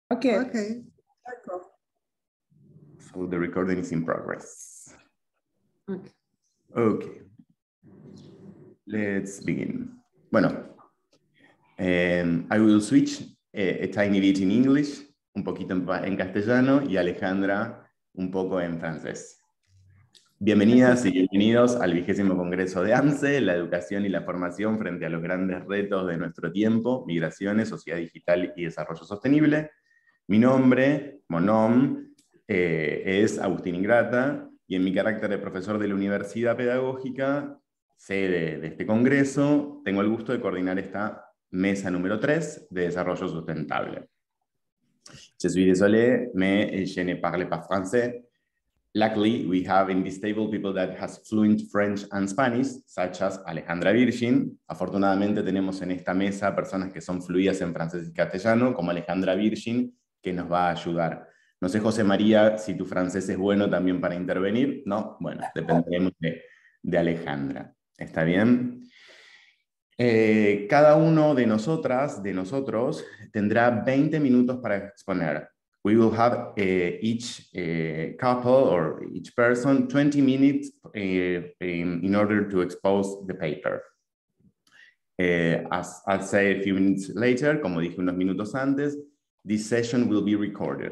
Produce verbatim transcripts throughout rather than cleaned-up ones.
Okay. Okay. So the recording is in progress. Okay. Okay. Let's begin. Bueno, um, I will switch a, a tiny bit in English, un poquito en, en castellano, y Alejandra un poco en francés. Bienvenidas y bienvenidos al vigésimo Congreso de AMSE, la educación y la formación frente a los grandes retos de nuestro tiempo, migraciones, sociedad digital y desarrollo sostenible. Mi nombre, mon nom, eh, es Agustín Ingrata, y en mi carácter de profesor de la Universidad Pedagógica, sede de este congreso, tengo el gusto de coordinar esta mesa número tres de desarrollo sustentable. Je suis désolé, mais je ne parle pas français. Luckily, we have in this table people that has fluent French and Spanish, such as Alejandra Virgin. Afortunadamente tenemos en esta mesa personas que son fluidas en francés y castellano, como Alejandra Virgin, que nos va a ayudar. No sé, José María, si tu francés es bueno también para intervenir. No, bueno, dependeremos de, de Alejandra. ¿Está bien? Eh, cada uno de nosotras, de nosotros, tendrá veinte minutos para exponer. We will have uh, each uh, couple or each person twenty minutes uh, in, in order to expose the paper. Uh, as I'll say a few minutes later, como dije unos minutos antes, this session will be recorded.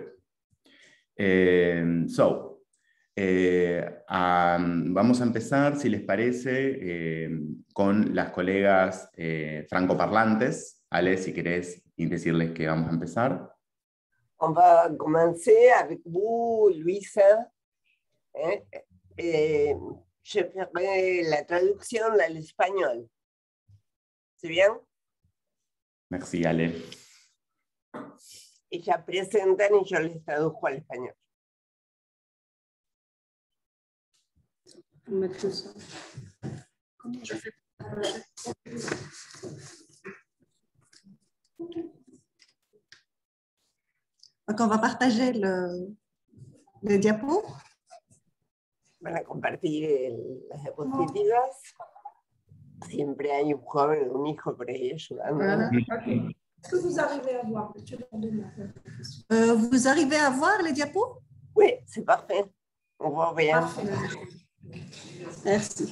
Um, so, uh, um, vamos a empezar, si les parece, eh, con las colegas eh, francoparlantes. Ale, si querés decirles que vamos a empezar. On va commencer avec vous, Luisa. Eh, eh, je ferai la traduction à l'espagnol. ¿Sí bien? Merci, Ale. Ellas presentan y yo les traduzco al español. Comment je fais? Donc, on va partager le, le diapo. Van a compartir el, las diapositivas. Siempre hay un joven, un hijo por ahí ayudando. Voilà. Okay. Est-ce que vous arrivez à voir? Euh, vous arrivez à voir les diapos? Oui, c'est parfait. On voit bien. Parfait. Merci.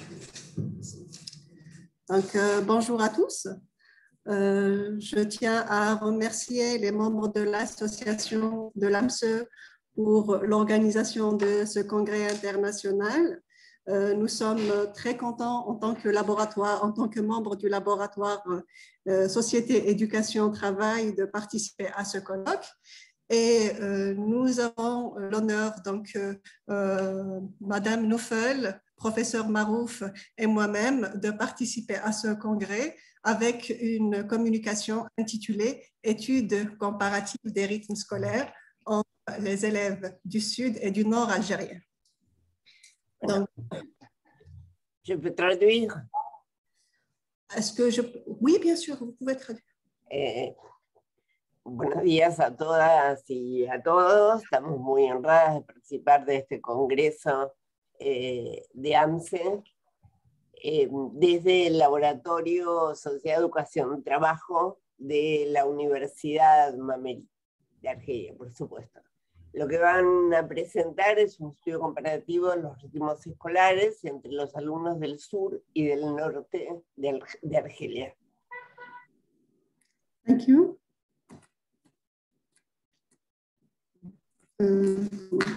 Donc, euh, bonjour à tous. Euh, je tiens à remercier les membres de l'association de l'AMSE pour l'organisation de ce congrès international. Euh, nous sommes très contents en tant que laboratoire, en tant que membre du laboratoire euh, Société, Éducation, Travail de participer à ce colloque. Et euh, nous avons l'honneur, donc, euh, Madame Noufel, professeur Marouf et moi-même, de participer à ce congrès avec une communication intitulée « Études comparatives des rythmes scolaires entre les élèves du Sud et du Nord algérien ». Donc, je peux traduire? Est-ce que je... Oui, bien sûr, vous pouvez traduire. Eh, buenos días a todas y a todos. Estamos muy honradas de participar de este congreso eh, de AMSE. Eh, desde el Laboratorio Sociedad, Educación y Trabajo de la Universidad Mameli de Argelia, por supuesto. Lo que van a presentar es un estudio comparativo de los ritmos escolares entre los alumnos del sur y del norte de, Ar de Argelia. Thank you. Um,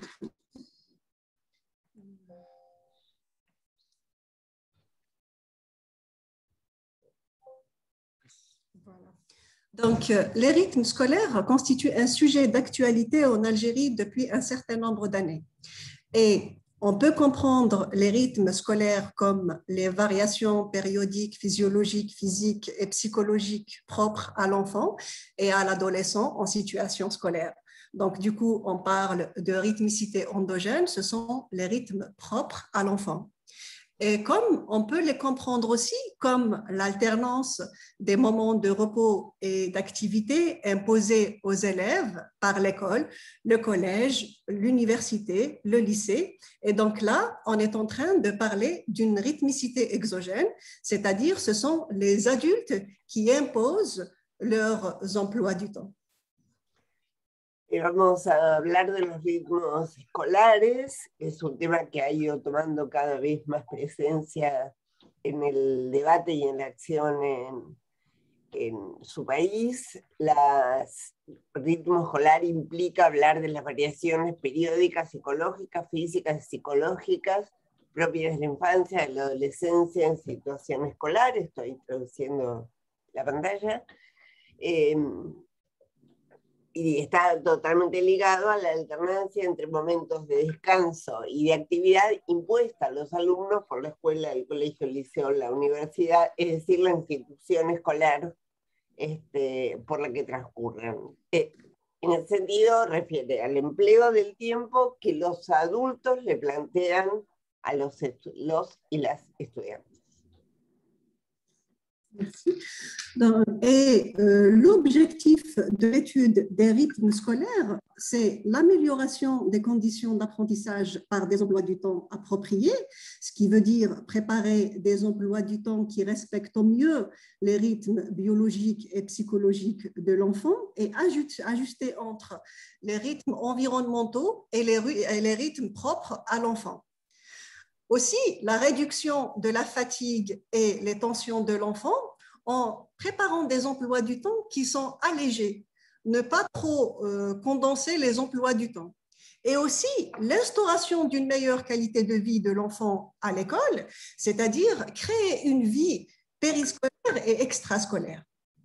Donc, les rythmes scolaires constituent un sujet d'actualité en Algérie depuis un certain nombre d'années. Et on peut comprendre les rythmes scolaires comme les variations périodiques, physiologiques, physiques et psychologiques propres à l'enfant et à l'adolescent en situation scolaire. Donc, du coup, on parle de rythmicité endogène, ce sont les rythmes propres à l'enfant. Et comme on peut les comprendre aussi comme l'alternance des moments de repos et d'activité imposés aux élèves par l'école, le collège, l'université, le lycée. Et donc là, on est en train de parler d'une rythmicité exogène, c'est-à-dire ce sont les adultes qui imposent leurs emplois du temps. Y vamos a hablar de los ritmos escolares, que es un tema que ha ido tomando cada vez más presencia en el debate y en la acción en, en su país. Las ritmo escolar implica hablar de las variaciones periódicas psicológicas, físicas y psicológicas propias de la infancia, de la adolescencia en situación escolar. Estoy traduciendo la pantalla. Eh, y está totalmente ligado a la alternancia entre momentos de descanso y de actividad impuesta a los alumnos por la escuela, el colegio, el liceo, la universidad, es decir, la institución escolar este, por la que transcurren. Eh, en ese sentido, refiere al empleo del tiempo que los adultos le plantean a los, los y las estudiantes. Merci. Donc, et euh, l'objectif de l'étude des rythmes scolaires, c'est l'amélioration des conditions d'apprentissage par des emplois du temps appropriés, ce qui veut dire préparer des emplois du temps qui respectent au mieux les rythmes biologiques et psychologiques de l'enfant et ajuster entre les rythmes environnementaux et les, et les rythmes propres à l'enfant. Aussi, la réduction de la fatigue et les tensions de l'enfant en préparant des emplois du temps qui sont allégés, ne pas trop euh, condenser les emplois du temps. Et aussi, l'instauration d'une meilleure qualité de vie de l'enfant à l'école, c'est-à-dire créer une vie périscolaire et extrascolaire.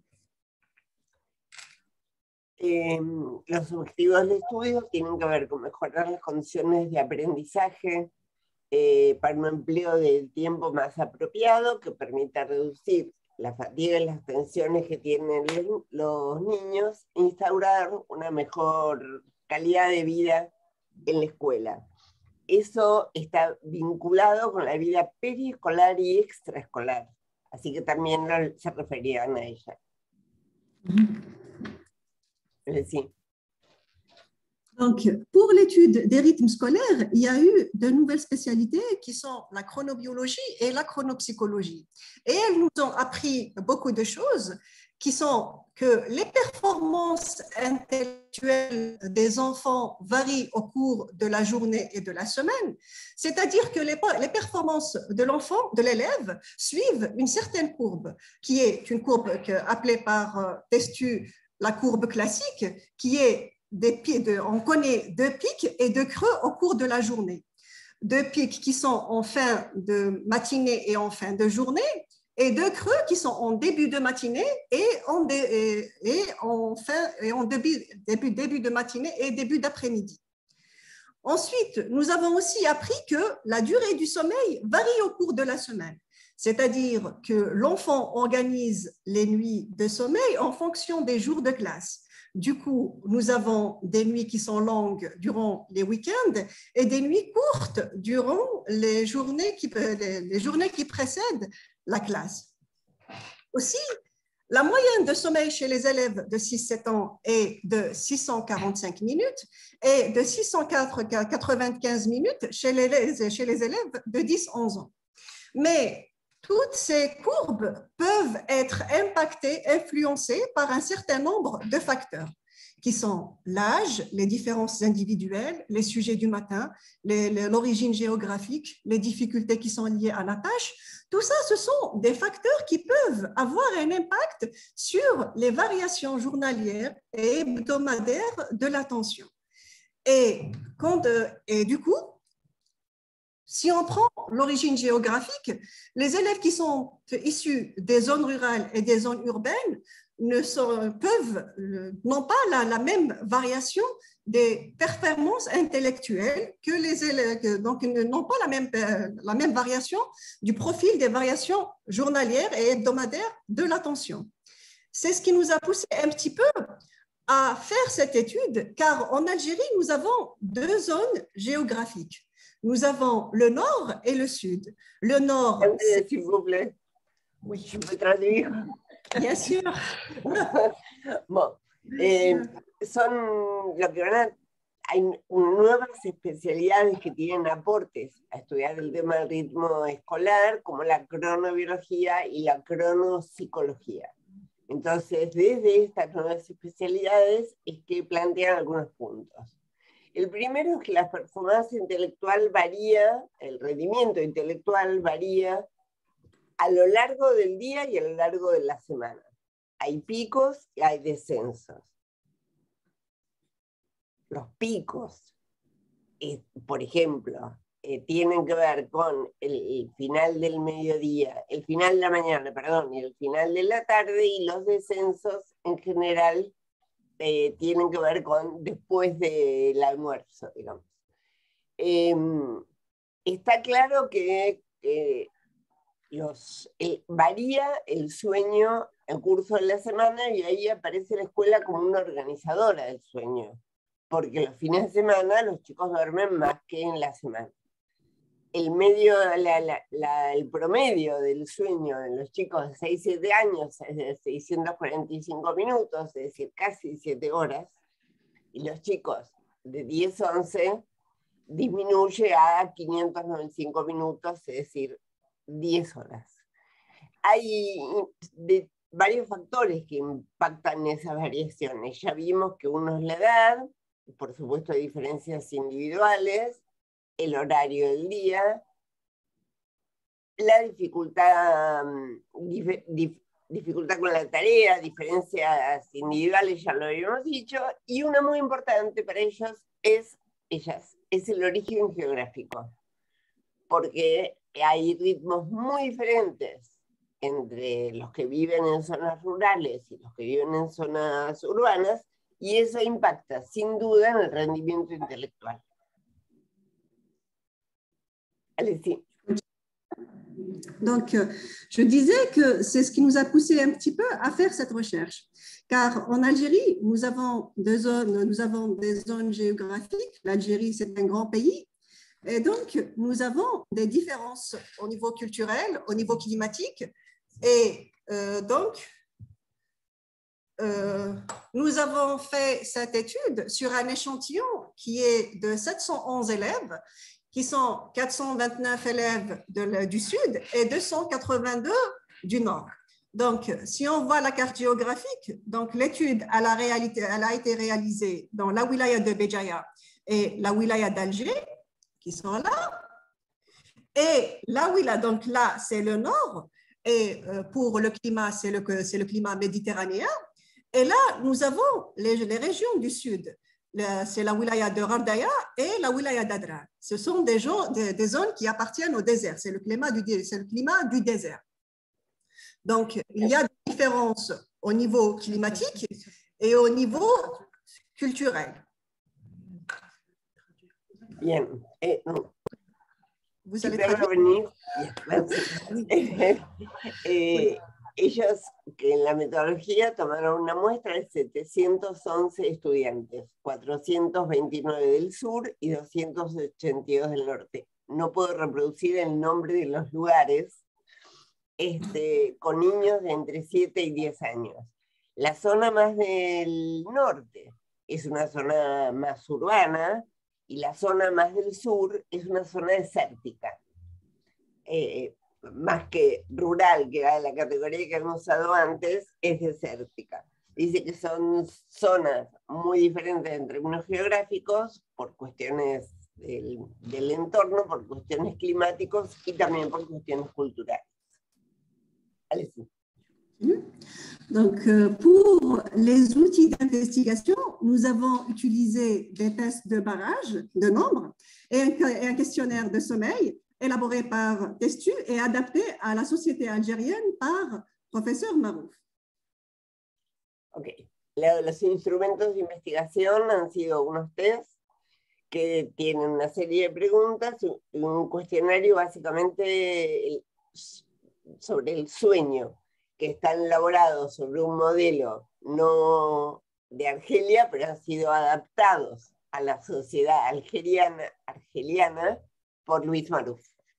Eh, los objetivos del estudio tienen que ver con mejorar las condiciones de aprendizaje, Eh, para un empleo del tiempo más apropiado que permita reducir la fatiga y las tensiones que tienen los niños e instaurar una mejor calidad de vida en la escuela. Eso está vinculado con la vida periescolar y extraescolar, así que también se referían a ella. Mm-hmm. Sí. Donc, pour l'étude des rythmes scolaires, il y a eu de nouvelles spécialités qui sont la chronobiologie et la chronopsychologie. Et elles nous ont appris beaucoup de choses qui sont que les performances intellectuelles des enfants varient au cours de la journée et de la semaine, c'est-à-dire que les, les performances de l'enfant, de l'élève, suivent une certaine courbe, qui est une courbe que, appelée par euh, Testu la courbe classique, qui est Des pics de, on connaît deux pics et deux creux au cours de la journée. Deux pics qui sont en fin de matinée et en fin de journée, et deux creux qui sont en début de matinée et en, de, et, et en, fin, et en début, début, début de matinée et début d'après-midi. Ensuite, nous avons aussi appris que la durée du sommeil varie au cours de la semaine. C'est-à-dire que l'enfant organise les nuits de sommeil en fonction des jours de classe. Du coup, nous avons des nuits qui sont longues durant les week-ends et des nuits courtes durant les journées qui, les journées qui précèdent la classe. Aussi, la moyenne de sommeil chez les élèves de six sept ans est de six cent quarante-cinq minutes et de six cent quatre-vingt-quinze minutes chez les, chez les élèves de dix onze ans. Mais toutes ces courbes peuvent être impactées, influencées par un certain nombre de facteurs qui sont l'âge, les différences individuelles, les sujets du matin, l'origine géographique, les difficultés qui sont liées à la tâche. Tout ça, ce sont des facteurs qui peuvent avoir un impact sur les variations journalières et hebdomadaires de l'attention. Et, quand, et du coup, si on prend l'origine géographique, les élèves qui sont issus des zones rurales et des zones urbaines ne sont, peuvent, n'ont pas la, la même variation des performances intellectuelles que les élèves, donc n'ont pas la même, la même variation du profil des variations journalières et hebdomadaires de l'attention. C'est ce qui nous a poussé un petit peu à faire cette étude, car en Algérie, nous avons deux zones géographiques. Nous avons le nord et le sud. Le nord, s'il vous plaît. Oui, je peux traduire. Bien sûr. Bon, eh, son lo que van a, hay nuevas especialidades que tienen aportes a estudiar el tema del ritmo escolar, como la cronobiología y la cronopsicología. Entonces, desde estas nuevas especialidades es que plantean algunos puntos. El primero es que la performance intelectual varía, el rendimiento intelectual varía a lo largo del día y a lo largo de la semana. Hay picos y hay descensos. Los picos, eh, por ejemplo, eh, tienen que ver con el, el final del mediodía, el final de la mañana, perdón, y el final de la tarde, y los descensos en general eh, tienen que ver con después del almuerzo, digamos. Eh, está claro que eh, los, eh, varía el sueño en curso de la semana, y ahí aparece la escuela como una organizadora del sueño, porque los fines de semana los chicos duermen más que en la semana. El, medio, la, la, la, el promedio del sueño de los chicos de seis a siete años es de seiscientos cuarenta y cinco minutos, es decir, casi siete horas, y los chicos de diez a once disminuye a quinientos noventa y cinco minutos, es decir, diez horas. Hay de, varios factores que impactan esas variaciones. Ya vimos que uno es la edad, por supuesto hay diferencias individuales, el horario del día, la dificultad, dif, dif, dificultad con la tarea, diferencias individuales, ya lo habíamos dicho, y una muy importante para ellos es, ellas, es el origen geográfico, porque hay ritmos muy diferentes entre los que viven en zonas rurales y los que viven en zonas urbanas, y eso impacta sin duda en el rendimiento intelectual. Allez-y. Donc, je disais que c'est ce qui nous a poussé un petit peu à faire cette recherche. Car en Algérie, nous avons, deux zones, nous avons des zones géographiques. L'Algérie, c'est un grand pays. Et donc, nous avons des différences au niveau culturel, au niveau climatique. Et euh, donc, euh, nous avons fait cette étude sur un échantillon qui est de sept cent onze élèves, qui sont quatre cent vingt-neuf élèves de, du sud et deux cent quatre-vingt-deux du nord. Donc, si on voit la carte géographique, donc l'étude elle a, elle a été réalisée dans la wilaya de Béjaïa et la wilaya d'Alger, qui sont là. Et la wilaya, donc là, c'est le nord, et pour le climat, c'est le, c'est le climat méditerranéen. Et là, nous avons les, les régions du sud. C'est la wilaya de Rardaya et la wilaya d'Adra. Ce sont des, gens, des, des zones qui appartiennent au désert. C'est le climat du, c'est le climat du désert. Donc, il y a des différences au niveau climatique et au niveau culturel. Bien. Eh, Vous allez traduire? eh, Ellos, que en la metodología tomaron una muestra de setecientos once estudiantes, cuatrocientos veintinueve del sur y doscientos ochenta y dos del norte. No puedo reproducir el nombre de los lugares, este, con niños de entre siete y diez años. La zona más del norte es una zona más urbana y la zona más del sur es una zona desértica. Eh, más que rural, que era la categoría que hemos usado antes, es desértica. Dice que son zonas muy diferentes en términos geográficos, por cuestiones del, del entorno, por cuestiones climáticos y también por cuestiones culturales. Allez-y. Donc, pour les outils d'investigation, nous avons utilisé des tests de barrage de nombre et un, et un questionnaire de sommeil élaboré par Testu et adapté à la société algérienne par professeur Marouf. Ok. Los instrumentos de investigación han sido unos tests que tienen una serie de preguntas y un cuestionario básicamente sobre el sueño, que están elaborados sobre un modelo no de Argelia, pero han sido adaptados a la sociedad algeriana, argeliana por Luis Marouf.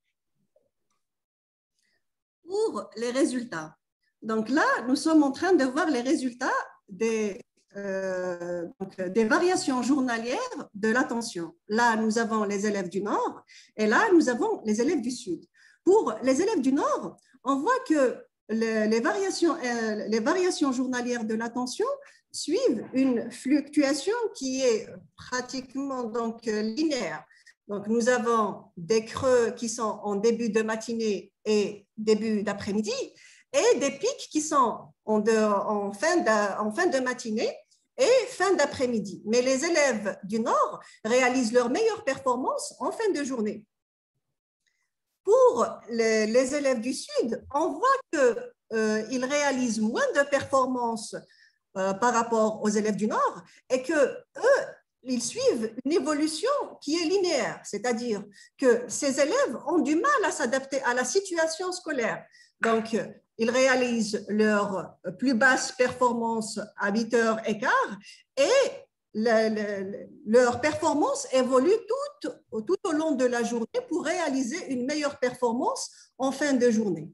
Pour les résultats. Donc là, nous sommes en train de voir les résultats des, euh, donc des variations journalières de l'attention. Là, nous avons les élèves du Nord et là, nous avons les élèves du Sud. Pour les élèves du Nord, on voit que les, les, variations, euh, les variations journalières de l'attention suivent une fluctuation qui est pratiquement donc, linéaire. Donc, nous avons des creux qui sont en début de matinée et début d'après-midi et des pics qui sont en, de, en, fin de, en fin de matinée et fin d'après-midi. Mais les élèves du Nord réalisent leur meilleure performance en fin de journée. Pour les, les élèves du Sud, on voit qu'ils euh, réalisent moins de performances euh, par rapport aux élèves du Nord et que eux, ils suivent une évolution qui est linéaire, c'est-à-dire que ces élèves ont du mal à s'adapter à la situation scolaire. Donc, ils réalisent leur plus basse performance à huit heures quinze et le, le, leur performance évolue tout, tout au long de la journée pour réaliser une meilleure performance en fin de journée.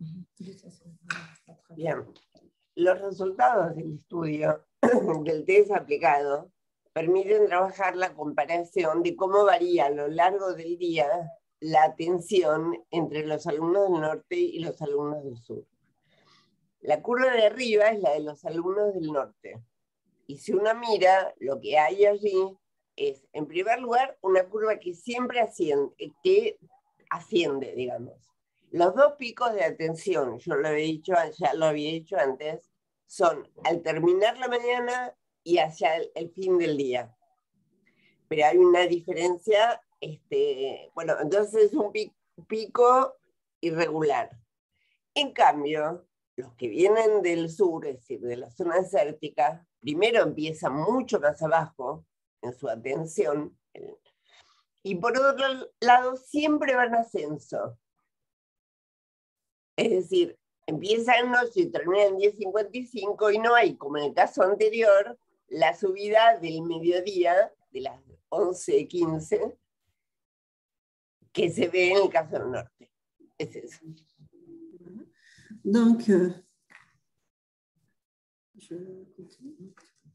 Bien. Los resultados del estudio del test aplicado permiten trabajar la comparación de cómo varía a lo largo del día la atención entre los alumnos del norte y los alumnos del sur. La curva de arriba es la de los alumnos del norte. Y si uno mira, lo que hay allí es, en primer lugar, una curva que siempre asciende, que asciende, digamos. Los dos picos de atención, yo lo había dicho, ya lo había dicho antes, son al terminar la mañana y hacia el, el fin del día. Pero hay una diferencia, este, bueno, entonces es un pico irregular. En cambio, los que vienen del sur, es decir, de la zona desértica, primero empiezan mucho más abajo en su atención, y por otro lado siempre van en ascenso. Es decir, empieza en noche y termina en diez cincuenta y cinco y no hay, como en el caso anterior, la subida del mediodía, de las once quince, que se ve en el caso del norte. Es eso. Donc, euh, je continue.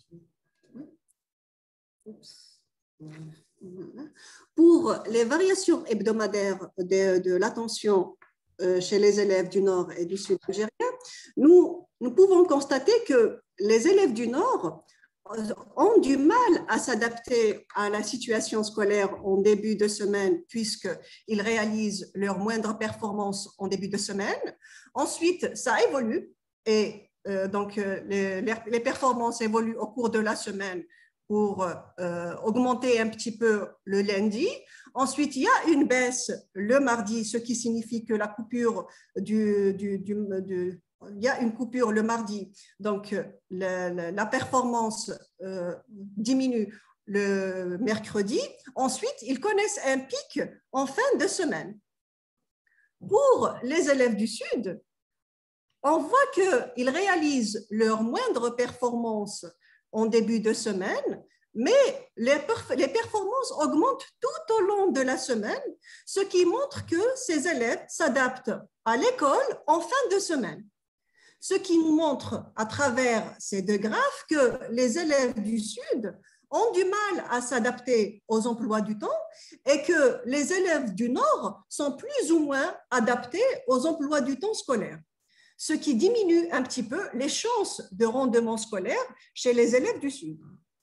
Pour les variations hebdomadaires de, de l'attention euh, chez les élèves du Nord et du Sud algérien, nous, nous pouvons constater que les élèves du Nord ont du mal à s'adapter à la situation scolaire en début de semaine puisqu'ils réalisent leur moindre performance en début de semaine. Ensuite, ça évolue et euh, donc les, les performances évoluent au cours de la semaine pour euh, augmenter un petit peu le lundi. Ensuite, il y a une baisse le mardi, ce qui signifie que la coupure du, du, du, du il y a une coupure le mardi, donc la, la, la performance euh, diminue le mercredi. Ensuite, ils connaissent un pic en fin de semaine. Pour les élèves du Sud, on voit qu'ils réalisent leur moindre performance en début de semaine, mais les, perf- les performances augmentent tout au long de la semaine, ce qui montre que ces élèves s'adaptent à l'école en fin de semaine. Ce qui nous montre à travers ces deux graphes que les élèves du Sud ont du mal à s'adapter aux emplois du temps et que les élèves du Nord sont plus ou moins adaptés aux emplois du temps scolaire, ce qui diminue un petit peu les chances de rendement scolaire chez les élèves du Sud.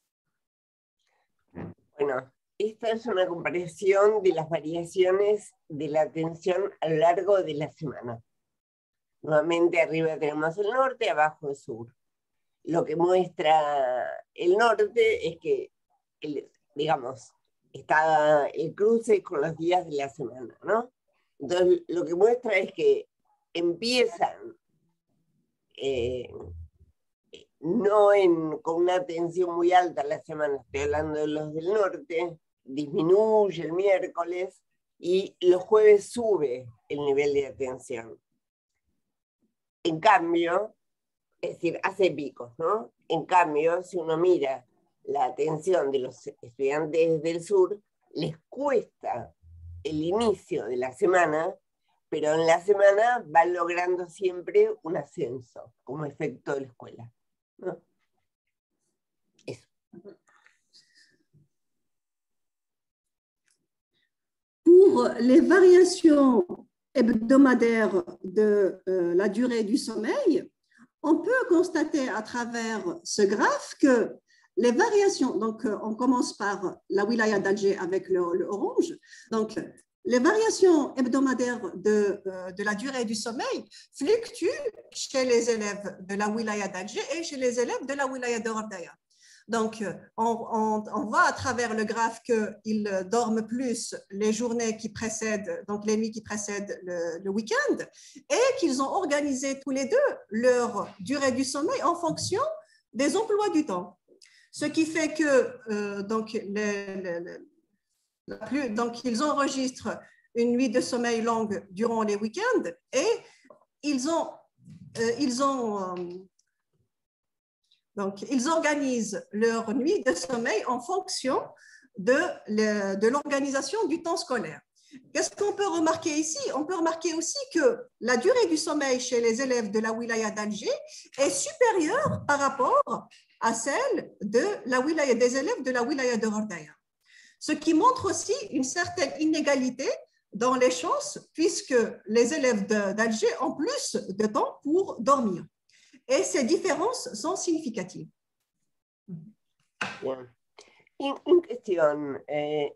Bueno, esta es una comparación de las variaciones de la atención a lo largo de la semana. Nuevamente arriba tenemos el norte, abajo el sur. Lo que muestra el norte es que, el, digamos, está el cruce con los días de la semana, ¿no? Entonces, lo que muestra es que empiezan eh, no en, con una tensión muy alta la semana, estoy hablando de los del norte, disminuye el miércoles y los jueves sube el nivel de atención. En cambio, es decir, hace picos, ¿no? En cambio, si uno mira la atención de los estudiantes del sur, les cuesta el inicio de la semana, pero en la semana van logrando siempre un ascenso como efecto de la escuela, ¿no? Eso. Pour les variations hebdomadaire de euh, la durée du sommeil, on peut constater à travers ce graphe que les variations, donc euh, on commence par la wilaya d'Alger avec le, le orange, donc les variations hebdomadaires de, euh, de la durée du sommeil fluctuent chez les élèves de la wilaya d'Alger et chez les élèves de la wilaya de Ghordaya. Donc, on, on, on voit à travers le graphe qu'ils dorment plus les journées qui précèdent, donc les nuits qui précèdent le, le week-end, et qu'ils ont organisé tous les deux leur durée du sommeil en fonction des emplois du temps. Ce qui fait que, euh, donc, les, les, les, plus, donc, ils enregistrent une nuit de sommeil longue durant les week-ends et ils ont, euh, ils ont euh, donc, ils organisent leur nuit de sommeil en fonction de, le, de l'organisation du temps scolaire. Qu'est-ce qu'on peut remarquer ici? On peut remarquer aussi que la durée du sommeil chez les élèves de la wilaya d'Alger est supérieure par rapport à celle de la wilaya, des élèves de la wilaya de Ghordaya. Ce qui montre aussi une certaine inégalité dans les chances, puisque les élèves d'Alger ont plus de temps pour dormir. Et ces différences sont significatives. Bien. Une, une question. Eh,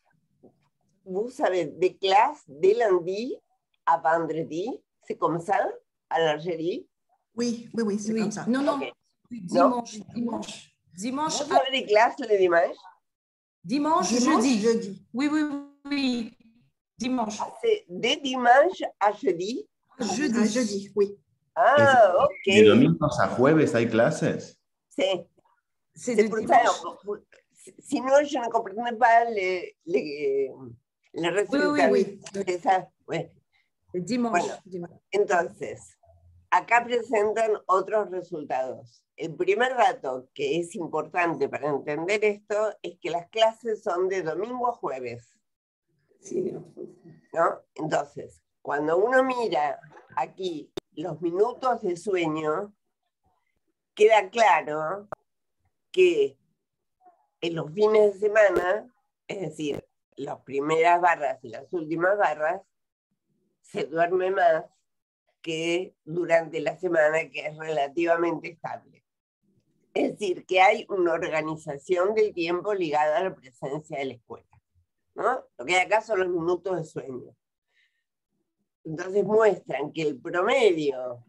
vous savez, des classes de lundi à vendredi, c'est comme ça en Algérie? Oui, oui, oui, c'est oui. comme ça. Non, non, okay. dimanche, non? dimanche. Dimanche. Vous avez des classes le dimanche? Dimanche, dimanche jeudi. jeudi. Oui, oui, oui. Dimanche. Ah, c'est de dimanche à jeudi? Jeudi. À jeudi, oui. Ah, ok. ¿De domingos a jueves hay clases? Sí. C'est C'est de pour dimanche. ça. Sinon, je ne comprenais pas les, les, les résultats. Oui, oui, oui. C'est ça, oui. Dimanche. Bueno, dimanche. entonces, acá presentan otros resultados. El primer dato que es importante para entender esto es que las clases son de domingo a jueves. Sí, ¿no? Entonces, cuando uno mira aquí los minutos de sueño, queda claro que en los fines de semana, es decir, las primeras barras y las últimas barras, se duerme más que durante la semana, que es relativamente estable. Es decir, que hay una organización del tiempo ligada a la presencia de la escuela, ¿no? Lo que hay acá son los minutos de sueño. Entonces muestran que el promedio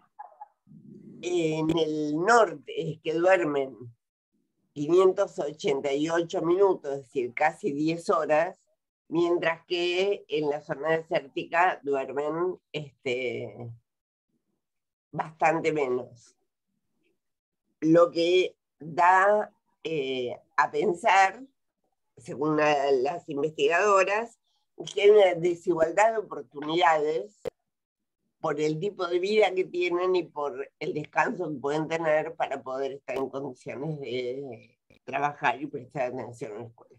en el norte es que duermen quinientos ochenta y ocho minutos, es decir, casi diez horas, mientras que en la zona desértica duermen este, bastante menos. Lo que da eh, a pensar, según la, las investigadoras, que hay una desigualdad de oportunidades por el tipo de vida que tienen y por el descanso que pueden tener para poder estar en condiciones de trabajar y prestar atención en la escuela.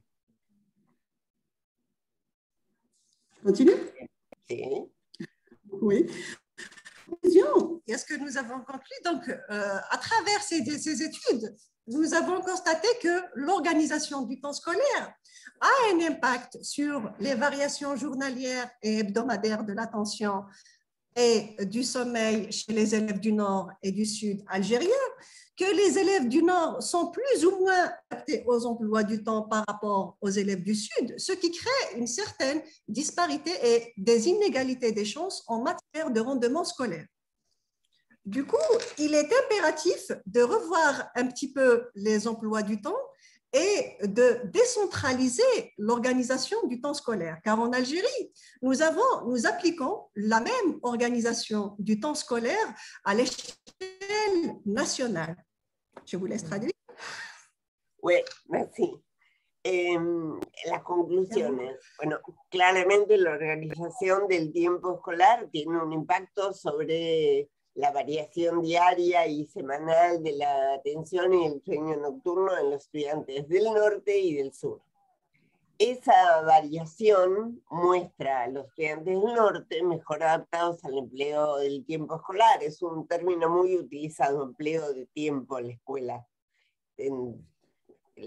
Continue? Sí. Oui. Qu'est-ce que nous avons conclu? Donc, euh, à travers ces, ces études, nous avons constaté que l'organisation du temps scolaire a un impact sur les variations journalières et hebdomadaires de l'attention et du sommeil chez les élèves du Nord et du Sud algériens, que les élèves du Nord sont plus ou moins adaptés aux emplois du temps par rapport aux élèves du Sud, ce qui crée une certaine disparité et des inégalités des chances en matière de rendement scolaire. Du coup, il est impératif de revoir un petit peu les emplois du temps et de décentraliser l'organisation du temps scolaire. Car en Algérie, nous, avons, nous appliquons la même organisation du temps scolaire à l'échelle nacional. Je vous laisse traduire. Oui, merci. Eh, las conclusiones. Bueno, claramente la organización del tiempo escolar tiene un impacto sobre la variación diaria y semanal de la atención y el sueño nocturno en los estudiantes del norte y del sur. Esa variación muestra a los estudiantes del norte mejor adaptados al empleo del tiempo escolar. Es un término muy utilizado, empleo de tiempo en la escuela, en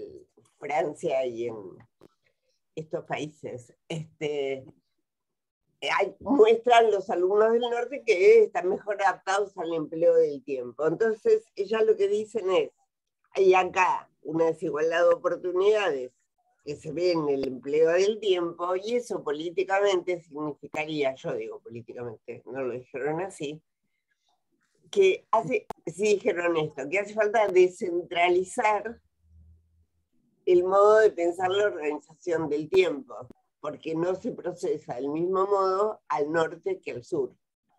Francia y en estos países. Este, hay, muestran los alumnos del norte que están mejor adaptados al empleo del tiempo. Entonces, ellas lo que dicen es, hay acá una desigualdad de oportunidades que se ve en el empleo del tiempo, y eso políticamente significaría, yo digo políticamente, no lo dijeron así, que hace, sí dijeron esto, que hace falta descentralizar el modo de pensar la organización del tiempo, porque no se procesa del mismo modo al norte que al sur.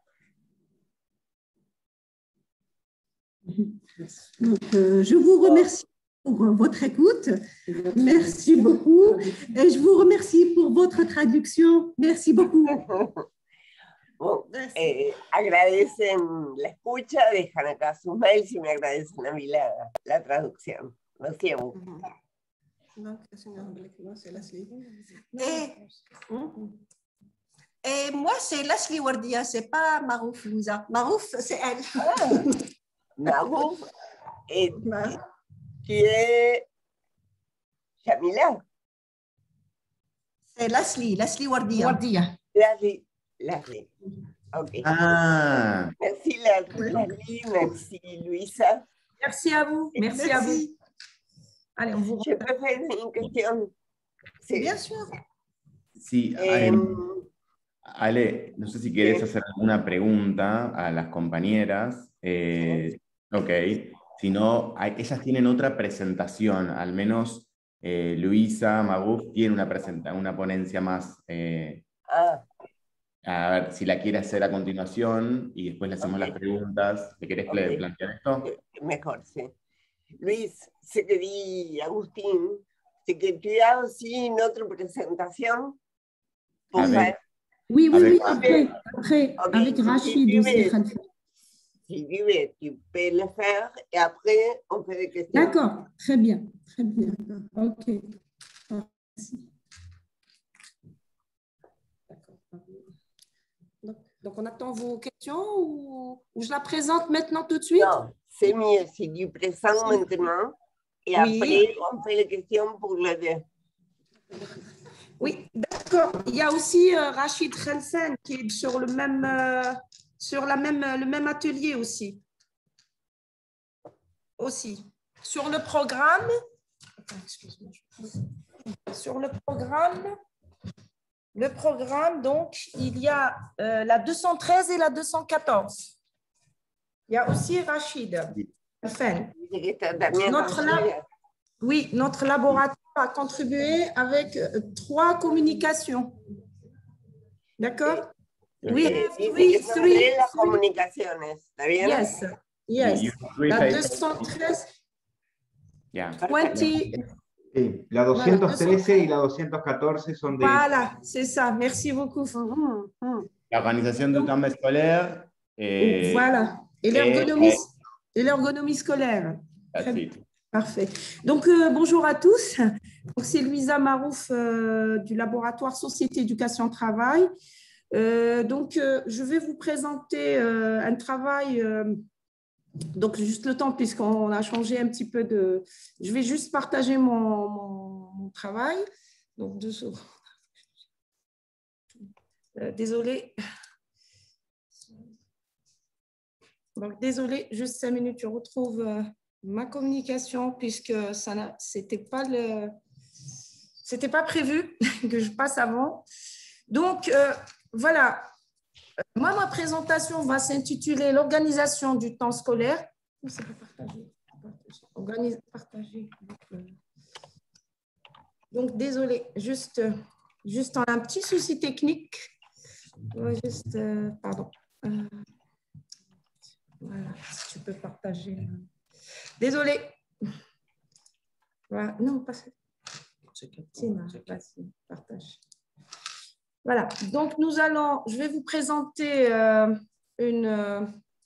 Donc, euh, je vous remercie pour votre écoute. Merci beaucoup. Et je vous remercie pour votre traduction. Merci beaucoup. Bueno, eh, agradecen la escucha, dejan acá sus mails y me agradecen a mí la, la traducción. Lo siento. Et, et moi, c'est Leslie Wardia, c'est pas Marouf Louisa. Marouf, c'est elle. Ah, Marouf, et tu es Jamila. C'est Leslie, Leslie Wardia. Wardia. Leslie. Leslie. Ok. Ah, Merci Leslie, merci Luisa. Merci à vous. Merci, à vous. Allez, on vous Je peux faire une question? Sí. Bien sûr. sí. Eh, Ale, Ale, no sé si querés hacer alguna pregunta a las compañeras. Eh, ok. Si no, hay- ellas tienen otra presentación, al menos eh, Luisa Maguf tiene una, presenta, una ponencia más. eh, ah, A ver si la quiere hacer a continuación y después le hacemos Ok. las preguntas. ¿Le querés Ok. plantear esto? eh, mejor, sí. Luis, ce que dit Agustín, c'est que tu as aussi une autre présentation pour Avec- faire. Oui, oui, Avec- oui, après, après Ok, avec si Rachid tu aussi. veux. Khalfa. Si tu veux, tu peux le faire et après, on fait des questions. D'accord, très bien, très bien. Ok. Merci. Donc, donc, on attend vos questions ou, ou je la présente maintenant tout de suite? Non, c'est mieux si tu présentes maintenant et Oui. après, on fait les questions pour les deux. Oui, d'accord. Il y a aussi euh, Rachid Khalsan qui est sur le même, euh, sur la même, le même atelier aussi. Aussi. Sur le programme, Attends, excuse-moi. Sur le programme, le programme, donc, il y a euh, la deux cent treize et la deux cent quatorze. Il y a aussi Rachid Khalsan. Dice que está también Notre con- lab- Oui, notre laboratoire a contribué avec euh, trois communications. D'accord? Oui, Eh, dice oui, que son oui, tres las oui. comunicaciones, ¿está bien? Yes, yes. You three La papers. deux cent treize, Yeah. vingt, Sí, la doscientos trece y la doscientos catorce son de... voilà, c'est ça. Merci beaucoup. Ujú, ujú. La organización du temps scolaire. Eh, Voilà. Et et- l'ergonomie et l'ergonomie scolaire. that's it. Parfait. Donc, euh, bonjour à tous. Donc, c'est Louisa Marouf euh, du laboratoire Société Éducation Travail. Euh, donc, euh, je vais vous présenter euh, un travail, euh, donc juste le temps puisqu'on a changé un petit peu de… Je vais juste partager mon, mon, mon travail. Donc, deux secondes. Euh, désolée. Donc, désolée, juste cinq minutes, je retrouve… Euh, ma communication, puisque ça n'a- c'était pas le, c'était pas prévu que je passe avant. Donc, euh, voilà. Moi, ma présentation va s'intituler l'organisation du temps scolaire. C'est pas partagé. Organise, partager. Donc, désolé, juste, juste on a un petit souci technique. Ouais, juste, euh, pardon. Euh, voilà, si tu peux partager. Désolée. Voilà. Non, pas ça. Si, non, vas-y, partage. Voilà. Donc, nous allons, je vais vous présenter euh, une, euh,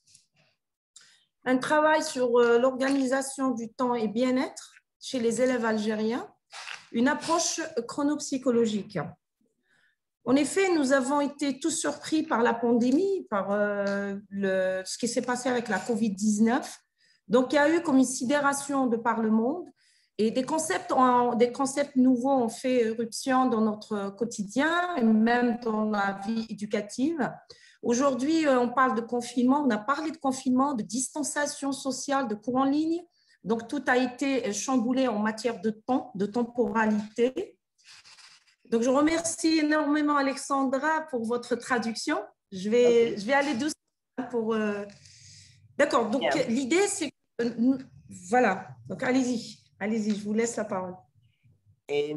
un travail sur euh, l'organisation du temps et bien-être chez les élèves algériens, une approche chronopsychologique. En effet, nous avons été tous surpris par la pandémie, par euh, le, ce qui s'est passé avec la covid dix-neuf. Donc, il y a eu comme une sidération de par le monde Et des concepts, ont, des concepts nouveaux ont fait éruption dans notre quotidien et même dans la vie éducative. Aujourd'hui, on parle de confinement, on a parlé de confinement, de distanciation sociale, de cours en ligne. Donc, tout a été chamboulé en matière de temps, de temporalité. Donc, je remercie énormément Alexandra pour votre traduction. Je vais, okay. je vais aller doucement pour… Euh... D'accord, donc yeah. L'idée, c'est… Que, voilà, donc allez-y, allez-y, je vous laisse la parole. Eh,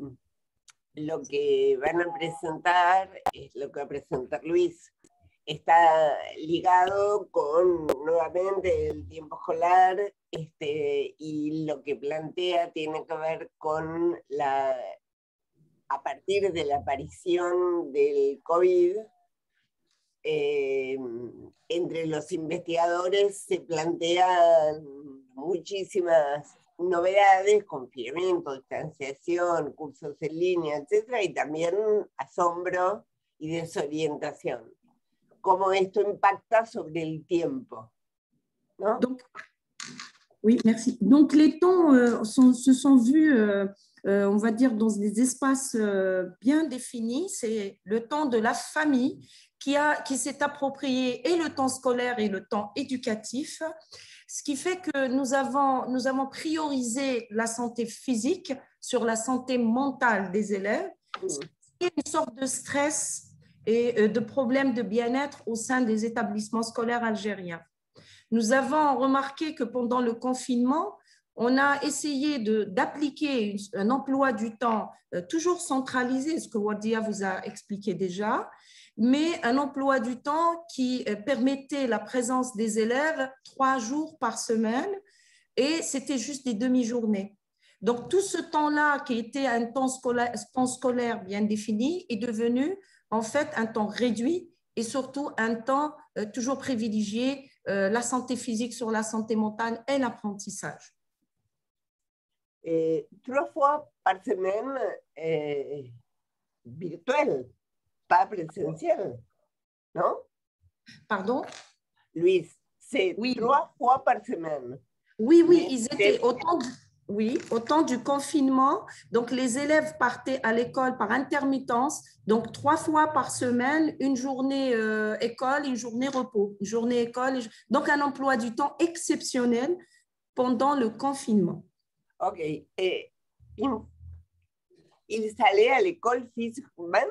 lo que van a presentar es lo que va a presentar Luis. Está ligado con, nuevamente, el tiempo escolar este, y lo que plantea tiene que ver con la… a partir de la aparición del COVID, eh, entre los investigadores se plantean muchísimas novedades, confinamiento, distanciación, cursos en línea, etcétera, y también asombro y desorientación. Cómo esto impacta sobre el tiempo, ¿no? Donc, oui, merci. Donc, les temps euh, sont, se sont vus… Euh, Euh, on va dire, dans des espaces euh, bien définis. C'est le temps de la famille qui, a, qui s'est approprié et le temps scolaire et le temps éducatif, ce qui fait que nous avons, nous avons priorisé la santé physique sur la santé mentale des élèves, ce qui est une sorte de stress et de problèmes de bien-être au sein des établissements scolaires algériens. Nous avons remarqué que pendant le confinement, on a essayé d'appliquer un emploi du temps euh, toujours centralisé, ce que Wardia vous a expliqué déjà, mais un emploi du temps qui euh, permettait la présence des élèves trois jours par semaine et c'était juste des demi-journées. Donc, tout ce temps-là qui était un temps scolaire, temps scolaire bien défini est devenu en fait un temps réduit et surtout un temps euh, toujours privilégié, euh, la santé physique sur la santé mentale et l'apprentissage. Eh, trois fois par semaine eh, virtuel, pas présentiel, non? Pardon? Luis, c'est oui. Trois fois par semaine. Oui, oui, ils étaient au temps, du, oui, au temps du confinement. Donc, les élèves partaient à l'école par intermittence. Donc, trois fois par semaine, une journée euh, école, une journée repos. Une journée école. Donc, un emploi du temps exceptionnel pendant le confinement. Ok. Eh, ¿Ils allaient à l'école physiquement?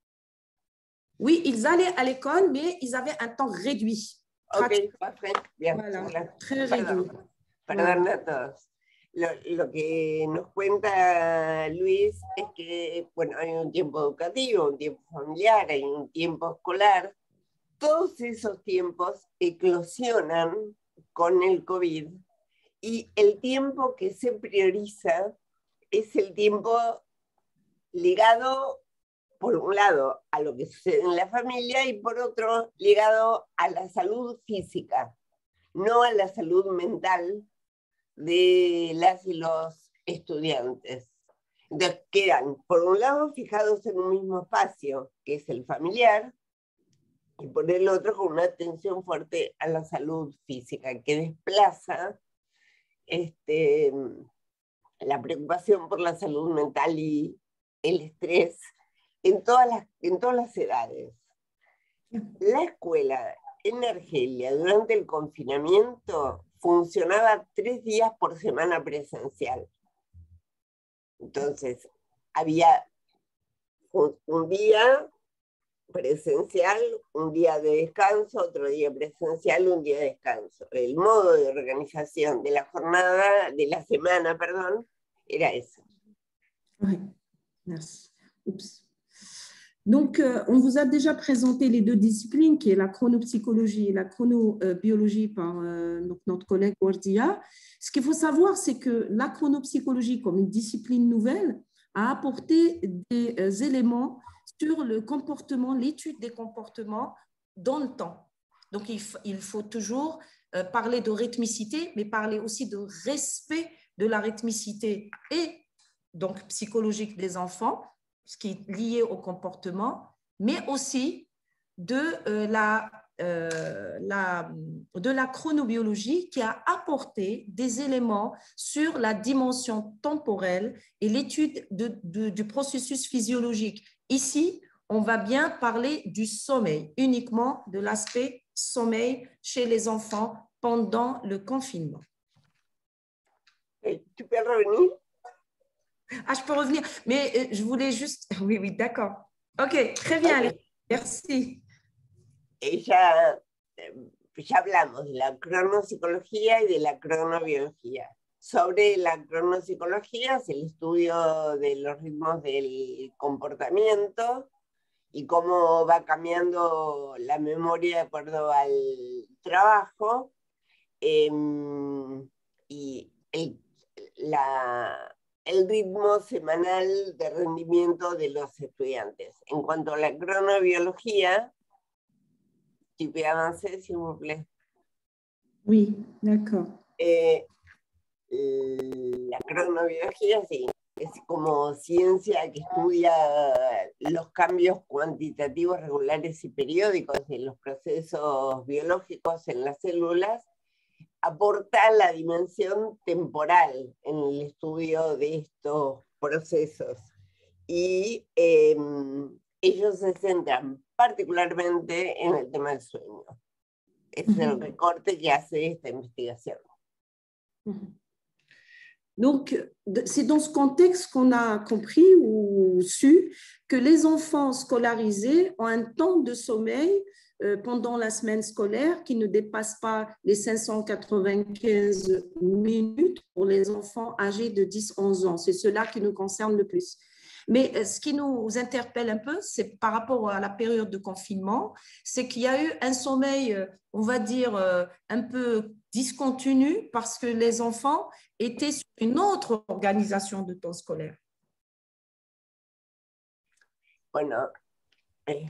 Oui, ils allaient à l'école, mais ils avaient un temps réduit. Ok, parfait. Bien. Voilà, Voilà. très Perdón. réduit. Perdón Voilà. a todos. Lo, lo que nos cuenta Luis es que, bueno, hay un tiempo educativo, un tiempo familiar, hay un tiempo escolar. Todos esos tiempos eclosionan con el COVID. Y el tiempo que se prioriza es el tiempo ligado, por un lado, a lo que sucede en la familia y por otro, ligado a la salud física, no a la salud mental de las y los estudiantes. Entonces quedan, por un lado, fijados en un mismo espacio, que es el familiar, y por el otro, con una atención fuerte a la salud física, que desplaza Este, la preocupación por la salud mental y el estrés en todas las, en todas las edades. La escuela en Argelia durante el confinamiento funcionaba tres días por semana presencial. Entonces, había un, un día presencial, un día de descanso, otro día presencial, un día de descanso. El modo de organización de la jornada, de la semana, perdón, era eso. Oui, merci. Oups. Donc, euh, on vous a déjà présenté les deux disciplines, qui est la chronopsychologie et la chronobiologie par euh, donc notre collègue Wardia. Ce qu'il faut savoir, c'est que la chronopsychologie, comme une discipline nouvelle, a apporté des euh, éléments sur le comportement, l'étude des comportements dans le temps. Donc, il, il faut toujours euh, parler de rythmicité, mais parler aussi de respect de la rythmicité et donc psychologique des enfants, ce qui est lié au comportement, mais aussi de euh, la euh, la, de la chronobiologie qui a apporté des éléments sur la dimension temporelle et l'étude de, de, du processus physiologique. Ici, on va bien parler du sommeil, uniquement de l'aspect sommeil chez les enfants pendant le confinement. Tu peux revenir? Ah, je peux revenir, mais je voulais juste... Oui, oui, d'accord. Ok, très bien, okay. Merci. Et ya, ya hablamos de la cronopsicología y de la cronobiología. Sobre la cronopsicología es el estudio de los ritmos del comportamiento y cómo va cambiando la memoria de acuerdo al trabajo. Eh, y el, la, el ritmo semanal de rendimiento de los estudiantes. En cuanto a la cronobiología, tu peux avancer, s'il vous plaît. Oui, d'accord. Eh, la cronobiología, sí, es como ciencia que estudia los cambios cuantitativos regulares y periódicos de los procesos biológicos en las células, aporta la dimensión temporal en el estudio de estos procesos. Y eh, ellos se centran particularmente en el tema del sueño. Es uh-huh. el recorte que hace esta investigación. Uh-huh. Donc, c'est dans ce contexte qu'on a compris ou su que les enfants scolarisés ont un temps de sommeil euh, pendant la semaine scolaire qui ne dépasse pas les cinq cent quatre-vingt-quinze minutes pour les enfants âgés de dix à onze ans. C'est cela qui nous concerne le plus. Mais ce qui nous interpelle un peu, c'est par rapport à la période de confinement, c'est qu'il y a eu un sommeil, on va dire, un peu discontinu parce que les enfants étaient sur une autre organisation de temps scolaire. Bueno, eh,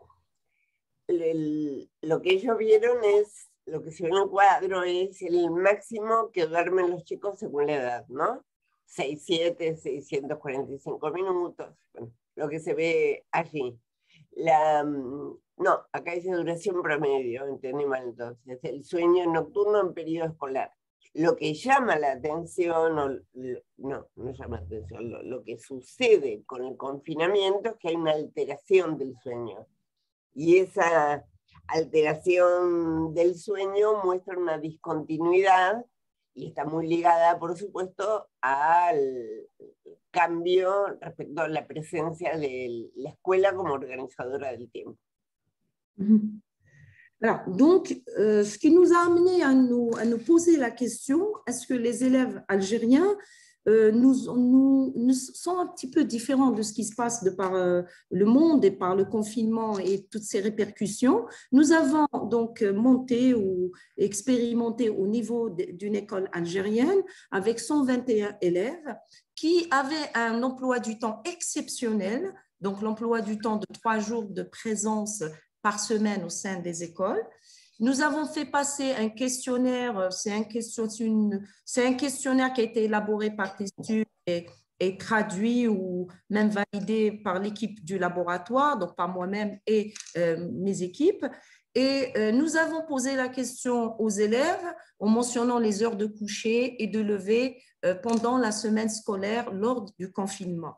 el, lo que ellos vieron es, lo que se ve en el cuadro es el máximo que duermen los chicos según la edad, ¿no? seis, siete, seiscientos cuarenta y cinco minutos, bueno, lo que se ve allí. La, no, acá dice duración promedio, entendí mal entonces, el sueño nocturno en periodo escolar. Lo que llama la atención, o, no, no llama la atención, lo, lo que sucede con el confinamiento es que hay una alteración del sueño. Y esa alteración del sueño muestra una discontinuidad y está muy ligada, por supuesto, al cambio respecto a la presencia de la escuela como organizadora del tiempo. Mm-hmm. Voilà. Donc, euh, ce qui nous a amené à nous, à nous poser la question, est-ce que les élèves algériens euh, nous, nous, nous sont un petit peu différents de ce qui se passe de par euh, le monde et par le confinement et toutes ces répercussions? Nous avons donc monté ou expérimenté au niveau d'une école algérienne avec cent vingt et un élèves qui avaient un emploi du temps exceptionnel, donc l'emploi du temps de trois jours de présence par semaine au sein des écoles. Nous avons fait passer un questionnaire, c'est un, question, une, c'est un questionnaire qui a été élaboré par Testu et, et traduit ou même validé par l'équipe du laboratoire, donc par moi-même et euh, mes équipes. Et euh, nous avons posé la question aux élèves en mentionnant les heures de coucher et de lever euh, pendant la semaine scolaire lors du confinement.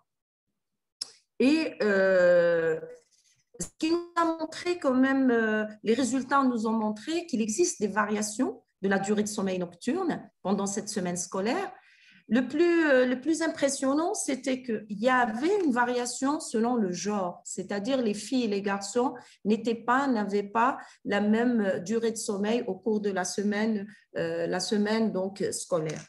Et euh, ce qui nous a montré quand même, euh, les résultats nous ont montré qu'il existe des variations de la durée de sommeil nocturne pendant cette semaine scolaire. Le plus, euh, le plus impressionnant, c'était qu'il y avait une variation selon le genre, c'est-à-dire les filles et les garçons n'étaient pas, n'avaient pas la même durée de sommeil au cours de la semaine, euh, la semaine donc, scolaire.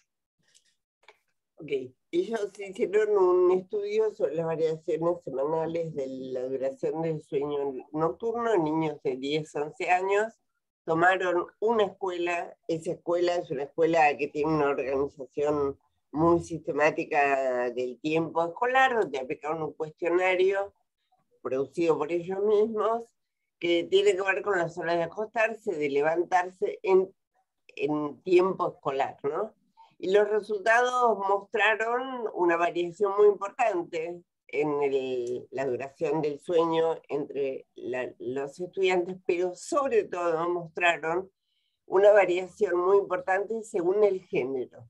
Ok. Ellos hicieron un estudio sobre las variaciones semanales de la duración del sueño nocturno en niños de diez a once años. Tomaron una escuela, esa escuela es una escuela que tiene una organización muy sistemática del tiempo escolar, donde aplicaron un cuestionario producido por ellos mismos, que tiene que ver con las horas de acostarse, de levantarse en, en tiempo escolar, ¿no? Y los resultados mostraron una variación muy importante en el, la duración del sueño entre la, los estudiantes, pero sobre todo mostraron una variación muy importante según el género.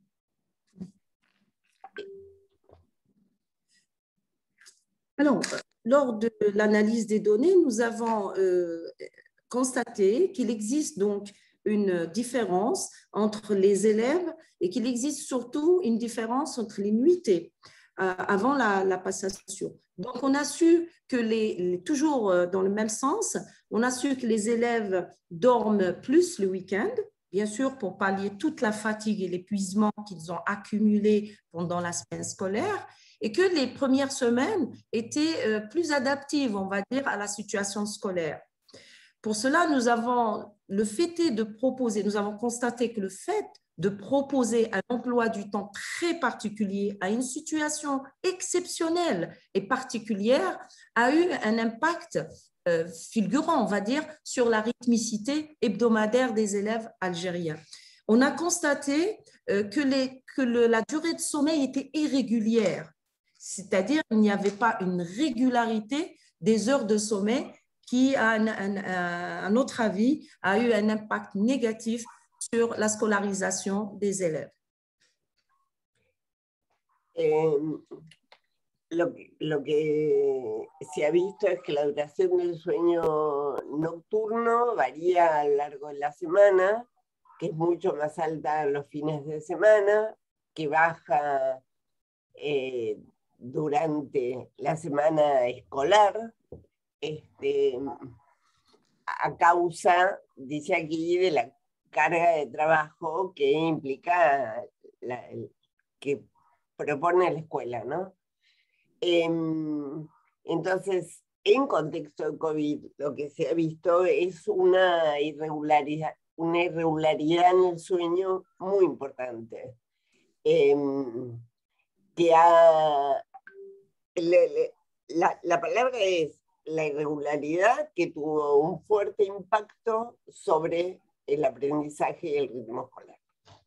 Alors, lors de l'analyse des données, nous avons euh, constaté qu'il existe donc une différence entre les élèves et qu'il existe surtout une différence entre les nuitées euh, avant la, la passation. Donc, on a su que, les, les, toujours dans le même sens, on a su que les élèves dorment plus le week-end, bien sûr pour pallier toute la fatigue et l'épuisement qu'ils ont accumulé pendant la semaine scolaire, et que les premières semaines étaient plus adaptives, on va dire, à la situation scolaire. Pour cela, nous avons le fait de proposer, nous avons constaté que le fait de proposer un emploi du temps très particulier à une situation exceptionnelle et particulière a eu un impact euh, fulgurant, on va dire, sur la rythmicité hebdomadaire des élèves algériens. On a constaté euh, que, les, que le, la durée de sommeil était irrégulière, c'est-à-dire qu'il n'y avait pas une régularité des heures de sommeil qui, à, un, un, à notre avis, a eu un impact négatif sur la scolarisation des élèves. Eh, lo, que, lo que se ha visto es que la duración del sueño nocturno varía a lo largo de la semana, que es mucho más alta los fines de semana, que baja eh, durante la semana escolar, este, a causa, dice aquí, de la carga de trabajo que implica, la, que propone la escuela, ¿no? Eh, entonces, en contexto de COVID, lo que se ha visto es una irregularidad, una irregularidad en el sueño muy importante, eh, que ha, le, le, la, la palabra es la irregularidad, que tuvo un fuerte impacto sobre el aprendizaje y el ritmo escolar.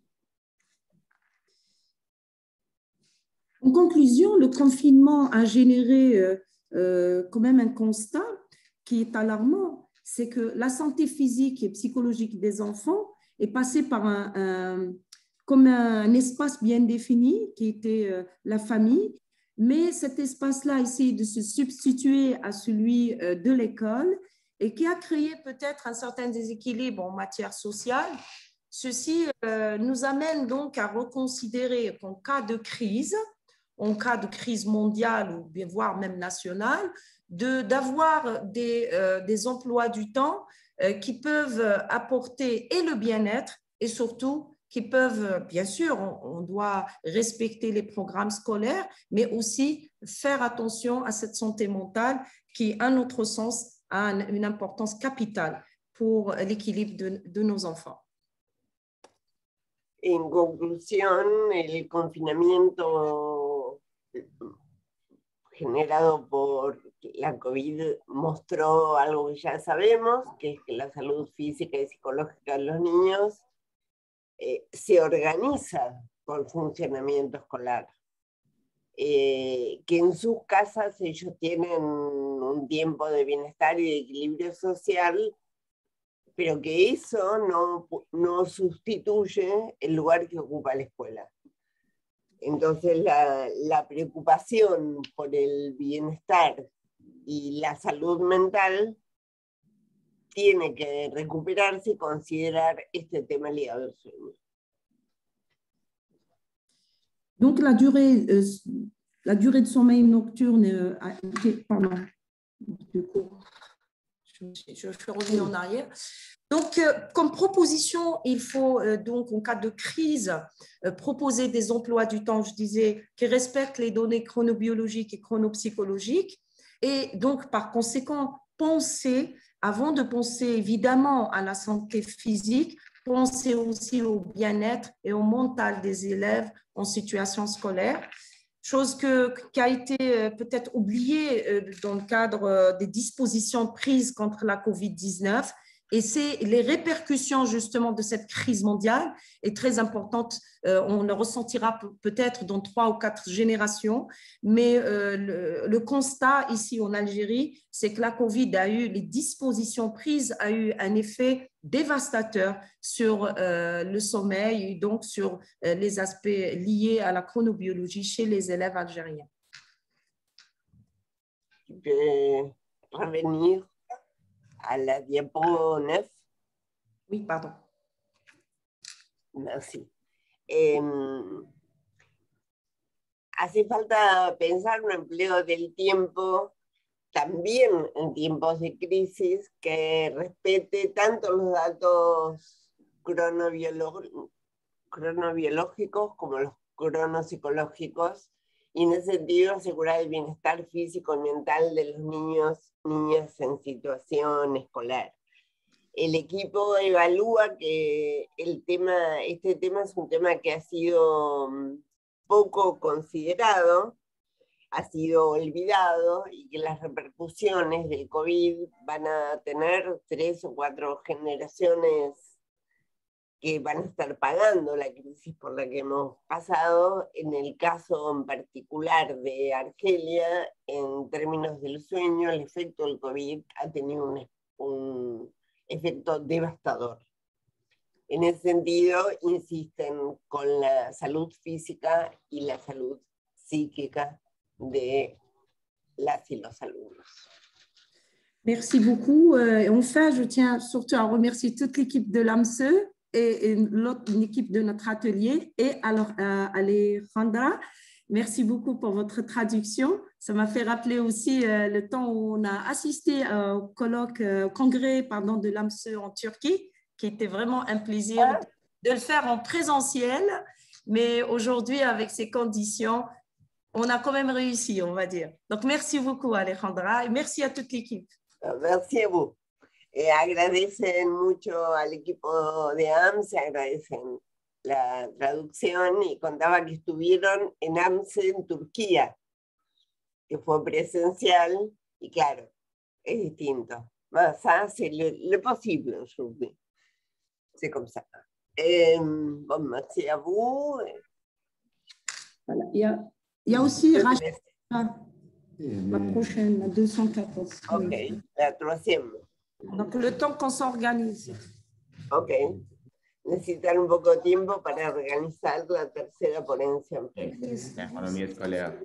En conclusion, le confinement a généré euh, euh, quand même un constat qui est alarmant, c'est que la santé physique et psychologique des enfants est passée par un, un, comme un espace bien défini qui était euh, la famille, mais cet espace-là a essayé de se substituer à celui euh, de l'école et qui a créé peut-être un certain déséquilibre en matière sociale. Ceci euh, nous amène donc à reconsidérer qu'en cas de crise, en cas de crise mondiale ou bien voire même nationale, de, d'avoir des, euh, des emplois du temps euh, qui peuvent apporter et le bien-être et surtout qui peuvent, bien sûr, on, on doit respecter les programmes scolaires, mais aussi faire attention à cette santé mentale qui, à notre sens, a une importance capitale pour l'équilibre de, de nos enfants. En conclusión, el confinamiento generado por la COVID mostró algo que ya sabemos, que es que la salud física y psicológica de los niños eh, se organiza por funcionamiento escolar. Eh, que en sus casas ellos tienen un tiempo de bienestar y de equilibrio social, pero que eso no, no sustituye el lugar que ocupa la escuela. Entonces la, la preocupación por el bienestar y la salud mental tiene que recuperarse y considerar este tema ligado al sueño. Donc la durée, euh, la durée de sommeil nocturne, euh, a été, pardon, du coup, je, je, je suis revenue en arrière. Donc, euh, comme proposition, il faut euh, donc, en cas de crise, euh, proposer des emplois du temps, je disais, qui respectent les données chronobiologiques et chronopsychologiques. Et donc, par conséquent, penser, avant de penser évidemment à la santé physique, penser aussi au bien-être et au mental des élèves en situation scolaire. Chose que, qui a été peut-être oubliée dans le cadre des dispositions prises contre la COVID dix-neuf, Et c'est les répercussions justement de cette crise mondiale est très importante. Euh, on le ressentira peut-être dans trois ou quatre générations, mais euh, le, le constat ici en Algérie, c'est que la Covid a eu, les dispositions prises a eu un effet dévastateur sur euh, le sommeil et donc sur euh, les aspects liés à la chronobiologie chez les élèves algériens. Tu peux revenir à la diapo neuf. Oui, pardon. Merci. Eh, hace falta pensar un empleo del tiempo también en tiempos de crisis que respete tanto los datos cronobiológicos cronobiológicos como los cronopsicológicos, y en ese sentido asegurar el bienestar físico y mental de los niños, niñas en situación escolar. El equipo evalúa que el tema, este tema es un tema que ha sido poco considerado, ha sido olvidado, y que las repercusiones del COVID van a tener tres o cuatro generaciones que van a estar pagando la crisis por la que hemos pasado. En el caso en particular de Argelia, en términos del sueño, el efecto del COVID ha tenido un, un efecto devastador. En ese sentido, insisten con la salud física y la salud psíquica de las y los alumnos. Merci beaucoup. Euh, enfin, je tiens surtout à remercier toute l'équipe de l'A M S E et, et l'autre équipe de notre atelier, et alors euh, Alejandra, merci beaucoup pour votre traduction. Ça m'a fait rappeler aussi euh, le temps où on a assisté euh, au colloque, euh, congrès pardon, de l'A M S E en Turquie, qui était vraiment un plaisir Ah. de le faire en présentiel, mais aujourd'hui, avec ces conditions, on a quand même réussi, on va dire. Donc, merci beaucoup, Alejandra, et merci à toute l'équipe. Merci a vous. Eh, agradecen mucho al equipo de A M S, agradecen la traducción, y contaba que estuvieron en A M S en Turquía, que fue presencial, y claro, es distinto. Más hace lo posible aujourd'hui. C'est comme ça. Eh, bon, merci à vous. Voilà. Il y a, il y a aussi Rachel, la prochaine, la deux cent quatorze. Ok, la troisième. Donc, le temps qu'on s'organise. Ok. Necesitan un poco de tiempo para organizar la tercera ponencia. La economía escolar.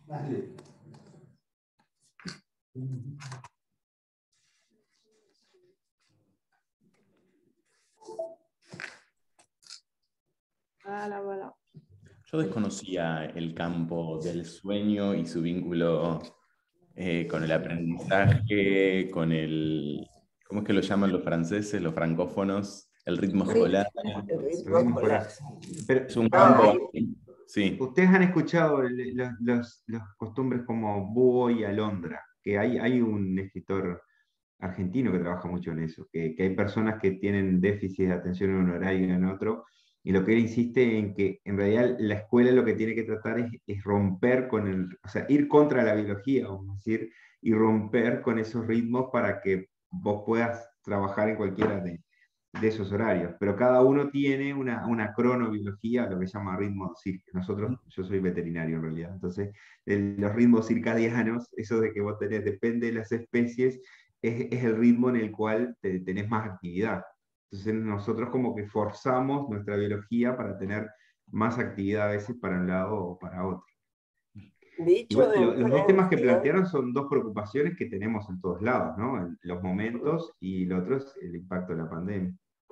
Voilà, voilà. Yo desconocía el campo del sueño y su vínculo eh, con el aprendizaje, con el, ¿cómo es que lo llaman los franceses, los francófonos? El ritmo escolar. El ritmo escolar. Pero, Es un campo. Sí. Ustedes han escuchado el, los, los, los costumbres como búho y alondra, que hay, hay un escritor argentino que trabaja mucho en eso, que, que hay personas que tienen déficit de atención en un horario y en otro, y lo que él insiste en que en realidad la escuela lo que tiene que tratar es, es romper con el, o sea, ir contra la biología, vamos a decir, y romper con esos ritmos para que vos puedas trabajar en cualquiera de, de esos horarios. Pero cada uno tiene una, una cronobiología, lo que se llama ritmo circadiano. Nosotros, yo soy veterinario en realidad, entonces el, los ritmos circadianos, eso de que vos tenés, depende de las especies, es, es el ritmo en el cual te, tenés más actividad. Entonces nosotros como que forzamos nuestra biología para tener más actividad a veces para un lado o para otro. Dicho Igual, lo, los Francia, dos temas que plantearon son dos preocupaciones que tenemos en todos lados, ¿no? Los momentos, y el otro es el impacto de la pandemia.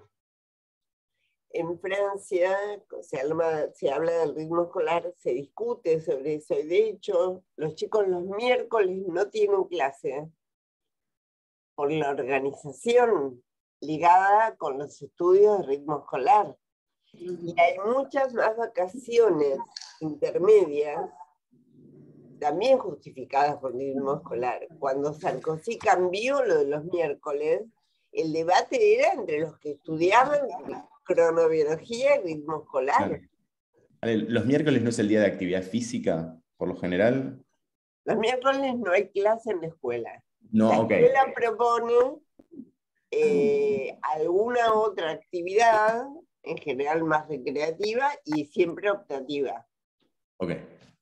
En Francia se habla, se habla del ritmo escolar, se discute sobre eso, y de hecho los chicos los miércoles no tienen clase por la organización ligada con los estudios de ritmo escolar. Y hay muchas más vacaciones intermedias, también justificadas por el ritmo escolar. Cuando Sarkozy cambió lo de los miércoles, el debate era entre los que estudiaban cronobiología y ritmo escolar. Claro. ¿Los miércoles no es el día de actividad física, por lo general? Los miércoles no hay clase en la escuela. No, la ok. escuela propone eh, alguna otra actividad, en general más recreativa y siempre optativa. Okay.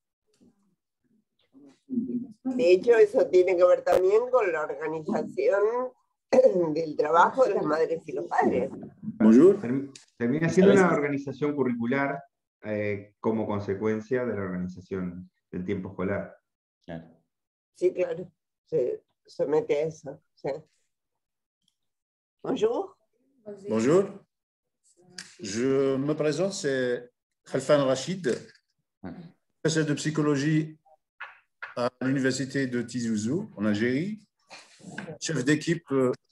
De hecho, eso tiene que ver también con la organización del trabajo de las madres y los padres. Bonjour. Termina siendo una organización curricular eh, como consecuencia de la organización del tiempo escolar. Sí, claro, se somete a eso. Sí. Bonjour. Bonjour. Je me présente, c'est Khalfan Rachid, professeur de psychologie à l'université de Tizi Ouzou, en Algérie, chef d'équipe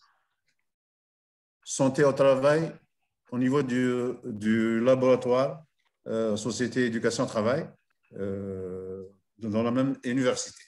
santé au travail au niveau du, du laboratoire euh, Société Éducation Travail euh, dans la même université.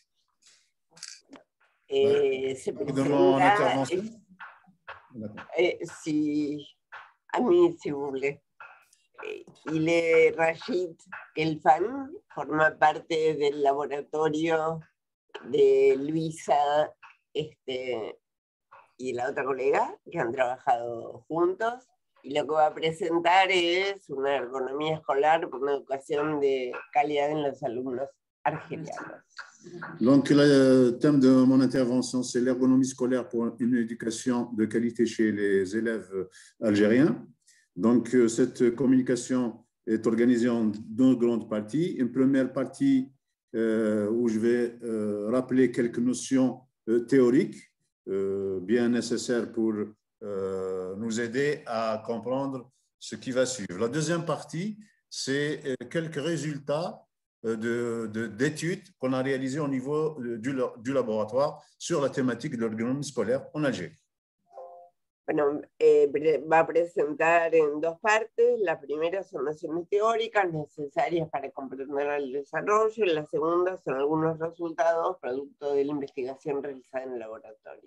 Et c'est de mon intervention. Eh, si, a mí, si vous voulez. Il est Rachid Khalfan, forma parte del laboratorio de Luisa este, y la otra colega que han trabajado juntos. Y lo que va a presentar es una ergonomía escolar por una educación de calidad en los alumnos argelianos. Donc, le thème de mon intervention, c'est l'ergonomie scolaire pour une éducation de qualité chez les élèves algériens. Donc, cette communication est organisée en deux grandes parties. Une première partie euh, où je vais euh, rappeler quelques notions euh, théoriques euh, bien nécessaires pour euh, nous aider à comprendre ce qui va suivre. La deuxième partie, c'est quelques résultats De, de, d'études qu'on a réalisées au niveau du, du laboratoire sur la thématique de l'ergonomie scolaire en Algérie. Bueno, eh, va a presentar en dos partes. La primera son nociones teóricas necesarias para comprender el desarrollo y la segunda son algunos resultados producto de la investigación realizada en el laboratorio.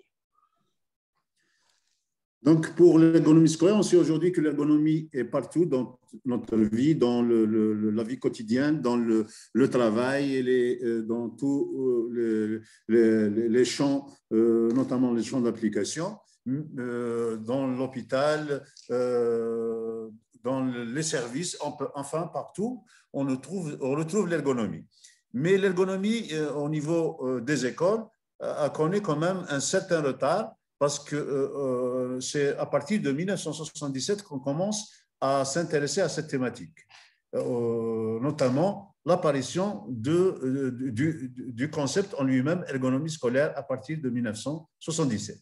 Donc, pour l'ergonomie scolaire, on sait aujourd'hui que l'ergonomie est partout dans notre vie, dans le, le, la vie quotidienne, dans le, le travail et les, dans tous les, les, les champs, euh, notamment les champs d'application, euh, dans l'hôpital, euh, dans les services, on peut, enfin partout, on retrouve, on retrouve l'ergonomie. Mais l'ergonomie, euh, au niveau euh, des écoles, a connu quand même un certain retard, parce que euh, c'est à partir de mille neuf cent soixante-dix-sept qu'on commence à s'intéresser à cette thématique, euh, notamment l'apparition de, de, du, du concept en lui-même, ergonomie scolaire, à partir de mille neuf cent soixante-dix-sept.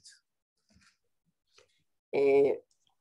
Eh,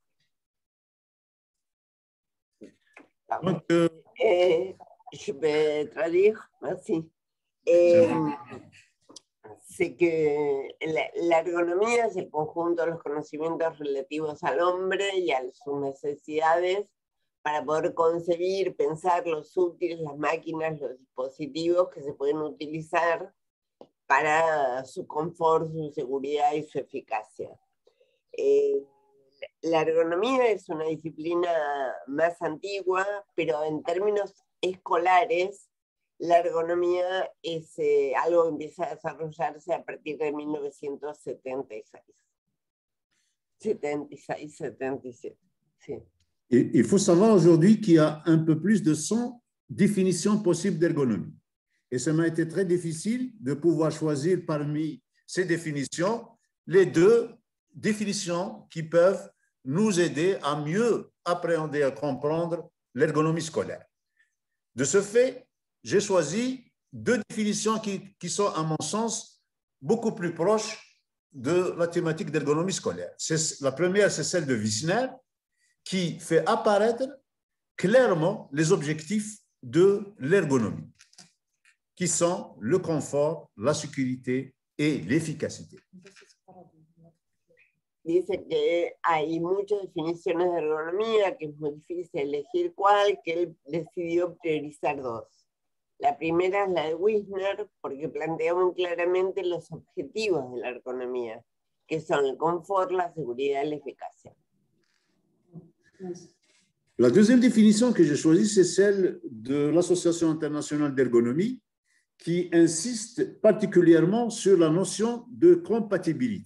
Donc, euh, eh, je vais traduire, merci. Eh, Sé que la, la ergonomía es el conjunto de los conocimientos relativos al hombre y a sus necesidades para poder concebir, pensar los útiles, las máquinas, los dispositivos que se pueden utilizar para su confort, su seguridad y su eficacia. Eh, la ergonomía es una disciplina más antigua, pero en términos escolares, la ergonomía es eh, algo que empieza a desarrollarse a partir de mil novecientos setenta y seis. setenta y seis, setenta y siete, sí. Et il faut savoir aujourd'hui qu'il y a un peu plus de cent définitions possibles d'ergonomie. Et ça m'a été très difficile de pouvoir choisir parmi ces définitions les deux définitions qui peuvent nous aider à mieux appréhender, à comprendre l'ergonomie scolaire. De ce fait, j'ai choisi deux définitions qui, qui sont, à mon sens, beaucoup plus proches de la thématique d'ergonomie scolaire. C'est, la première, c'est celle de Wissner, qui fait apparaître clairement les objectifs de l'ergonomie, qui sont le confort, la sécurité et l'efficacité. Dice que hay muchas definiciones de ergonomía, que es muy difícil elegir cuál, que él decidió priorizar dos. La primera es la de Wissner, porque plantea muy claramente los objetivos de la ergonomía, que son el confort, la seguridad y la eficacia. La deuxième définition que j'ai choisie, c'est celle de l'Association internationale d'ergonomie, qui insiste particulièrement sur la notion de compatibilité.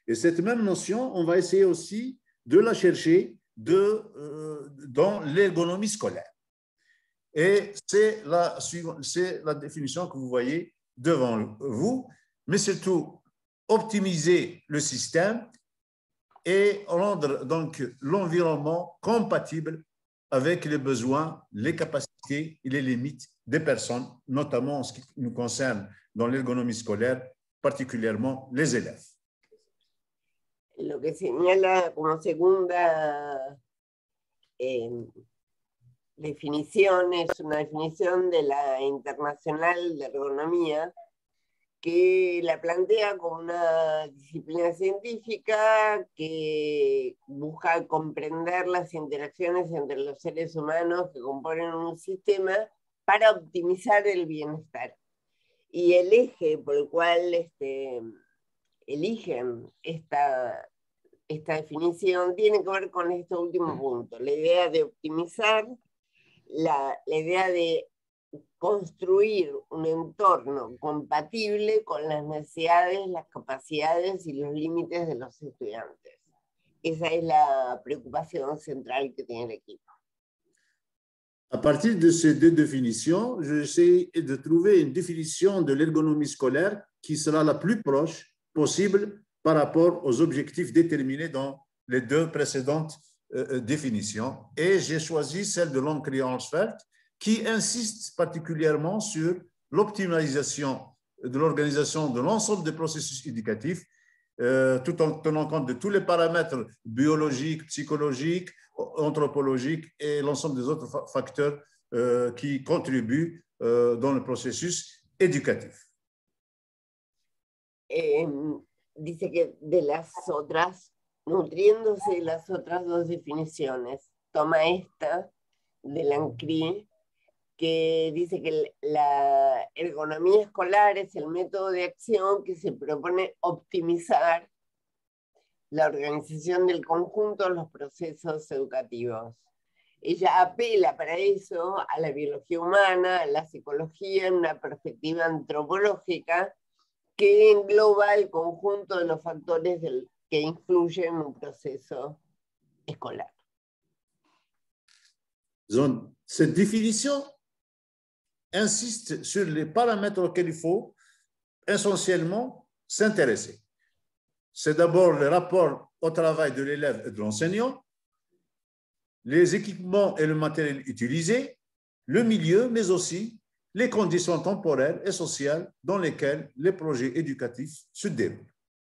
Et cette même notion, on va essayer aussi de la chercher de, euh, dans l'ergonomie scolaire. Et c'est la, c'est la définition que vous voyez devant vous, mais surtout optimiser le système et rendre donc l'environnement compatible avec les besoins, les capacités et les limites des personnes, notamment en ce qui nous concerne dans l'ergonomie scolaire, particulièrement les élèves. Lo que señala como segunda eh, definición es una definición de la Internacional de Ergonomía que la plantea como una disciplina científica que busca comprender las interacciones entre los seres humanos que componen un sistema para optimizar el bienestar. Y el eje por el cual este, eligen esta, esta definición tiene que ver con este último punto, la idea de optimizar, la, la idea de construir un entorno compatible con las necesidades, las capacidades y los límites de los estudiantes. Esa es la preocupación central que tiene el equipo. À partir de ces deux définitions, j'essaie de trouver une définition de l'ergonomie scolaire qui sera la plus proche possible par rapport aux objectifs déterminés dans les deux précédentes euh, définitions. Et j'ai choisi celle de Lonckry-Hansfeld, qui insiste particulièrement sur l'optimalisation de l'organisation de l'ensemble des processus éducatifs, euh, tout en tenant compte de tous les paramètres biologiques, psychologiques, anthropologiques et l'ensemble des autres facteurs euh, qui contribuent euh, dans le processus éducatif. Eh, dice que de las otras, nutriéndose de las otras dos definiciones, toma esta de Lonckry, que dice que la ergonomía escolar es el método de acción que se propone optimizar la organización del conjunto de los procesos educativos. Ella apela para eso a la biología humana, a la psicología en una perspectiva antropológica que engloba el conjunto de los factores del, que influyen en un proceso escolar. Donc, cette définition insiste sur les paramètres auxquels il faut essentiellement s'intéresser. C'est d'abord le rapport au travail de l'élève et de l'enseignant, les équipements et le matériel utilisé, le milieu, mais aussi les conditions temporelles et sociales dans lesquelles les projets éducatifs se déroulent.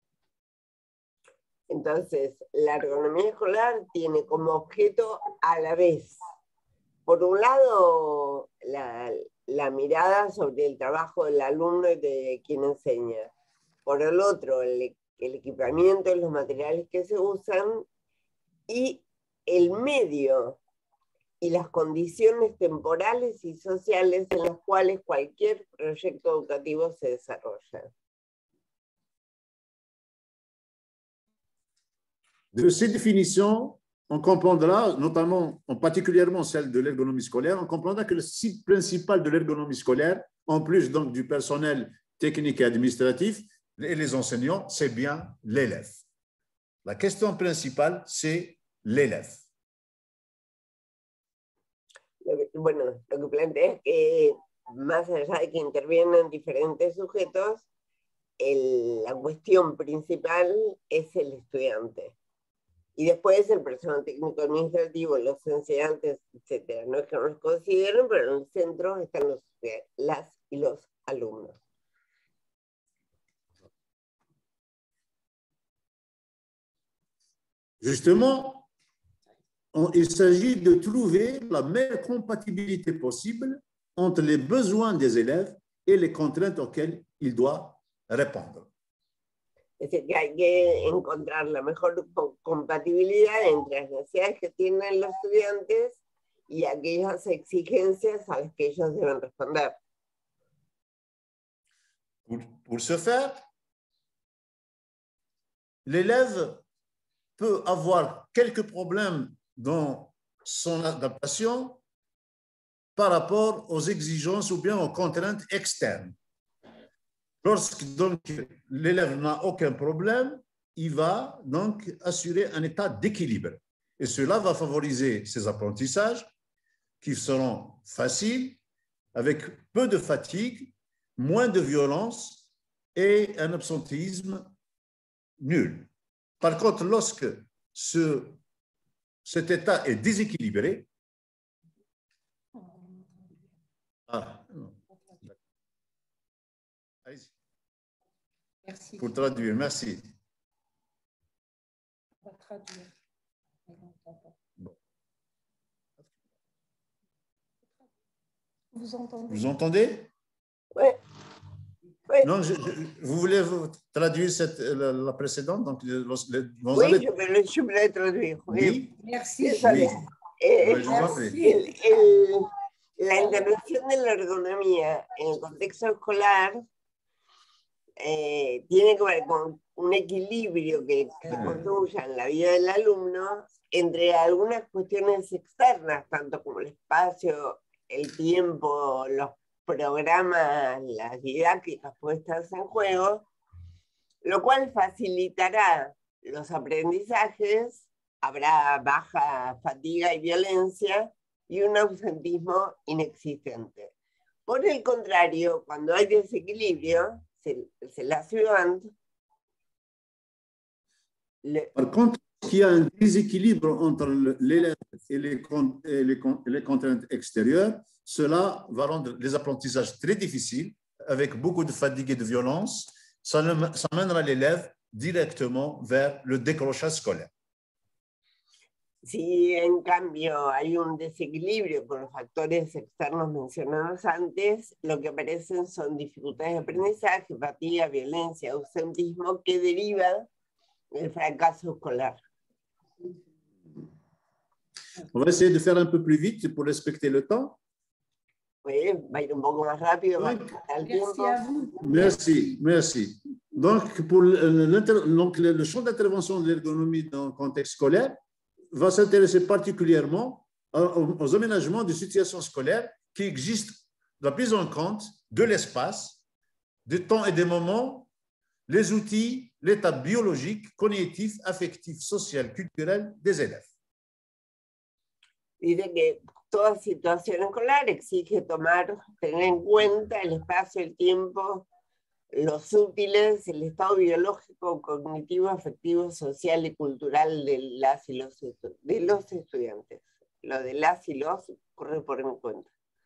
Entonces, la ergonomía escolar tiene como objeto a la vez, por un lado, la, la mirada sobre el trabajo del alumno y de quien enseña, por el otro, el, el equipamiento y los materiales que se usan, y el medio y las condiciones temporales y sociales en las cuales cualquier proyecto educativo se desarrolla. De ces définitions, on comprendra, notamment, en particulièrement celle de l'ergonomie scolaire, on comprendra que le site principal de l'ergonomie scolaire, en plus donc du personnel technique et administratif, et les enseignants, c'est bien l'élève. La question principale, c'est l'élève. Bueno, lo que plantea es que más allá de que intervienen diferentes sujetos, el, la cuestión principal es el estudiante. Y después el personal técnico administrativo, los enseñantes, etcétera. No es que no los consideren, pero en el centro están los, las y los alumnos. Justement, on, il s'agit de trouver la meilleure compatibilité possible entre les besoins des élèves et les contraintes auxquelles ils doivent répondre. Es decir, que hay que encontrar la mejor compatibilidad entre las necesidades que tienen los estudiantes y aquellas exigencias a las que ellos deben responder. Pour, pour ce faire, l'élève peut avoir quelques problèmes dans son adaptation par rapport aux exigences ou bien aux contraintes externes. Lorsque donc l'élève n'a aucun problème, il va donc assurer un état d'équilibre. Et cela va favoriser ces apprentissages qui seront faciles, avec peu de fatigue, moins de violence et un absentéisme nul. Par contre, lorsque ce, cet état est déséquilibré, ah, allez-y. Merci. Pour traduire, merci. On va traduire. Bon. Vous entendez? Vous entendez? Oui. Oui. Non, je, je, vous voulez vous traduire cette, la, la précédente donc, les, les, Oui, allez... je me je me la traduire. Oui. Oui. Merci. Oui. Eh, Oui, je vous en prie. el, el, la intervención de la ergonomía en el contexto escolar eh, tiene que ver con un equilibrio que se construya en la vida del alumno entre algunas cuestiones externas, tanto como el espacio, el tiempo, los programas, las didácticas puestas en juego, lo cual facilitará los aprendizajes, habrá baja fatiga y violencia y un ausentismo inexistente. Por el contrario, cuando hay desequilibrio, c'est la suivante. Le... Par contre, s'il y a un déséquilibre entre l'élève et les, et les, les contraintes extérieures, cela va rendre les apprentissages très difficiles, avec beaucoup de fatigue et de violence. Ça, le, ça mènera l'élève directement vers le décrochage scolaire. Si en cambio hay un desequilibrio con los factores externos mencionados antes, lo que aparecen son dificultades de aprendizaje, fatiga, violencia, ausentismo, que deriva del fracaso escolar. On va essayer de faire un peu plus vite pour respecter le temps. Oui, va a ir un poco más rápido. Oui. Merci à vous. Merci, merci. Donc, pour le, donc, le champ d'intervention de l'ergonomie dans le contexte scolaire va s'intéresser particulièrement aux, aux aménagements de situations scolaires qui existent, la prise en compte de l'espace, des temps et des moments, les outils, l'état biologique, cognitif, affectif, social, culturel des élèves. Dice que toda situación escolar exige tomar, tener en cuenta el espacio, el tiempo, los útiles, el estado biológico, cognitivo, afectivo, social y cultural de las y los, de los estudiantes. Lo de las y los corre por mi cuenta.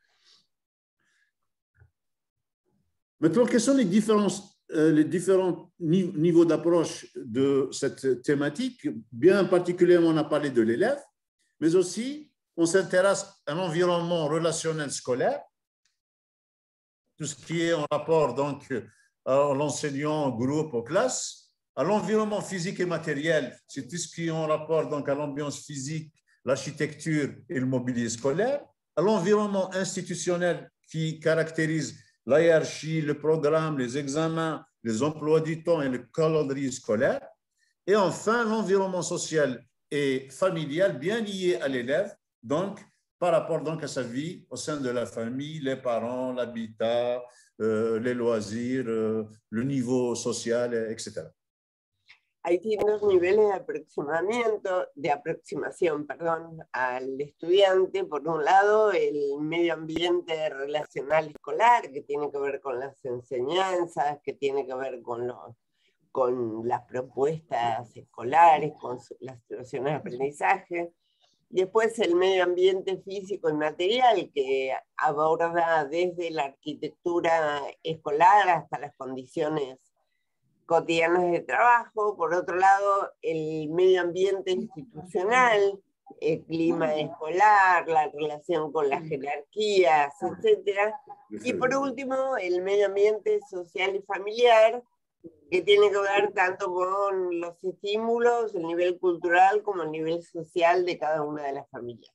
Maintenant, quels sont les différents, euh, les différents ni niveaux d'approche de cette thématique? Bien particulièrement, on a parlé de l'élève, mais aussi on s'intéresse à l'environnement relationnel scolaire, tout ce qui est en rapport donc à l'enseignant, au groupe, aux classes, à l'environnement physique et matériel, c'est tout ce qui est en rapport donc à l'ambiance physique, l'architecture et le mobilier scolaire, à l'environnement institutionnel qui caractérise la hiérarchie, le programme, les examens, les emplois du temps et le calendrier scolaire, et enfin l'environnement social et familial bien lié à l'élève, donc par rapport donc à sa vie au sein de la famille, les parents, l'habitat, euh, les loisirs, euh, le niveau social, et cetera. Hay distintos niveles de aproximamiento, de aproximación, perdón, al estudiante. Por un lado, el medio ambiente relacional escolar, que tiene que ver con las enseñanzas, que tiene que ver con, los, con las propuestas escolares, con las situaciones de aprendizaje. Después el medio ambiente físico y material, que aborda desde la arquitectura escolar hasta las condiciones cotidianas de trabajo. Por otro lado, el medio ambiente institucional, el clima escolar, la relación con las jerarquías, etcétera. Y por último, el medio ambiente social y familiar, que tiene que ver tanto con los estímulos, el nivel cultural, como el nivel social de cada una de las familias.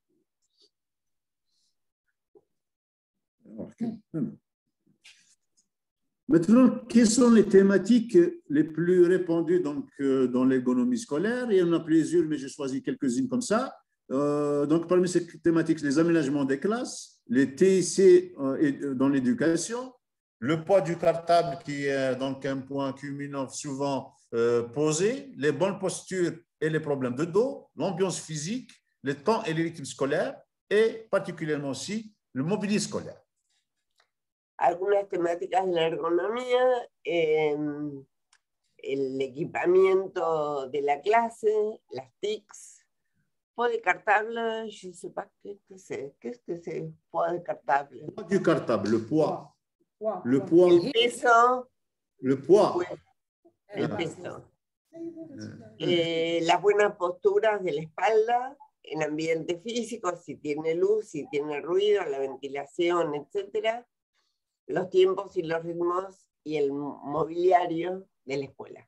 Maintenant, quelles sont les thématiques les plus répandues donc, euh, dans l'ergonomie scolaire? Il y en a plusieurs, mais j'ai choisi quelques-unes comme ça. Euh, donc, parmi ces thématiques, les aménagements des classes, les T I C euh, dans l'éducation, le poids du cartable qui est donc un point culminant souvent euh, posé, les bonnes postures et les problèmes de dos, l'ambiance physique, le temps et les rythmes scolaires et particulièrement aussi le mobilier scolaire. Algunas temáticas de la ergonomía, eh, el equipamiento de la clase, las T I Cs, poids de cartable, je ne sais pas qu'est-ce que c'est. Qu'est-ce que c'est, poids de cartable? Le poids du cartable, le poids. Le poids. El peso. Le poids. El peso. Eh, las buenas posturas de la espalda en ambiente físico, si tiene luz, si tiene ruido, la ventilación, etcétera, los tiempos y los ritmos y el mobiliario de la escuela.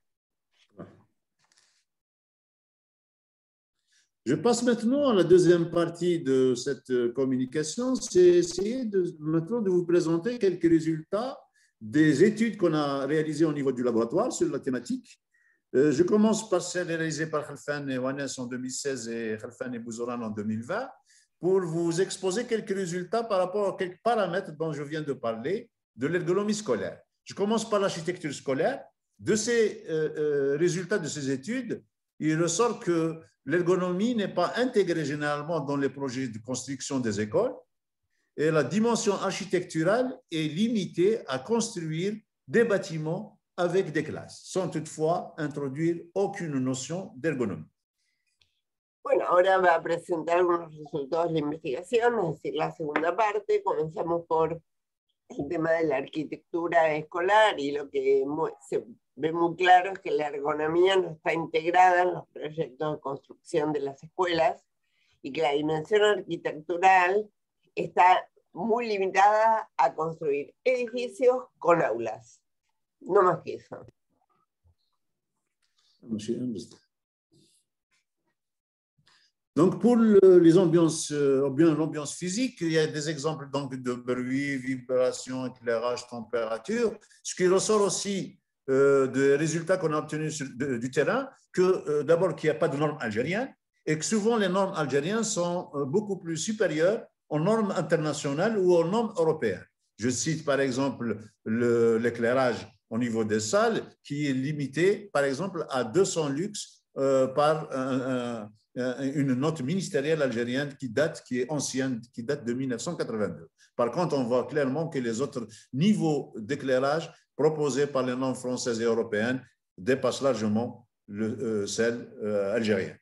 Je passe maintenant à la deuxième partie de cette communication, c'est essayer de, maintenant de vous présenter quelques résultats des études qu'on a réalisées au niveau du laboratoire sur la thématique. Euh, je commence par celle réalisée par Khalfan et Wanes en deux mille seize et Khalfan et Bouzoran en deux mille vingt pour vous exposer quelques résultats par rapport à quelques paramètres dont je viens de parler de l'ergonomie scolaire. Je commence par l'architecture scolaire. De ces euh, euh, résultats de ces études, il ressort que l'ergonomie n'est pas intégrée généralement dans les projets de construction des écoles et la dimension architecturale est limitée à construire des bâtiments avec des classes, sans toutefois introduire aucune notion d'ergonomie. Bueno, ahora va a presentar unos resultados de la investigación, es decir, la segunda parte. Comenzamos por el tema de la arquitectura escolar y lo que se ve muy claro es que la ergonomía no está integrada en los proyectos de construcción de las escuelas y que la dimensión arquitectural está muy limitada a construir edificios con aulas. No más que eso. Donc, pour le, les ambiances, euh, bien l'ambiance physique, il y a des exemples donc, de bruit, vibration, éclairage, température. Ce qui ressort aussi euh, des résultats qu'on a obtenus sur, de, du terrain, que euh, d'abord qu'il n'y a pas de normes algériennes et que souvent les normes algériennes sont euh, beaucoup plus supérieures aux normes internationales ou aux normes européennes. Je cite par exemple l'éclairage au niveau des salles qui est limité par exemple à deux cents lux euh, par un, un une note ministérielle algérienne qui date, qui est ancienne, qui date de mille neuf cent quatre-vingt-deux. Par contre, on voit clairement que les autres niveaux d'éclairage proposés par les normes françaises et européennes dépassent largement le, euh, celles euh, algériennes.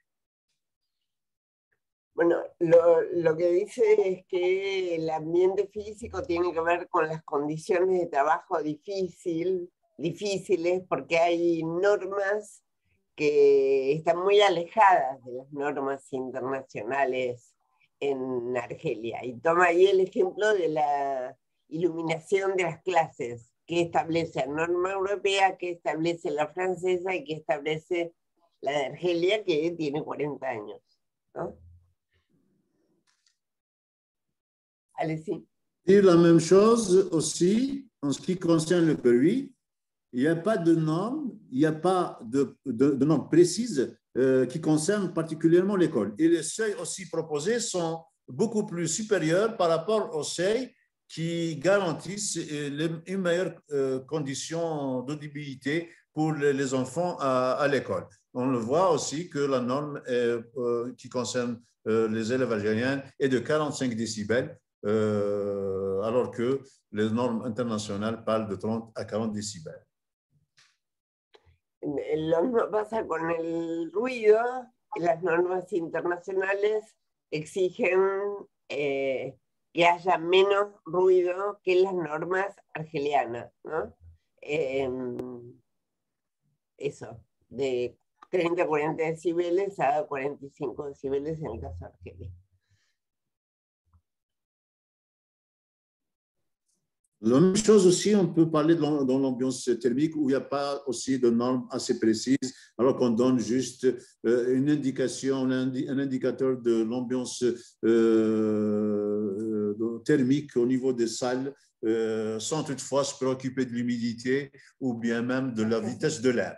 Bueno, lo, lo que dice es que el ambiente físico tiene que ver con las condiciones de trabajo difícil, difíciles, porque hay normas que están muy alejadas de las normas internacionales en Argelia. Y toma ahí el ejemplo de la iluminación de las clases, que establece la norma europea, que establece la francesa y que establece la de Argelia, que tiene cuarenta años, ¿no? Allez-y. Et la même chose aussi en ce qui concerne le bruit. Il n'y a pas de normes, il n'y a pas de, de, de normes précises euh, qui concernent particulièrement l'école. Et les seuils aussi proposés sont beaucoup plus supérieurs par rapport aux seuils qui garantissent les, une meilleure euh, condition d'audibilité pour les, les enfants à, à l'école. On le voit aussi que la norme est, euh, qui concerne euh, les élèves algériens est de quarante-cinq décibels, euh, alors que les normes internationales parlent de trente à quarante décibels. Lo mismo pasa con el ruido. Las normas internacionales exigen eh, que haya menos ruido que las normas argelianas, ¿no? Eh, eso, de treinta a cuarenta decibeles a cuarenta y cinco decibeles en el caso de Argelia. La même chose aussi, on peut parler dans l'ambiance thermique où il n'y a pas aussi de normes assez précises, alors qu'on donne juste une indication, un indicateur de l'ambiance euh, thermique au niveau des salles, euh, sans toutefois se préoccuper de l'humidité ou bien même de la vitesse de l'air.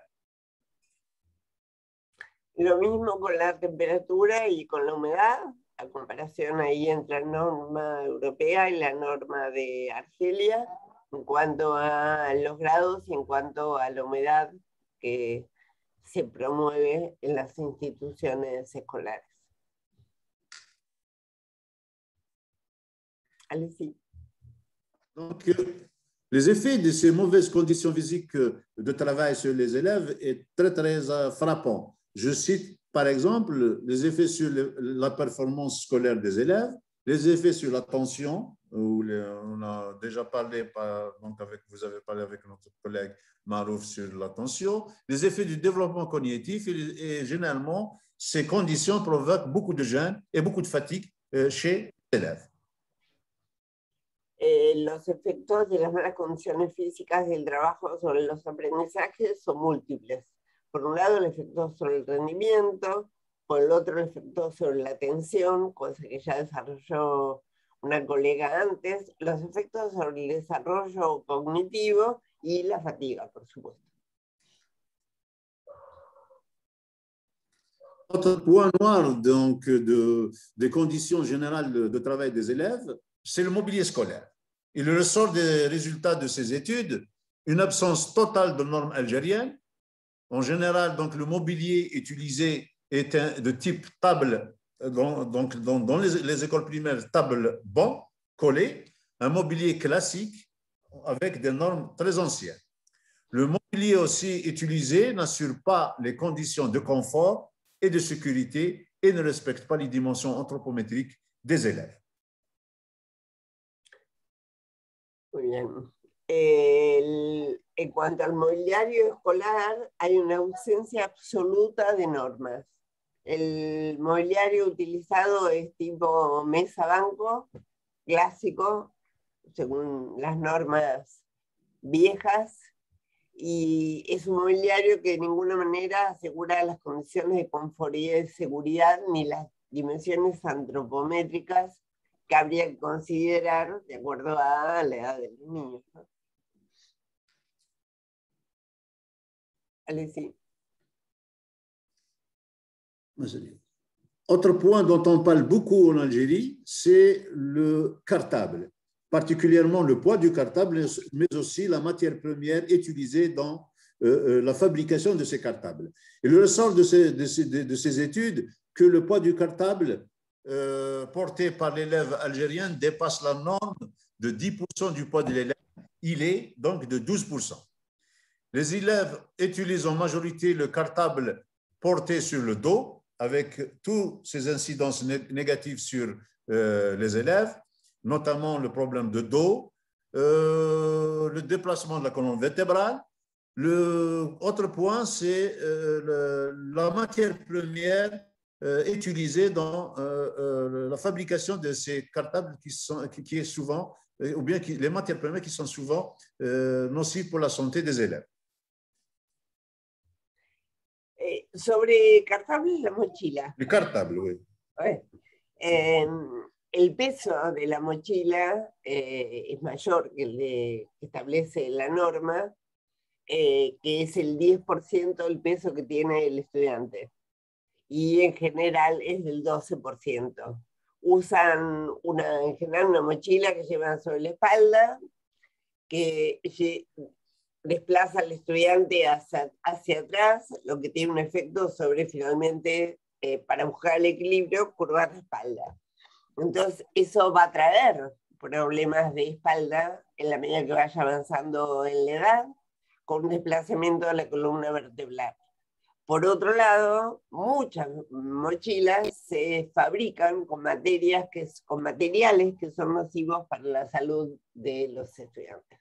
Lo mismo con la temperatura y con la humedad. La comparación ahí entre la norma europea y la norma de Argelia. en cuanto a los grados y en cuanto a la humedad que se promueve en las instituciones escolares. Allez-y. Donc, les effets de ces mauvaises conditions physiques de travail sur les élèves est très, très frappant. Je cite, par exemple, les effets sur la performance scolaire des élèves, les effets sur l'attention, où on a déjà parlé, par, donc avec, vous avez parlé avec notre collègue Marouf sur l'attention, les effets du développement cognitif, et, et généralement, ces conditions provoquent beaucoup de gêne et beaucoup de fatigue chez les élèves. Eh, los efectos de las malas condiciones físicas del trabajo sobre los aprendizajes son múltiples. Por un lado, el efecto sobre el rendimiento, por el otro, el efecto sobre la atención, cosa que ya desarrolló una colega antes, los efectos sobre el desarrollo cognitivo y la fatiga, por supuesto. Autre point noir donc, de, des conditions générales de, de travail des élèves, c'est le mobilier scolaire. Il ressort des résultats de ces études une absence totale de normes algériennes. En général, donc, le mobilier utilisé est un, de type table, donc dans, dans les, les écoles primaires, table banc, collé, un mobilier classique avec des normes très anciennes. Le mobilier aussi utilisé n'assure pas les conditions de confort et de sécurité et ne respecte pas les dimensions anthropométriques des élèves. Muy bien. El, en cuanto al mobiliario escolar, hay una ausencia absoluta de normas. El mobiliario utilizado es tipo mesa-banco, clásico, según las normas viejas, y es un mobiliario que de ninguna manera asegura las condiciones de confort y de seguridad ni las dimensiones antropométricas que habría que considerar de acuerdo a la edad de los niños, ¿no? Allez-y. Autre point dont on parle beaucoup en Algérie, c'est le cartable, particulièrement le poids du cartable, mais aussi la matière première utilisée dans euh, la fabrication de ces cartables. Il ressort de ces, de ces, de ces études que le poids du cartable Euh, porté par l'élève algérien dépasse la norme de dix pour cent du poids de l'élève. Il est donc de douze pour cent. Les élèves utilisent en majorité le cartable porté sur le dos, avec toutes ces incidences négatives sur euh, les élèves, notamment le problème de dos, euh, le déplacement de la colonne vertébrale. Le autre point, c'est euh, la matière première Euh, utilisé dans euh, euh, la fabrication de ces cartables qui, sont, qui, qui est souvent, euh, ou bien qui, les matières premières qui sont souvent euh, nocives pour la santé des élèves. Eh, sobre cartable, la mochila. Le cartable, oui. Ouais. Eh, el peso de la mochila eh, es mayor que el de, que establece la norma, eh, que es el diez por ciento del peso que tiene el estudiante. Y en general es del doce por ciento. Usan una, en general una mochila que llevan sobre la espalda, que desplaza al estudiante hacia, hacia atrás, lo que tiene un efecto sobre finalmente, eh, para buscar el equilibrio, curvar la espalda. Entonces eso va a traer problemas de espalda en la medida que vaya avanzando en la edad, con un desplazamiento de la columna vertebral. Por otro lado, muchas mochilas se fabrican con, materias que, con materiales que son nocivos para la salud de los estudiantes.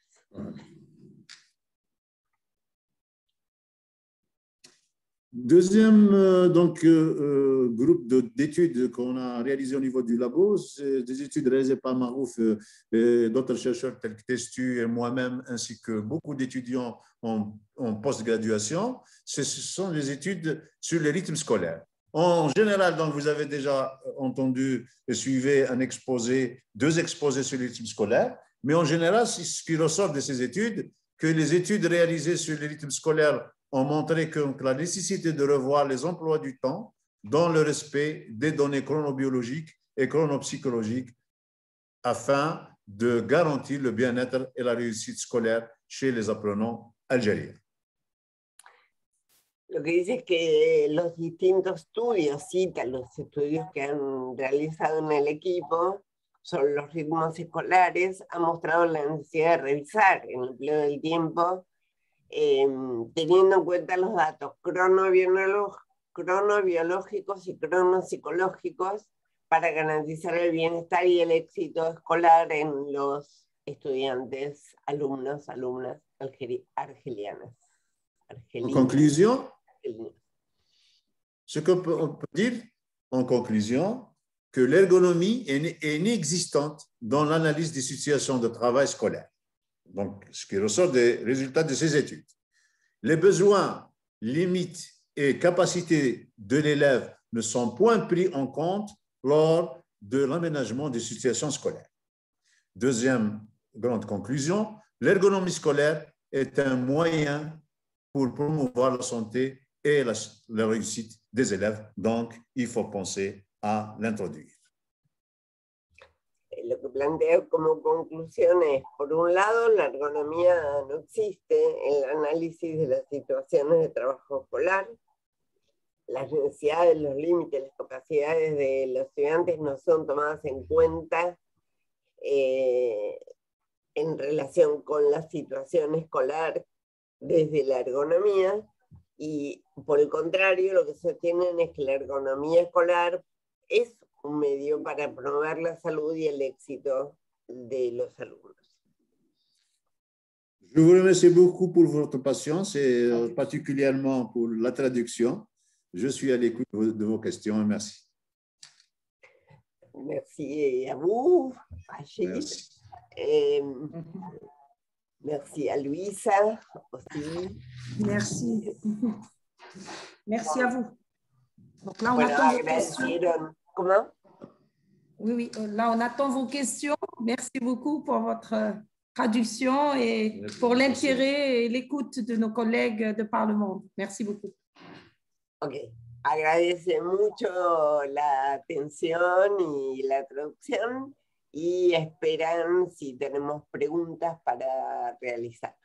Deuxième euh, donc, euh, groupe d'études qu'on a réalisé au niveau du labo, c'est des études réalisées par Marouf euh, et d'autres chercheurs tels que Testu et moi-même, ainsi que beaucoup d'étudiants en, en post-graduation. Ce sont des études sur les rythmes scolaires. En général, donc, vous avez déjà entendu et suivi un exposé, deux exposés sur les rythmes scolaires, mais en général, c'est ce qui ressort de ces études, que les études réalisées sur les rythmes scolaires ont montré que la nécessité de revoir les emplois du temps dans le respect des données chronobiologiques et chronopsychologiques afin de garantir le bien-être et la réussite scolaire chez les apprenants algériens. Lo que dice es que los distintos estudios, citan los estudios que han realizado en el equipo sobre los ritmos escolares, han mostrado la necesidad de revisar el empleo del tiempo, eh, teniendo en cuenta los datos cronobiológicos, cronobiológicos y cronopsicológicos para garantizar el bienestar y el éxito escolar en los estudiantes, alumnos, alumnas argelianas. En conclusion, ce qu'on peut, on peut dire en conclusion, que l'ergonomie est, est inexistante dans l'analyse des situations de travail scolaire. Donc, ce qui ressort des résultats de ces études. Les besoins, limites et capacités de l'élève ne sont point pris en compte lors de l'aménagement des situations scolaires. Deuxième grande conclusion, l'ergonomie scolaire est un moyen pour promouvoir la santé et la, la réussite des élèves. Donc, il faut penser a l'introduire. Lo que planteo como conclusión es, por un lado, la ergonomía no existe en el análisis de las situaciones de trabajo escolar. Las necesidades, los límites, las capacidades de los estudiantes no son tomadas en cuenta eh, en relación con la situación escolar desde la ergonomía, y por el contrario, lo que sostienen es que la ergonomía escolar es un medio para promover la salud y el éxito de los alumnos. Je vous remercie beaucoup pour votre patience et particulièrement pour la traduction. Je suis à l'écoute de vos questions et merci. Merci à vous, Rachid. Merci. Et merci à Luisa aussi. Merci. Merci à vous. Donc là, on Bueno, attend vos questions. Comment? Oui, oui. Là, on attend vos questions. Merci beaucoup pour votre traduction et pour l'intérêt et l'écoute de nos collègues de par le monde. Merci beaucoup. Ok. Agradece mucho la atención y la traducción y esperan si tenemos preguntas para realizar.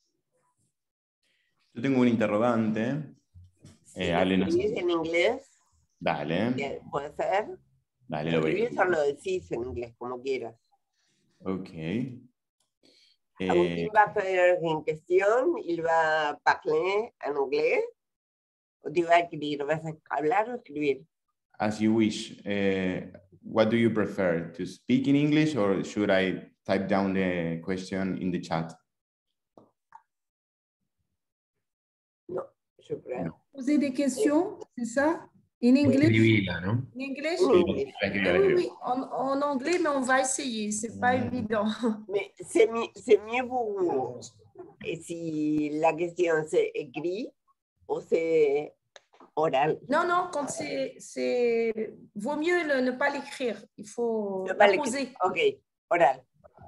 Yo tengo un interrogante. Si eh, lo Ale, no sé. escribís en inglés, Dale. ¿puede ser? Dale, Lo lo voy. escribís o lo decís en inglés, como quieras. Ok. Agustín Eh, va a faire une question, il va parler en anglais. ¿O te va a escribir? ¿Vas a hablar o escribir? as you wish. Eh, what do you prefer? To speak in English or should I type down the question in the chat? No, yo creo. No. Poser des questions, c'est ça? En anglais? Escribila, ¿no? En anglais? En Oui, inglés. la escribo, la Oui, escribo. oui, en, en anglais, mais on va essayer. C'est pas Mm. évident. Mais c'est mi- c'est mieux pour vous. Et si la question c'est écrit ou c'est oral? Non, non, quand c'est, c'est, vaut mieux le- ne pas l'écrire. Il faut Ne pas la l'écrire. poser. Ok, oral.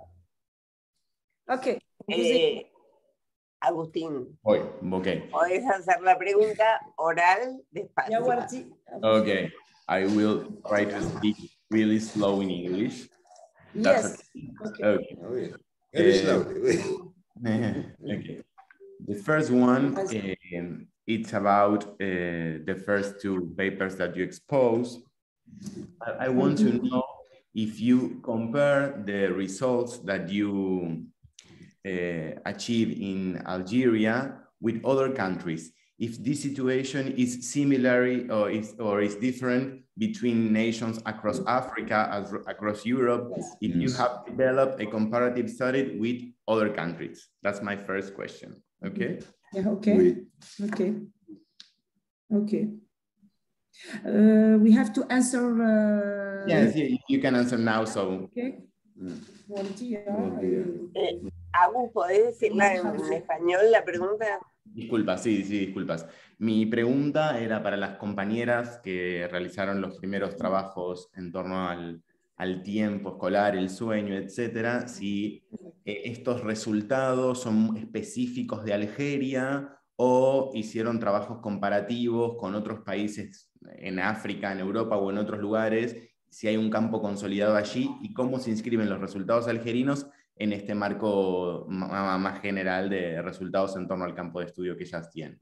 Ok. Vous Eh, Agustín, Voy, ok. podés hacer la pregunta oral despacio. Yawardi. Okay, I will try to speak really slow in English. That's Yes. Okay. okay. Oui. Very Eh, slowly. okay. The first one, um, it's about uh, the first two papers that you exposed. I, I want to know if you compare the results that you uh, achieve in Algeria with other countries, if this situation is similar or is, or is different between nations across Africa, as, across Europe, if you have developed a comparative study with other countries. That's my first question, okay? Yeah, okay. Oui. Okay. Okay. Uh, we have to answer. Uh, Yes, you, you can answer now, so. Okay. Mm. Buen día. Buen día. Eh, Agus, ¿podés decirla en, en español la pregunta? Disculpas, sí, sí, disculpas. Mi pregunta era para las compañeras que realizaron los primeros trabajos en torno al, al tiempo escolar, el sueño, etcétera, si eh, estos resultados son específicos de Algeria o hicieron trabajos comparativos con otros países en África, en Europa o en otros lugares, si hay un campo consolidado allí y cómo se inscriben los resultados algerinos en este marco más general de resultados en torno al campo de estudio que ellas tienen.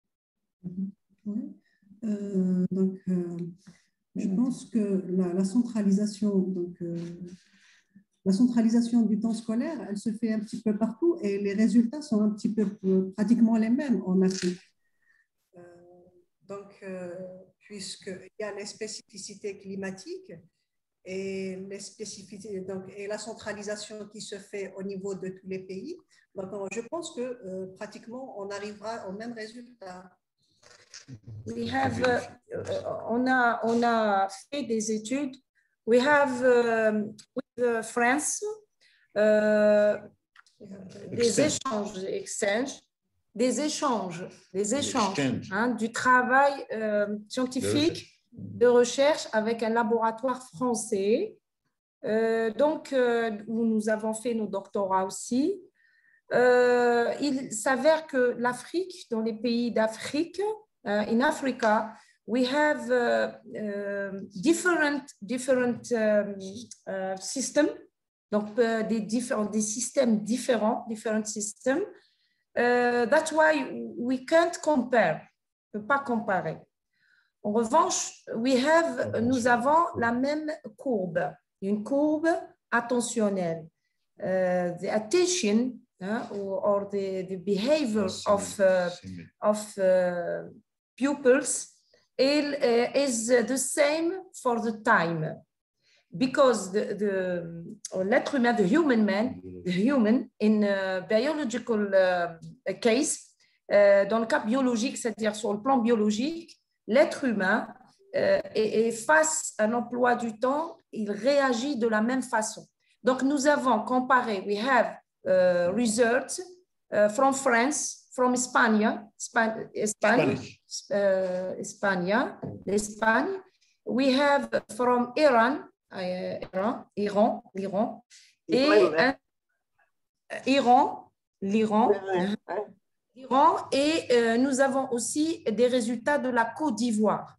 Oui. Euh, donc, euh, je pense que la, la centralisation, donc, euh, la centralisation du temps scolaire, elle se fait un petit peu partout et les résultats sont un petit peu pratiquement les mêmes en Afrique. Euh, donc, euh, puisqu'il y a les spécificités climatiques et, les spécificités, donc, et la centralisation qui se fait au niveau de tous les pays, donc, je pense que euh, pratiquement on arrivera au même résultat. We have, uh, on, a, on a fait des études. We have, um, with uh, France, uh, des échanges, exchange, des échanges, des échanges, hein, du travail euh, scientifique, de recherche avec un laboratoire français. Euh, donc, euh, où nous avons fait nos doctorats aussi. Euh, il s'avère que l'Afrique, dans les pays d'Afrique, Uh, in Africa, we have uh, uh, different, different um, uh, systems, donc uh, des, différents, des systèmes différents, different systems. Uh, that's why we can't compare, on ne peut pas comparer. En revanche, we have, nous avons la même courbe, une courbe attentionnelle. Uh, the attention uh, or, or the, the behavior of, uh, of uh, pupils is the same for the time, because the, the l'être humain, the human man, the human in a biological uh, case, uh, dans le cas biologique, c'est-à-dire sur le plan biologique, l'être humain uh, est, est face à l'emploi du temps, il réagit de la même façon. Donc nous avons comparé, we have uh, results uh, from France, from Espagne, Espagne, Espagne, uh, Espagne, l'Espagne. We have from Iran, uh, Iran, Iran, l'Iran, et uh, Iran, l'Iran, l'Iran, et uh, nous avons aussi des résultats de la Côte d'Ivoire.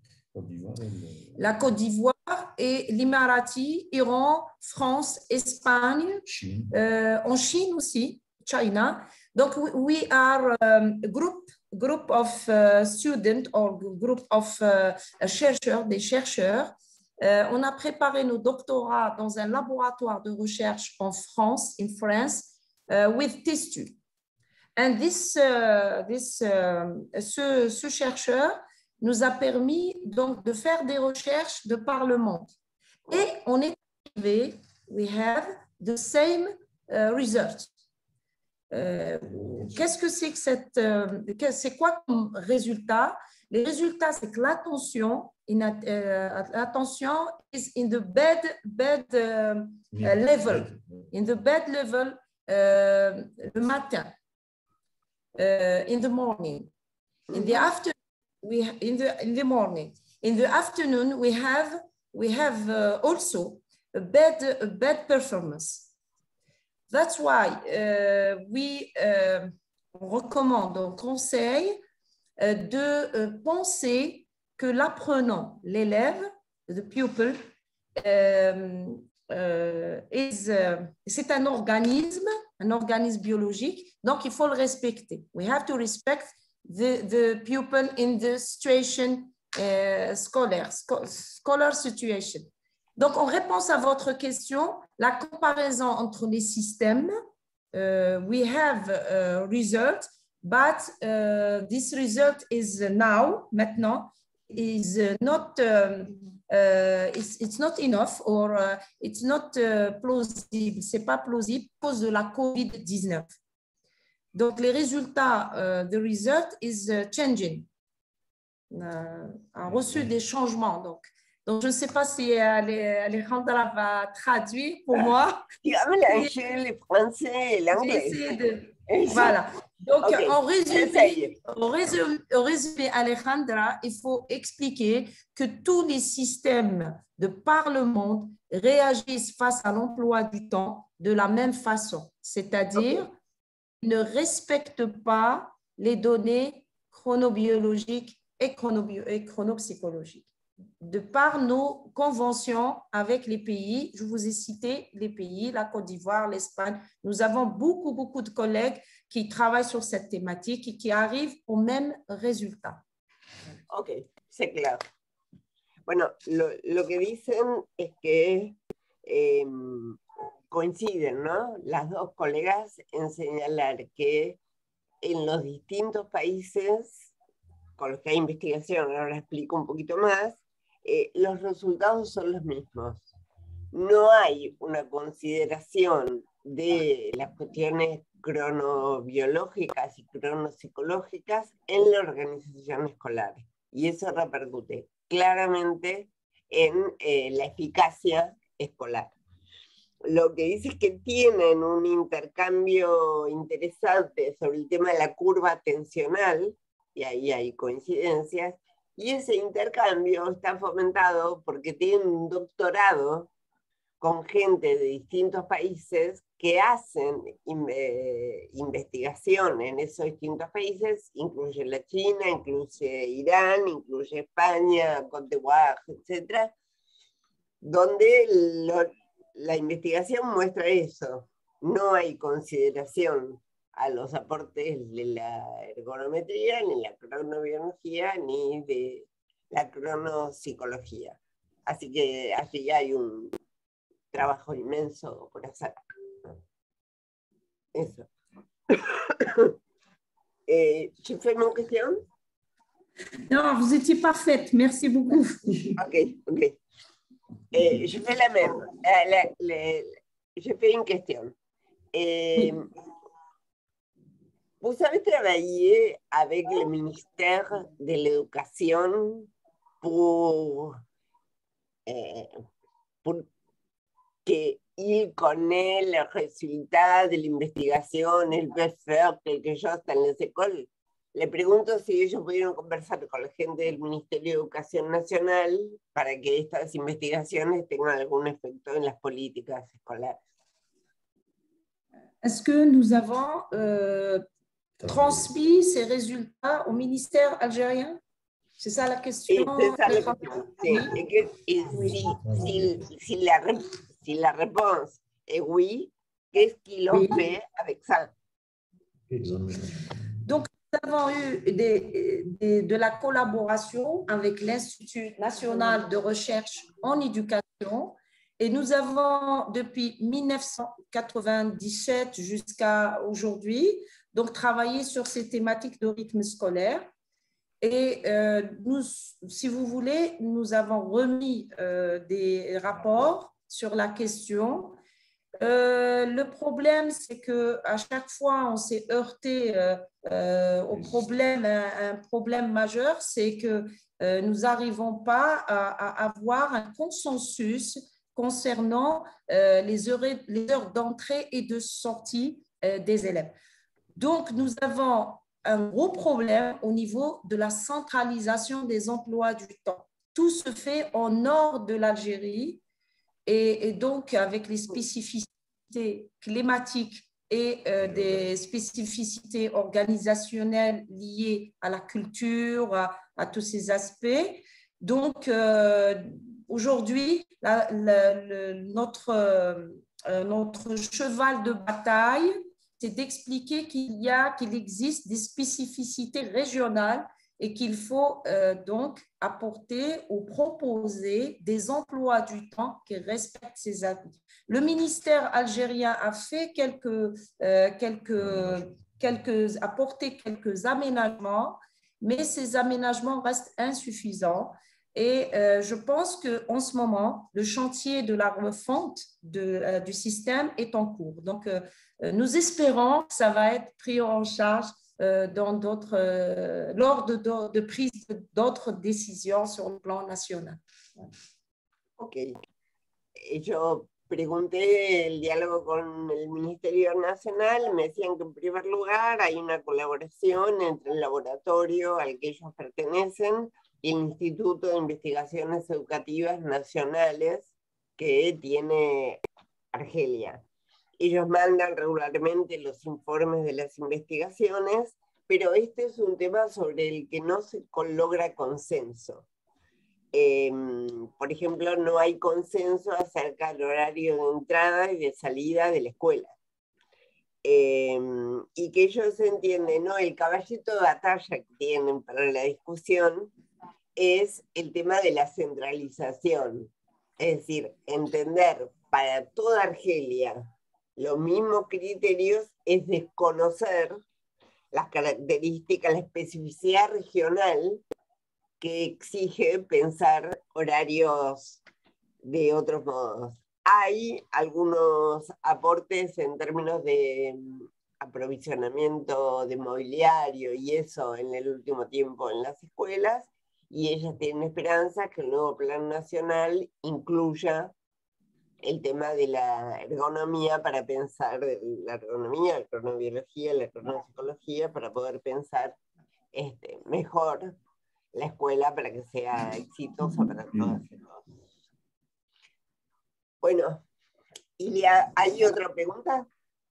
La Côte d'Ivoire et l'Émirati, Iran, France, Espagne, Chine. Euh, en Chine aussi, China. Donc, we are um, a group, group of uh, students or group of uh, chercheurs, des chercheurs. Uh, on a préparé nos doctorats dans un laboratoire de recherche en France, in France, uh, with tissus. And this, uh, this, uh, ce, ce chercheur nous a permis donc de faire des recherches de par le monde. Et on est arrivé, we have the same uh, result. Euh, qu'est-ce que c'est que cette, euh, c'est quoi comme résultat? Les résultats, c'est que l'attention, uh, l'attention is in the bed, bed uh, uh, level, in the bed level uh, le matin, uh, in the morning, in the afternoon, we in the in the morning, in the afternoon we have we have uh, also a bed a bed performance. That's why uh, we uh, recommande, on conseille uh, de uh, penser que l'apprenant, l'élève, the pupil, um, uh, is, uh, c'est un organisme, un organisme biologique, donc il faut le respecter. We have to respect the, the pupil in the situation uh, scolaire, scholar situation. Donc, en réponse à votre question, la comparaison entre les systèmes, uh, we have a result, but uh, this result is now, maintenant, is not, um, uh, it's, it's not enough or uh, it's not uh, plausible, c'est pas plausible à cause de la COVID dix-neuf. Donc, les résultats, uh, the result is uh, changing, uh, a reçu des changements, donc. Donc, je ne sais pas si Alejandra va traduire pour moi. Tu as mélangé le français et l'anglais. De... Voilà. Donc, okay. en, résumé, en, résumé, en résumé, Alejandra, il faut expliquer que tous les systèmes de par le monde réagissent face à l'emploi du temps de la même façon, c'est-à-dire okay. ne respectent pas les données chronobiologiques et, chronobio et chronopsychologiques. de par nos conventions avec les pays. Je vous ai cité les pays, la Côte d'Ivoire, l'Espagne. Nous avons beaucoup, beaucoup de collègues qui travaillent sur cette thématique et qui arrivent au même résultat. Ok, c'est clair. Bueno, lo, lo que dicen es que eh, coinciden, ¿no? Las dos colegas en señalar que en los distintos países con los que hay investigación, ahora explico un poquito más, eh, los resultados son los mismos. No hay una consideración de las cuestiones cronobiológicas y cronopsicológicas en la organización escolar. Y eso repercute claramente en eh, la eficacia escolar. Lo que dice es que tienen un intercambio interesante sobre el tema de la curva atencional, y ahí hay coincidencias, y ese intercambio está fomentado porque tienen un doctorado con gente de distintos países que hacen eh, investigación en esos distintos países, incluye la China, incluye Irán, incluye España, Côte d'Ivoire, etcétera, donde lo, la investigación muestra eso. No hay consideración a los aportes de la ergonometría, ni la cronobiología, ni de la cronopsicología. Así que allí hay un trabajo inmenso por hacer. Eso. eh, ¿Je fais mon question? Non, vous étiez parfaite. Merci beaucoup. Ok, ok. Eh, je fais la même. Eh, la, la, je fais une question. Eh, Vous avez travaillé avec le ministère de l'Éducation pour, eh, pour qu'il connaisse les résultats de l'investigación, il peut faire quelque chose dans les écoles. Le pregunto si ellos pudieron conversar con la gente del Ministerio de Educación Nacional para que estas investigaciones tengan algún efecto en las políticas escolares. Est-ce que nous avons euh, transmis ces résultats au ministère algérien? C'est ça la question? C'est ça la question. Sí. Et que, et si, si, si, la, si la réponse est oui, qu'est-ce qu'ils ont oui. fait avec ça? Donc, nous avons eu des, des, de la collaboration avec l'Institut national de recherche en éducation et nous avons, depuis mille neuf cent quatre-vingt-dix-sept jusqu'à aujourd'hui, donc travaillé sur ces thématiques de rythme scolaire. Et euh, nous, si vous voulez, nous avons remis euh, des rapports sur la question. Euh, le problème, c'est qu'à chaque fois, on s'est heurté euh, euh, au problème, un, un problème majeur, c'est que euh, nous n'arrivons pas à, à avoir un consensus concernant euh, les heures, les heures d'entrée et de sortie euh, des élèves. Donc, nous avons un gros problème au niveau de la centralisation des emplois du temps. Tout se fait au nord de l'Algérie et, et donc avec les spécificités climatiques et euh, des spécificités organisationnelles liées à la culture, à, à tous ces aspects. Donc, euh, aujourd'hui, la, la, le, notre, euh, notre cheval de bataille, c'est d'expliquer qu'il y a, qu'il existe des spécificités régionales et qu'il faut euh, donc apporter ou proposer des emplois du temps qui respectent ces habitudes. Le ministère algérien a fait quelques, euh, quelques, quelques, apporté quelques aménagements, mais ces aménagements restent insuffisants. Et euh, je pense qu'en ce moment, le chantier de la refonte de, euh, du système est en cours. Donc, euh, nous espérons que ça va être pris en charge euh, dans d'autres, euh, lors de, de, de prise d'autres décisions sur le plan national. Ok. Yo pregunté el diálogo con el Ministerio Nacional, me decían que en primer lugar hay una colaboración entre el laboratorio al que ellos pertenecen y el Instituto de Investigaciones Educativas Nacionales que tiene Argelia. Ellos mandan regularmente los informes de las investigaciones, pero este es un tema sobre el que no se logra consenso. Eh, por ejemplo, no hay consenso acerca del horario de entrada y de salida de la escuela. Eh, y que ellos entienden, ¿no? El caballito de batalla que tienen para la discusión es el tema de la centralización. Es decir, entender para toda Argelia los mismos criterios es desconocer las características, la especificidad regional que exige pensar horarios de otros modos. Hay algunos aportes en términos de aprovisionamiento de mobiliario y eso en el último tiempo en las escuelas, y ellas tienen esperanza que el nuevo plan nacional incluya el tema de la ergonomía para pensar, la ergonomía, la cronobiología, la cronopsicología, para poder pensar este, mejor la escuela para que sea exitosa para todas y todos. Bueno, Ilia, ¿hay otra pregunta?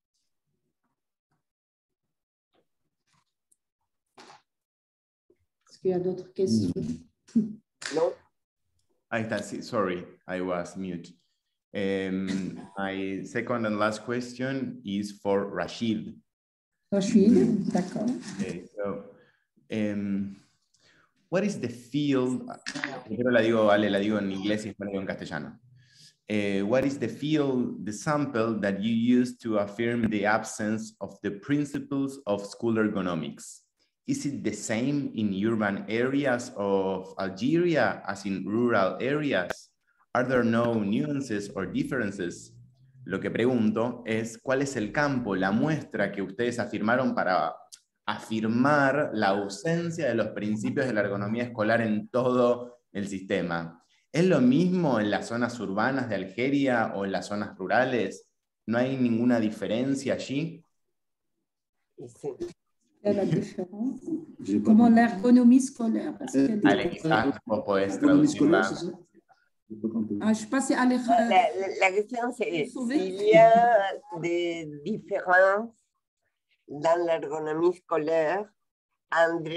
Est-ce qu'il y a d'autres questions? No. Ahí está, sí, sorry, I was mute. Um, my second and last question is for Rashid. Rashid, d'accord. Okay, so, um, what is the field, primero la digo, vale, la digo en inglés y después la digo en castellano. Uh, what is the field, the sample that you use to affirm the absence of the principles of school ergonomics? Is it the same in urban areas of Algeria as in rural areas? Are there no nuances or differences? Lo que pregunto es, ¿cuál es el campo, la muestra que ustedes afirmaron para afirmar la ausencia de los principios de la ergonomía escolar en todo el sistema? ¿Es lo mismo en las zonas urbanas de Algeria o en las zonas rurales? ¿No hay ninguna diferencia allí? Quelle est la différence? Comment l'ergonomie scolaire? Ale, quizás vos podés traducirla. Ah, je sais pas si Ale... La, la question c'est s'il y a des différences dans l'ergonomie scolaire entre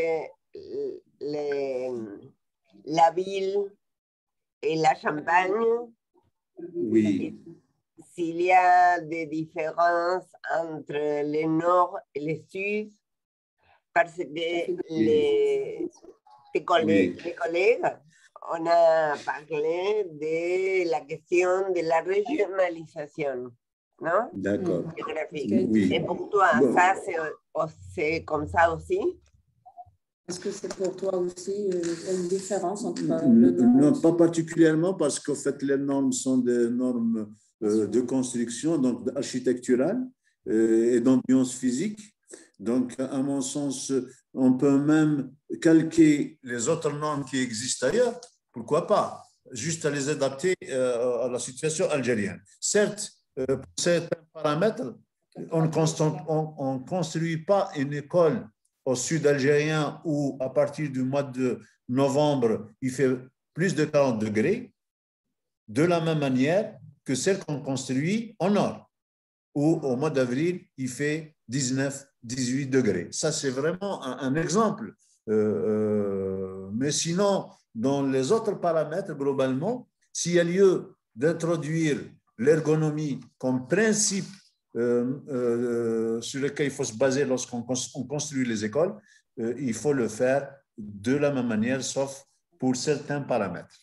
les, la ville et la Champagne. Oui. S'il y a des différences entre le nord et le sud, parce que les, tes collègues, Oui. les collègues, on a parlé de la question de la régionalisation, non? D'accord. Géographique. Oui. Et pour toi, Bon. ça, c'est comme ça aussi? Est-ce que c'est pour toi aussi une différence entre Non, le nord non, pas particulièrement, parce qu'en fait, les normes sont des normes euh, de construction, donc architecturales euh, et d'ambiance physique. Donc, à mon sens, on peut même calquer les autres normes qui existent ailleurs, pourquoi pas, juste à les adapter euh, à la situation algérienne. Certes, euh, pour certains paramètres, on ne construit pas une école au sud algérien où, à partir du mois de novembre, il fait plus de quarante degrés, de la même manière que celle qu'on construit au nord, où au mois d'avril, il fait dix-neuf, dix-huit degrés. Ça, c'est vraiment un, un exemple. Euh, euh, mais sinon, dans les autres paramètres, globalement, s'il y a lieu d'introduire l'ergonomie comme principe euh, euh, sur lequel il faut se baser lorsqu'on on construit les écoles, euh, il faut le faire de la même manière, sauf pour certains paramètres.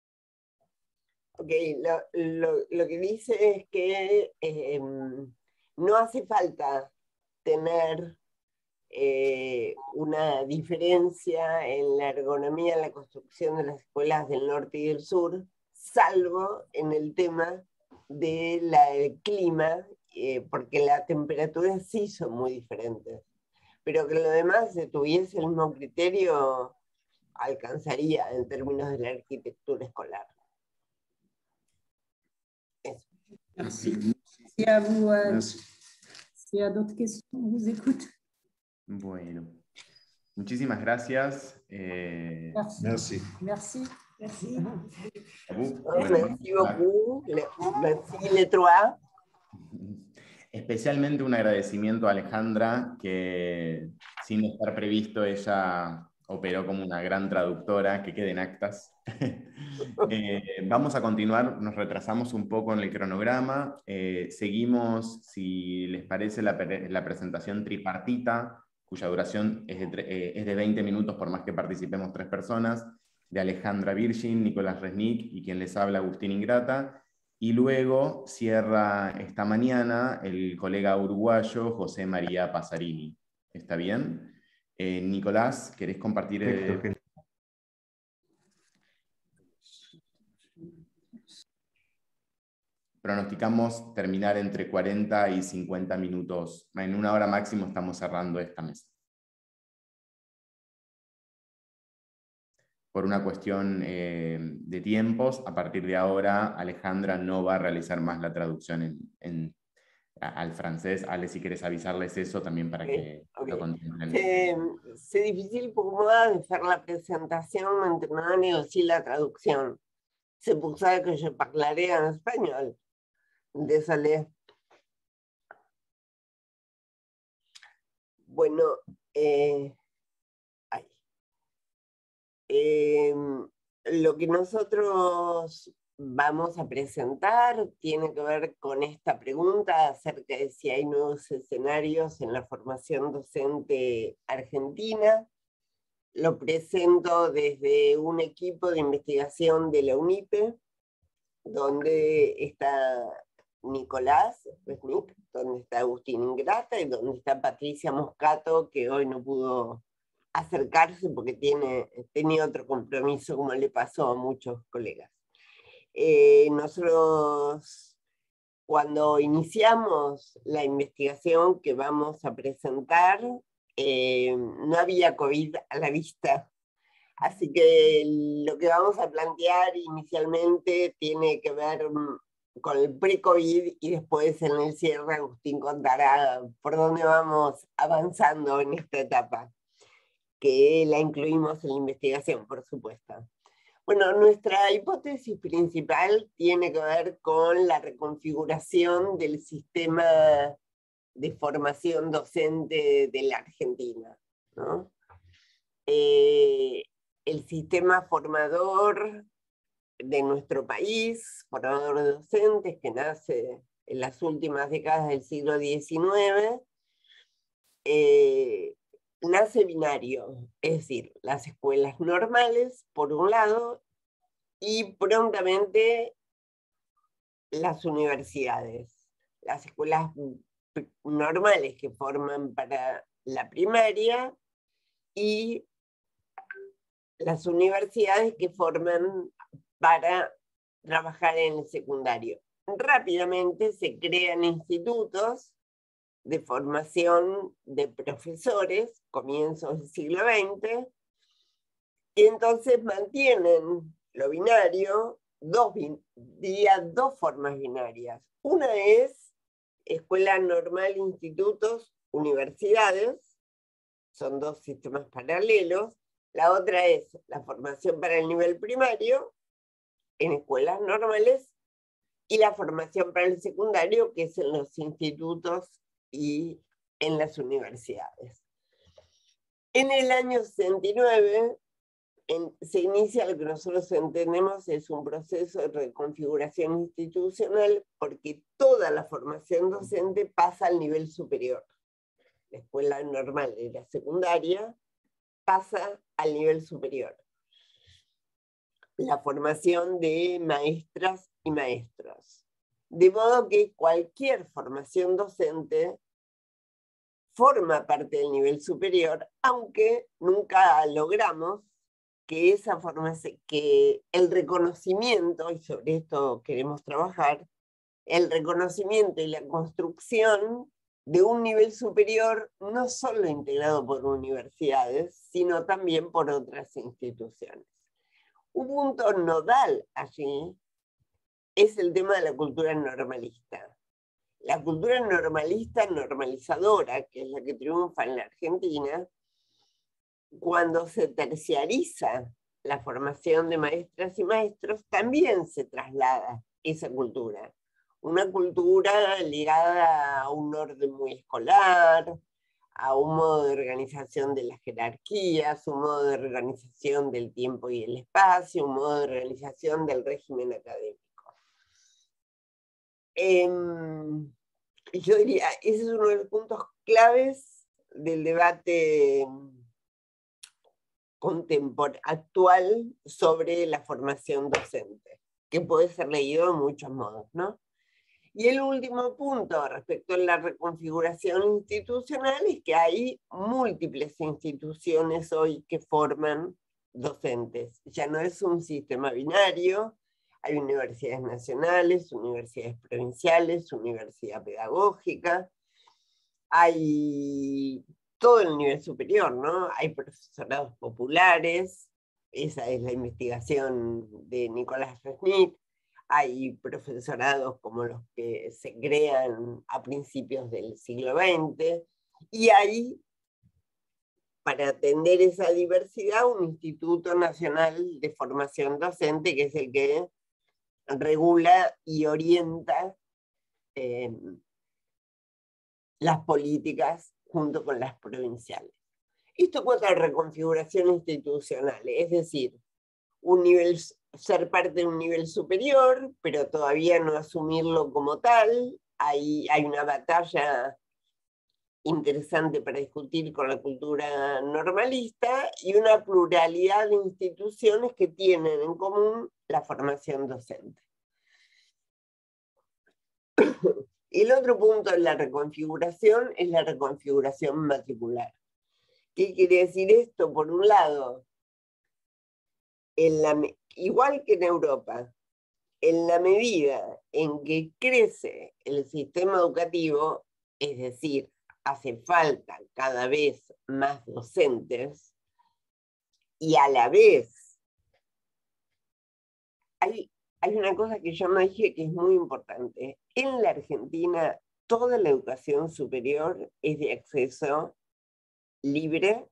Ok, lo, lo, lo que dice es que eh, no hace falta tener eh, una diferencia en la ergonomía, en la construcción de las escuelas del norte y del sur, salvo en el tema del de clima, eh, porque las temperaturas sí son muy diferentes, pero que lo demás, si tuviese el mismo criterio, alcanzaría en términos de la arquitectura escolar. Eso. Merci. Si à vous, euh, s'il y a d'autres questions, on vous écoute. Bueno, muchísimas gracias. Eh, Merci. Merci. Merci. Merci. Abu, Merci beaucoup. Merci les trois. Especialmente un agradecimiento a Alejandra, que sin estar previsto ella operó como una gran traductora, que queden actas. eh, vamos a continuar, nos retrasamos un poco en el cronograma, eh, seguimos, si les parece, la, la presentación tripartita, cuya duración es de, eh, es de veinte minutos por más que participemos tres personas, de Alejandra Virgin, Nicolás Resnick y quien les habla, Agustín Ingrata, y luego cierra esta mañana el colega uruguayo José María Pasarini. ¿Está bien? Eh, Nicolás, ¿querés compartir? Eh... Pronosticamos terminar entre cuarenta y cincuenta minutos. En una hora máximo estamos cerrando esta mesa. Por una cuestión eh, de tiempos, a partir de ahora Alejandra no va a realizar más la traducción en, en, al francés. Ale, si quieres avisarles eso también para okay, que okay. lo continúen. C'est, c'est difficile pour moi de faire la présentation maintenant et aussi la traduction. C'est pour ça que je parlerai en espagnol. Désolé. Bueno, eh, ay. Eh, lo que nosotros vamos a presentar tiene que ver con esta pregunta acerca de si hay nuevos escenarios en la formación docente argentina. Lo presento desde un equipo de investigación de la UNIPE, donde está Nicolás Resnick, donde está Agustín Ingrata y donde está Patricia Moscato, que hoy no pudo acercarse porque tiene, tenía otro compromiso, como le pasó a muchos colegas. Eh, nosotros, cuando iniciamos la investigación que vamos a presentar, eh, no había COVID a la vista. Así que lo que vamos a plantear inicialmente tiene que ver con el pre-COVID y después en el cierre Agustín contará por dónde vamos avanzando en esta etapa, que la incluimos en la investigación, por supuesto. Bueno, nuestra hipótesis principal tiene que ver con la reconfiguración del sistema de formación docente de la Argentina, ¿no? Eh, el sistema formador de nuestro país, formador de docentes, que nace en las últimas décadas del siglo diecinueve, eh, nace binario, es decir, las escuelas normales, por un lado, y prontamente las universidades. Las escuelas normales que forman para la primaria y las universidades que forman para trabajar en el secundario. Rápidamente se crean institutos de formación de profesores, comienzos del siglo veinte, y entonces mantienen lo binario, dos, diría, dos formas binarias. Una es escuela normal, institutos, universidades, son dos sistemas paralelos. La otra es la formación para el nivel primario, en escuelas normales, y la formación para el secundario, que es en los institutos y en las universidades. En el año sesenta y nueve en, se inicia lo que nosotros entendemos es un proceso de reconfiguración institucional, porque toda la formación docente pasa al nivel superior. La escuela normal y la secundaria pasa al nivel superior. La formación de maestras y maestros. De modo que cualquier formación docente forma parte del nivel superior, aunque nunca logramos que, esa formación, que el reconocimiento, y sobre esto queremos trabajar, el reconocimiento y la construcción de un nivel superior no solo integrado por universidades, sino también por otras instituciones. Un punto nodal allí es el tema de la cultura normalista. La cultura normalista normalizadora, que es la que triunfa en la Argentina, cuando se terciariza la formación de maestras y maestros, también se traslada esa cultura. Una cultura ligada a un orden muy escolar, a un modo de organización de las jerarquías, un modo de organización del tiempo y el espacio, un modo de organización del régimen académico. Eh, yo diría, ese es uno de los puntos claves del debate contemporáneo actual sobre la formación docente, que puede ser leído de muchos modos, ¿no? Y el último punto respecto a la reconfiguración institucional es que hay múltiples instituciones hoy que forman docentes. Ya no es un sistema binario, hay universidades nacionales, universidades provinciales, universidad pedagógica, hay todo el nivel superior, ¿no? Hay profesorados populares, esa es la investigación de Nicolás Resnick. Hay profesorados como los que se crean a principios del siglo veinte, y hay, para atender esa diversidad, un Instituto Nacional de Formación Docente, que es el que regula y orienta eh, las políticas junto con las provinciales. Esto cuenta la reconfiguración institucional, es decir, un nivel, ser parte de un nivel superior, pero todavía no asumirlo como tal. Hay, hay una batalla interesante para discutir con la cultura normalista y una pluralidad de instituciones que tienen en común la formación docente. El otro punto de la reconfiguración es la reconfiguración matricular. ¿Qué quiere decir esto? Por un lado, en la, igual que en Europa, en la medida en que crece el sistema educativo, es decir, hace falta cada vez más docentes, y a la vez hay, hay una cosa que yo no dije que es muy importante. En la Argentina, toda la educación superior es de acceso libre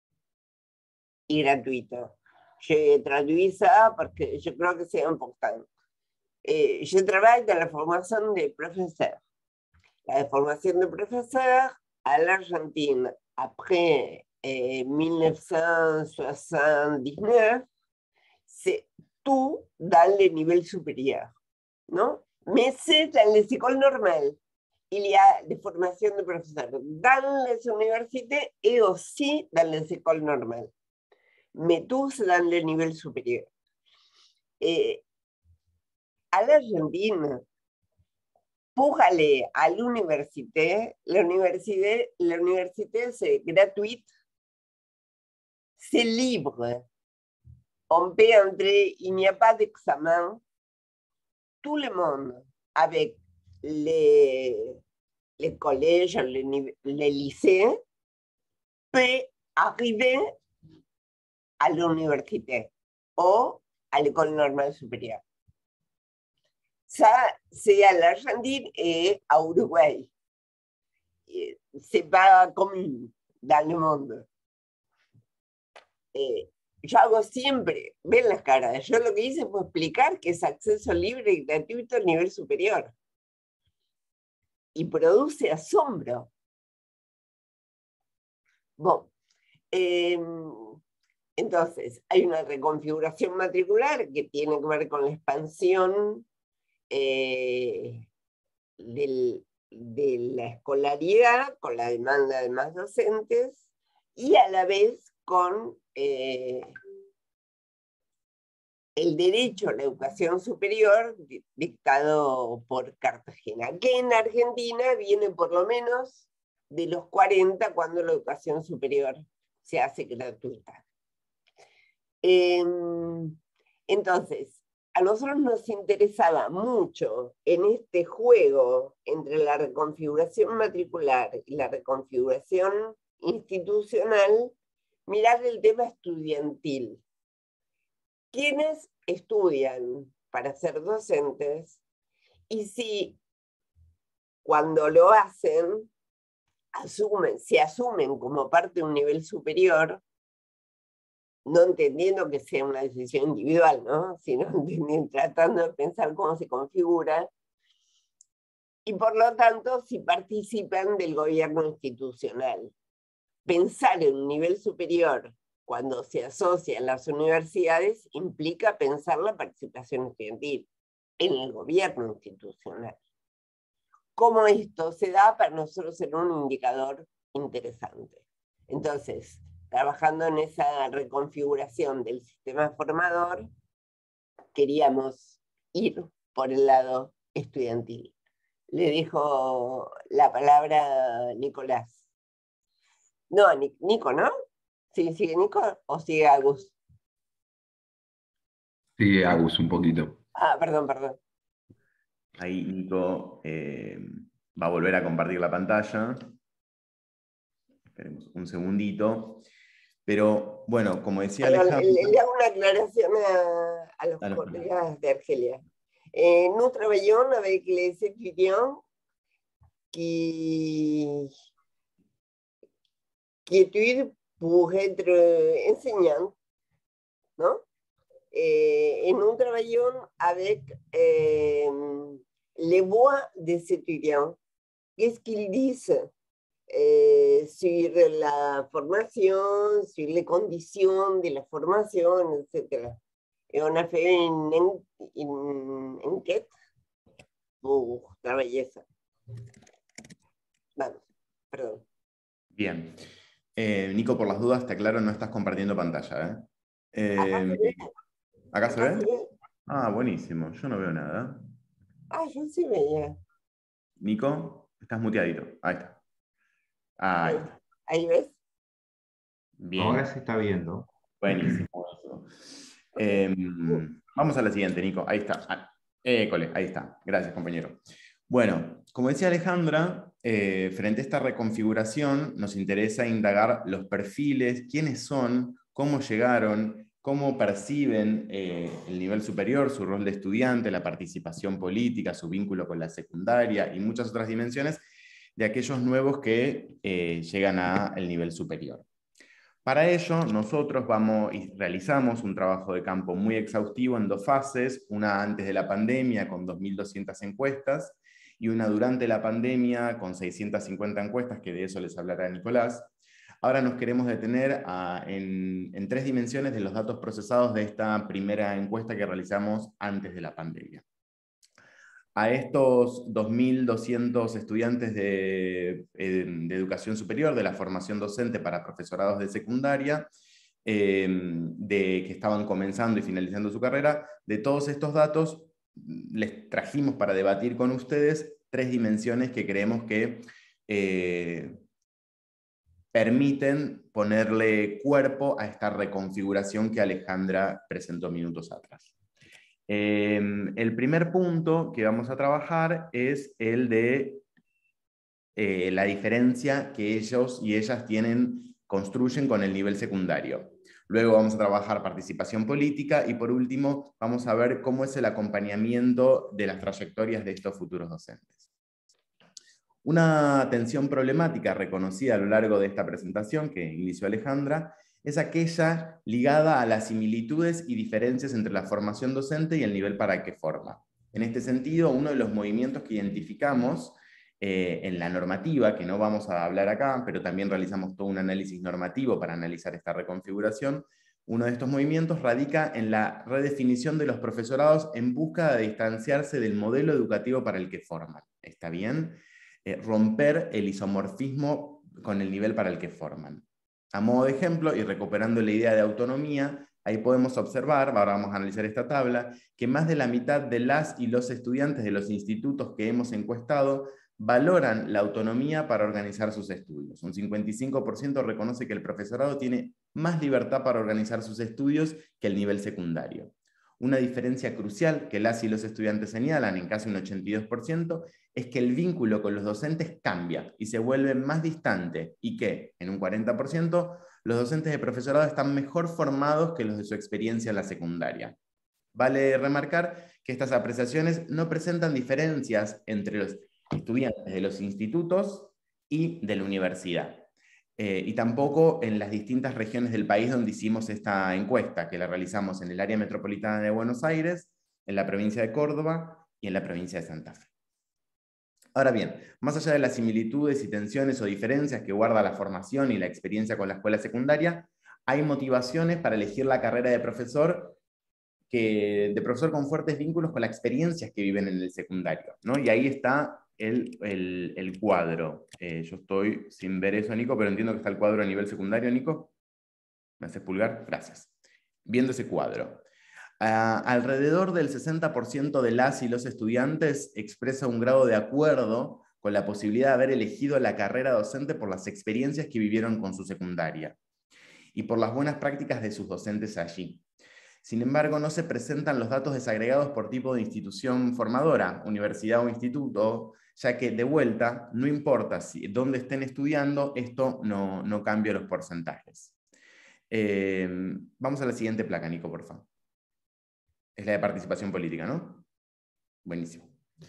y gratuito. Je traduis ça porque yo creo que c'est important. Eh, je travaille dans la formation des professeurs. La formación de profesor à l'Argentine, après eh, mille neuf cent soixante-dix-neuf, c'est tout dans le nivel supérieur, ¿no? Mais c'est dans les écoles normales. Il y a des formations de professeurs dans les universités et aussi dans les écoles normales. Mais tous dans le nivel supérieur. Eh, à l'Argentine, pour aller à l'université, l'université, l'université c'est gratuit, c'est libre. On peut entrer, il n'y a pas d'examen. Tout le monde, avec les, les collèges, les, les lycées, peut arriver à l'université ou à l'école normale supérieure. Ça, c'est à l'Argentine et à Uruguay. C'est pas común dans le monde. Eh, yo hago siempre, ven las caras, yo lo que hice fue explicar que es acceso libre y gratuito al nivel superior. Y produce asombro. Bueno, eh, entonces, hay una reconfiguración matricular que tiene que ver con la expansión eh, del, de la escolaridad, con la demanda de más docentes, y a la vez con eh, el derecho a la educación superior dictado por Cartagena, que en Argentina viene por lo menos de los cuarenta, cuando la educación superior se hace gratuita. Eh, entonces, a nosotros nos interesaba mucho en este juego entre la reconfiguración matricular y la reconfiguración institucional, mirar el tema estudiantil. ¿Quiénes estudian para ser docentes? Y si cuando lo hacen, asumen, se asumen como parte de un nivel superior, no entendiendo que sea una decisión individual, ¿no? Sino tratando de pensar cómo se configura, y por lo tanto si participan del gobierno institucional. pensar en un nivel superior cuando se asocian las universidades implica pensar la participación estudiantil en el gobierno institucional. Cómo esto se da para nosotros ser un indicador interesante. Entonces, trabajando en esa reconfiguración del sistema formador, queríamos ir por el lado estudiantil. Le dejo la palabra a Nicolás. No, Nico, ¿no? ¿Sí, sigue Nico o sigue Agus? Sigue Agus un poquito. Ah, perdón, perdón. Ahí Nico eh, va a volver a compartir la pantalla. Esperemos un segundito. Pero bueno, como decía Alejandra... Le, le hago una aclaración a, a los a colegas de Argelia. Euh, nous travaillons avec les étudiants qui, qui étudient pour être enseignants, ¿no? Et, et nous travaillons avec euh, les voix des étudiants. Qu'est-ce qu'ils disent euh, sur la formation, sur les conditions de la formation, et cetera. Et on a fait une, une enquête pour travailler ça. Vamos, perdón. Bien. Eh, Nico, por las dudas, te aclaro, no estás compartiendo pantalla. ¿eh? Eh, ¿Acá se ve? ¿Acá se ve? Ah, buenísimo. Yo no veo nada. Ah, yo sí veía. Nico, estás muteadito. Ahí está. Ahí está. ¿Ahí ves? Bien. Ahora se está viendo. Buenísimo. Eh, vamos a la siguiente, Nico. Ahí está. Ah, école, ahí está. Gracias, compañero. Bueno, como decía Alejandra, eh, frente a esta reconfiguración nos interesa indagar los perfiles, quiénes son, cómo llegaron, cómo perciben eh, el nivel superior, su rol de estudiante, la participación política, su vínculo con la secundaria y muchas otras dimensiones de aquellos nuevos que eh, llegan al nivel superior. Para ello, nosotros vamos y realizamos un trabajo de campo muy exhaustivo en dos fases, una antes de la pandemia con dos mil doscientas encuestas y una durante la pandemia con seiscientas cincuenta encuestas, que de eso les hablará Nicolás. Ahora nos queremos detener a, en, en tres dimensiones de los datos procesados de esta primera encuesta que realizamos antes de la pandemia. A estos dos mil doscientos estudiantes de, de educación superior, de la formación docente para profesorados de secundaria, eh, de, que estaban comenzando y finalizando su carrera, de todos estos datos les trajimos para debatir con ustedes tres dimensiones que creemos que eh, permiten ponerle cuerpo a esta reconfiguración que Alejandra presentó minutos atrás. Eh, el primer punto que vamos a trabajar es el de eh, la diferencia que ellos y ellas tienen, construyen con el nivel secundario. Luego vamos a trabajar participación política y por último vamos a ver cómo es el acompañamiento de las trayectorias de estos futuros docentes. Una tensión problemática reconocida a lo largo de esta presentación que inició Alejandra es aquella ligada a las similitudes y diferencias entre la formación docente y el nivel para el que forma. En este sentido, uno de los movimientos que identificamos eh, en la normativa, que no vamos a hablar acá, pero también realizamos todo un análisis normativo para analizar esta reconfiguración, uno de estos movimientos radica en la redefinición de los profesorados en busca de distanciarse del modelo educativo para el que forman. ¿Está bien? Eh, romper el isomorfismo con el nivel para el que forman. A modo de ejemplo, y recuperando la idea de autonomía, ahí podemos observar, ahora vamos a analizar esta tabla, que más de la mitad de las y los estudiantes de los institutos que hemos encuestado valoran la autonomía para organizar sus estudios. Un cincuenta y cinco por ciento reconoce que el profesorado tiene más libertad para organizar sus estudios que el nivel secundario. Una diferencia crucial que las y los estudiantes señalan, en casi un ochenta y dos por ciento, es que el vínculo con los docentes cambia y se vuelve más distante y que, en un cuarenta por ciento, los docentes de profesorado están mejor formados que los de su experiencia en la secundaria. Vale remarcar que estas apreciaciones no presentan diferencias entre los estudiantes de los institutos y de la universidad. Eh, y tampoco en las distintas regiones del país donde hicimos esta encuesta, que la realizamos en el área metropolitana de Buenos Aires, en la provincia de Córdoba y en la provincia de Santa Fe. Ahora bien, más allá de las similitudes y tensiones o diferencias que guarda la formación y la experiencia con la escuela secundaria, hay motivaciones para elegir la carrera de profesor, que, de profesor con fuertes vínculos con las experiencias que viven en el secundario, ¿no? Y ahí está el, el, el cuadro. Eh, yo estoy sin ver eso, Nico, pero entiendo que está el cuadro a nivel secundario, Nico. ¿Me haces pulgar? Gracias. Viendo ese cuadro. Uh, alrededor del sesenta por ciento de las y los estudiantes expresa un grado de acuerdo con la posibilidad de haber elegido la carrera docente por las experiencias que vivieron con su secundaria y por las buenas prácticas de sus docentes allí. Sin embargo, no se presentan los datos desagregados por tipo de institución formadora, universidad o instituto, ya que, de vuelta, no importa si, dónde estén estudiando, esto no, no cambia los porcentajes. Eh, vamos a la siguiente placa, Nico, por favor. Es la de participación política, ¿no? Buenísimo.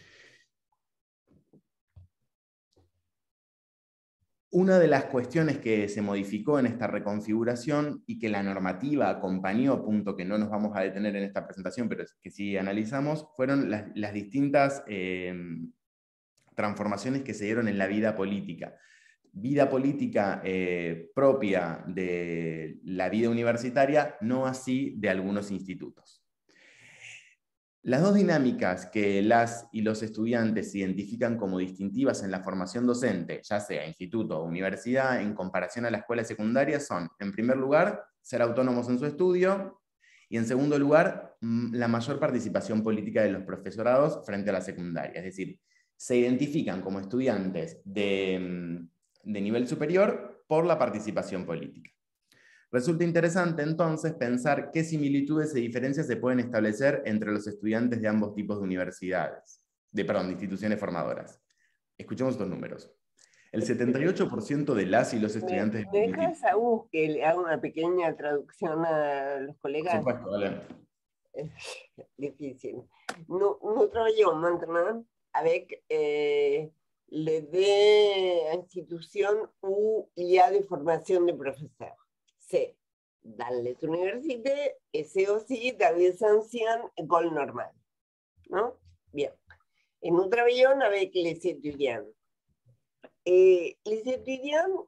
Una de las cuestiones que se modificó en esta reconfiguración y que la normativa acompañó, punto que no nos vamos a detener en esta presentación, pero que sí analizamos, fueron las, las distintas eh, transformaciones que se dieron en la vida política. Vida política eh, propia de la vida universitaria, no así de algunos institutos. Las dos dinámicas que las y los estudiantes identifican como distintivas en la formación docente, ya sea instituto o universidad, en comparación a la escuela secundaria, son, en primer lugar, ser autónomos en su estudio, y en segundo lugar, la mayor participación política de los profesorados frente a la secundaria. Es decir, se identifican como estudiantes de, de nivel superior por la participación política. Resulta interesante entonces pensar qué similitudes y diferencias se pueden establecer entre los estudiantes de ambos tipos de universidades, de, perdón, de instituciones formadoras. Escuchemos estos números. El setenta y ocho por ciento de las y los estudiantes... ¿Me, me dejas, Saúl, que le haga una pequeña traducción a los colegas? Por supuesto, vale. Es difícil. Nous, nous travaillons maintenant avec euh, les deux institutions où il y a des formations de professeurs. C'est dans les universités et c'est aussi dans les anciennes écoles normales. ¿No? Bien. Et nous travaillons avec les étudiants. Et les étudiants,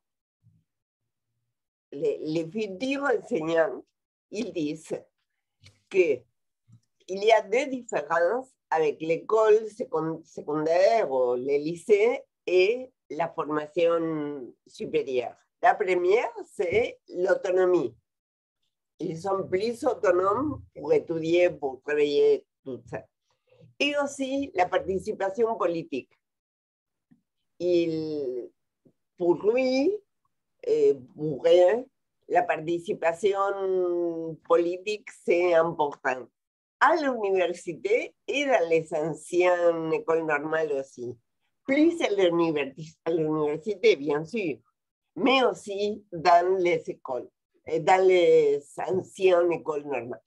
les, les futurs enseignants, ils disent qu'il y a deux différences avec l'école secondaire ou les lycées et la formation supérieure. La première, c'est l'autonomie. Ils sont plus autonomes pour étudier, pour travailler, tout ça. Et aussi la participation politique. Il, pour lui, et pour eux, la participation politique, c'est important. À l'université et dans les anciennes écoles normales aussi. Plus à l'université, bien sûr, mais aussi dans les écoles, dans les anciennes écoles normales.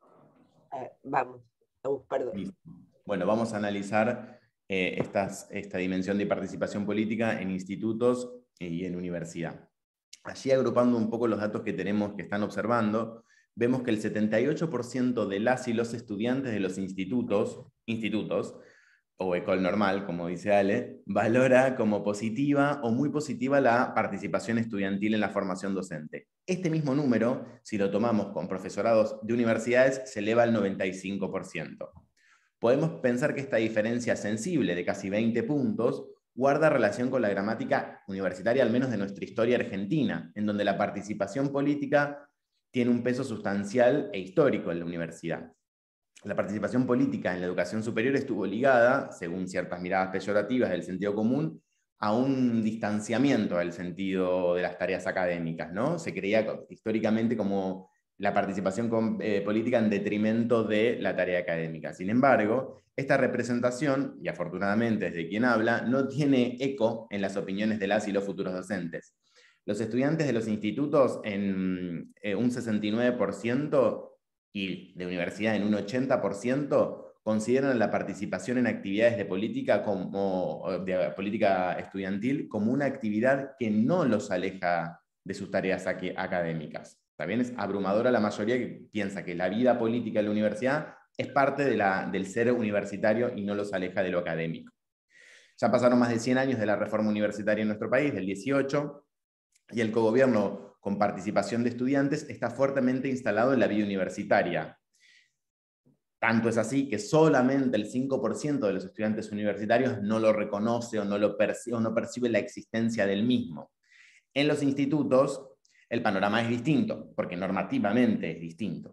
Uh, vamos, oh, perdón. Listo. Bueno, vamos a analizar eh, estas, esta dimensión de participación política en institutos y en universidad. Allí, agrupando un poco los datos que tenemos, que están observando, vemos que el setenta y ocho por ciento de las y los estudiantes de los institutos, institutos o école normal, como dice Ale, valora como positiva o muy positiva la participación estudiantil en la formación docente. Este mismo número, si lo tomamos con profesorados de universidades, se eleva al noventa y cinco por ciento. Podemos pensar que esta diferencia sensible de casi veinte puntos guarda relación con la gramática universitaria, al menos de nuestra historia argentina, en donde la participación política tiene un peso sustancial e histórico en la universidad. La participación política en la educación superior estuvo ligada, según ciertas miradas peyorativas del sentido común, a un distanciamiento del sentido de las tareas académicas, ¿no? Se creía históricamente como la participación con, eh, política en detrimento de la tarea académica. Sin embargo, esta representación, y afortunadamente desde quien habla, no tiene eco en las opiniones de las y los futuros docentes. Los estudiantes de los institutos en eh, un sesenta y nueve por ciento y de universidad en un ochenta por ciento consideran la participación en actividades de política, como, de política estudiantil como una actividad que no los aleja de sus tareas académicas. También es abrumadora la mayoría que piensa que la vida política de la universidad es parte de la, del ser universitario y no los aleja de lo académico. Ya pasaron más de cien años de la reforma universitaria en nuestro país, del dieciocho, y el cogobierno con participación de estudiantes está fuertemente instalado en la vida universitaria. Tanto es así que solamente el cinco por ciento de los estudiantes universitarios no lo reconoce o no, lo percibe, o no percibe la existencia del mismo. En los institutos el panorama es distinto, porque normativamente es distinto.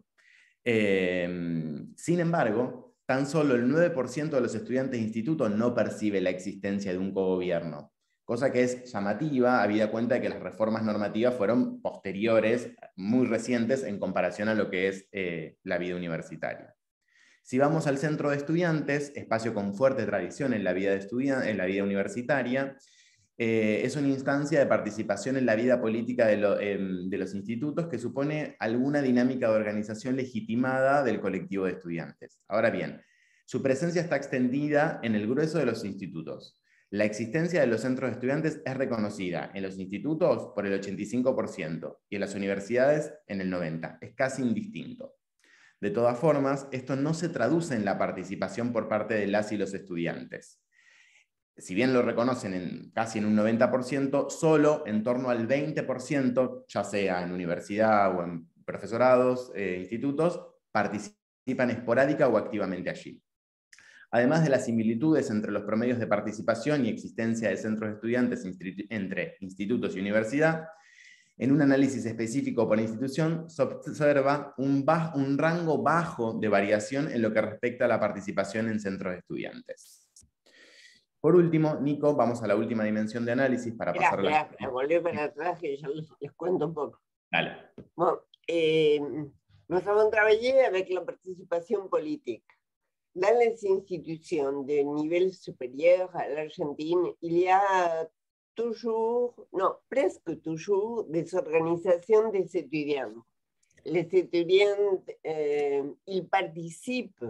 Eh, sin embargo, tan solo el nueve por ciento de los estudiantes de instituto no percibe la existencia de un cogobierno, cosa que es llamativa, habida cuenta de que las reformas normativas fueron posteriores, muy recientes, en comparación a lo que es eh, la vida universitaria. Si vamos al centro de estudiantes, espacio con fuerte tradición en la vida, de estudiante, en la vida universitaria, eh, es una instancia de participación en la vida política de, lo, eh, de los institutos que supone alguna dinámica de organización legitimada del colectivo de estudiantes. Ahora bien, su presencia está extendida en el grueso de los institutos. La existencia de los centros de estudiantes es reconocida en los institutos por el ochenta y cinco por ciento y en las universidades en el noventa por ciento. Es casi indistinto. De todas formas, esto no se traduce en la participación por parte de las y los estudiantes. Si bien lo reconocen en, casi en un noventa por ciento, solo en torno al veinte por ciento, ya sea en universidad o en profesorados, eh, institutos, participan esporádica o activamente allí. Además de las similitudes entre los promedios de participación y existencia de centros de estudiantes entre institutos y universidad, en un análisis específico por institución se observa un, bajo, un rango bajo de variación en lo que respecta a la participación en centros de estudiantes. Por último, Nico, vamos a la última dimensión de análisis para Espera, pasar a la... espera, volver para atrás que yo les, les cuento un poco. Dale. Bon, eh, nous avons travaillé avec la participation politique. Dans les institutions de niveau supérieur à l'Argentine, il y a toujours, non, presque toujours, des organisations des étudiants. Les étudiants, euh, ils participent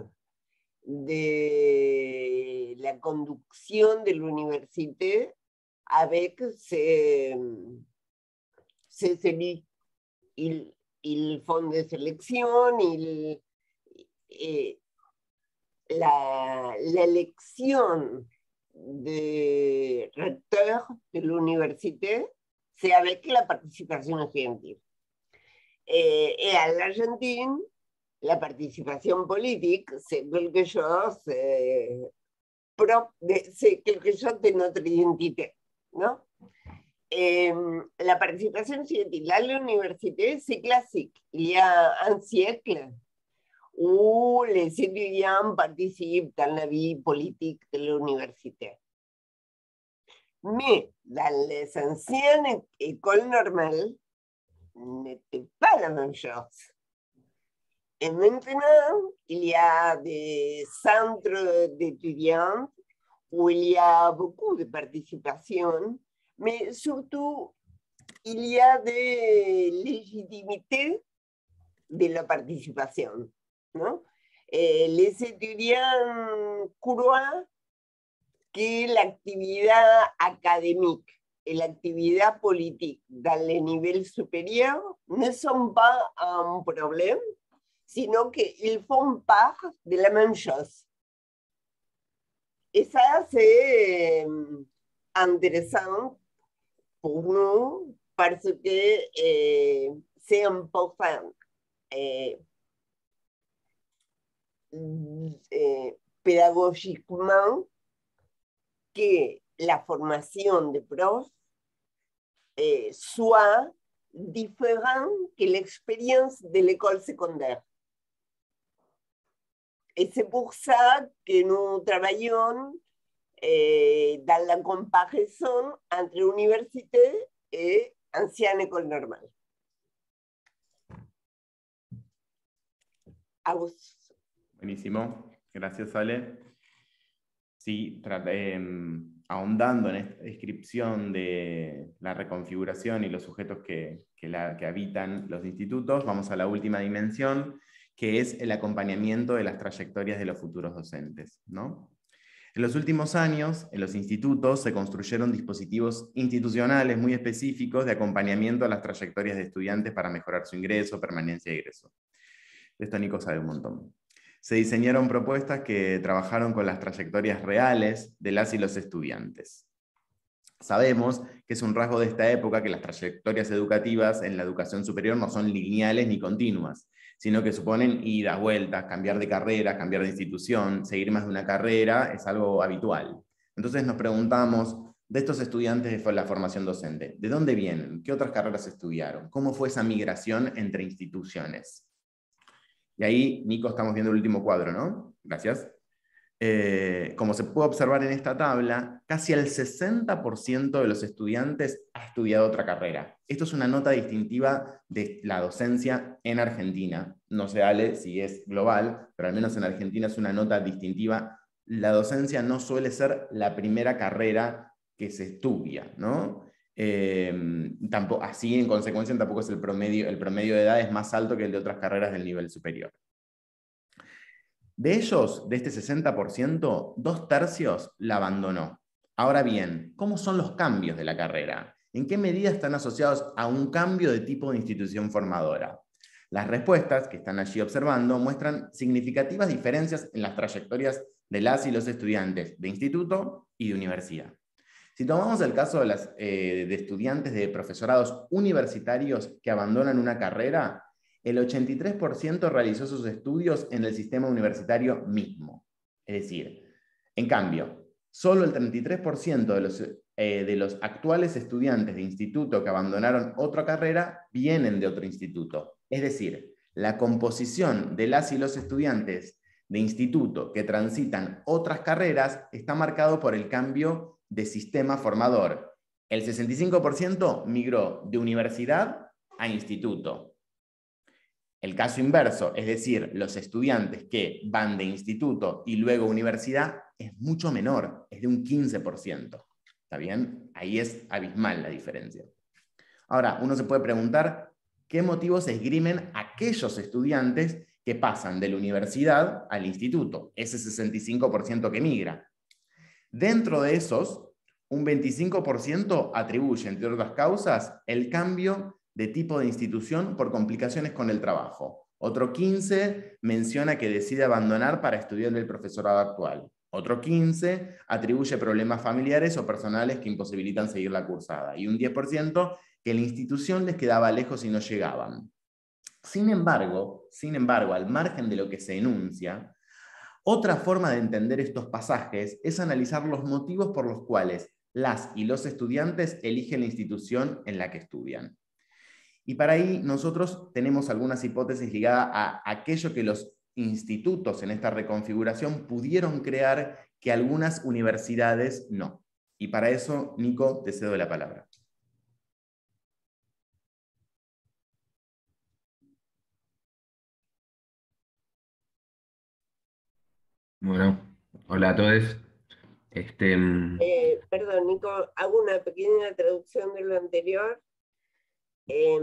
de la conduction de l'université avec ces, ces élus. Ils, ils font des élections, ils, et la, l'élection de recteur de l'université, c'est avec la participation estudiantil. Et, et à l'Argentine, la participation politique, c'est quelque chose, euh, propre de, c'est quelque chose de notre identité, non? Et la participation estudiantile à l'université, c'est classique. Il y a un siècle où les étudiants participent dans la vie politique de l'université. Mais dans les anciennes écoles normales, n'était pas la même chose. Et maintenant, il y a des centres d'étudiants où il y a beaucoup de participation, mais surtout, il y a des légitimités de la participation. ¿No? Eh, les étudiants croient que l'actividad académique et l'actividad politique dans les niveaux supérieurs ne sont pas un problème, sino qu'ils font part de la même chose. Et ça, c'est intéressant pour nous parce que eh, c'est important. Eh, Eh, pédagogiquement que la formation de profs eh, soit différente que l'expérience de l'école secondaire. Et c'est pour ça que nous travaillons eh, dans la comparaison entre université et ancienne école normale. A vos. Buenísimo, gracias Ale. Sí, eh, ahondando en esta descripción de la reconfiguración y los sujetos que, que, la, que habitan los institutos, vamos a la última dimensión, que es el acompañamiento de las trayectorias de los futuros docentes, ¿no? En los últimos años, en los institutos se construyeron dispositivos institucionales muy específicos de acompañamiento a las trayectorias de estudiantes para mejorar su ingreso, permanencia y egreso. De esto Nico sabe un montón. se diseñaron propuestas que trabajaron con las trayectorias reales de las y los estudiantes. Sabemos que es un rasgo de esta época que las trayectorias educativas en la educación superior no son lineales ni continuas, sino que suponen idas, vueltas, cambiar de carrera, cambiar de institución, seguir más de una carrera, es algo habitual. Entonces nos preguntamos, de estos estudiantes de la formación docente, ¿de dónde vienen? ¿Qué otras carreras estudiaron? ¿Cómo fue esa migración entre instituciones? Y ahí, Nico, estamos viendo el último cuadro, ¿no? Gracias. Eh, como se puede observar en esta tabla, casi el sesenta por ciento de los estudiantes ha estudiado otra carrera. Esto es una nota distintiva de la docencia en Argentina. No sé, Ale, si es global, pero al menos en Argentina es una nota distintiva. La docencia no suele ser la primera carrera que se estudia, ¿no? Eh, tampoco, así, en consecuencia, tampoco es el promedio, el promedio de edad es más alto que el de otras carreras del nivel superior. De ellos, de este sesenta por ciento, dos tercios la abandonó. Ahora bien, ¿cómo son los cambios de la carrera? ¿En qué medida están asociados a un cambio de tipo de institución formadora? Las respuestas que están allí observando muestran significativas diferencias en las trayectorias de las y los estudiantes de instituto y de universidad. Si tomamos el caso de, las, eh, de estudiantes de profesorados universitarios que abandonan una carrera, el ochenta y tres por ciento realizó sus estudios en el sistema universitario mismo. Es decir, en cambio, solo el treinta y tres por ciento de los, eh, de los actuales estudiantes de instituto que abandonaron otra carrera vienen de otro instituto. Es decir, la composición de las y los estudiantes de instituto que transitan otras carreras está marcado por el cambio de sistema formador. El sesenta y cinco por ciento migró de universidad a instituto. El caso inverso, es decir, los estudiantes que van de instituto y luego universidad, es mucho menor, es de un quince por ciento. ¿Está bien? Ahí es abismal la diferencia. Ahora, uno se puede preguntar qué motivos esgrimen aquellos estudiantes que pasan de la universidad al instituto, ese sesenta y cinco por ciento que migra. Dentro de esos, un veinticinco por ciento atribuye, entre otras causas, el cambio de tipo de institución por complicaciones con el trabajo. Otro quince por ciento menciona que decide abandonar para estudiar el profesorado actual. Otro quince por ciento atribuye problemas familiares o personales que imposibilitan seguir la cursada. Y un diez por ciento que la institución les quedaba lejos y no llegaban. Sin embargo, sin embargo, al margen de lo que se enuncia, otra forma de entender estos pasajes es analizar los motivos por los cuales las y los estudiantes eligen la institución en la que estudian. Y para ahí nosotros tenemos algunas hipótesis ligadas a aquello que los institutos en esta reconfiguración pudieron crear que algunas universidades no. Y para eso, Nico, te cedo la palabra. Bueno, hola a todos. Este, eh, perdón, Nico, hago una pequeña traducción de lo anterior. Eh,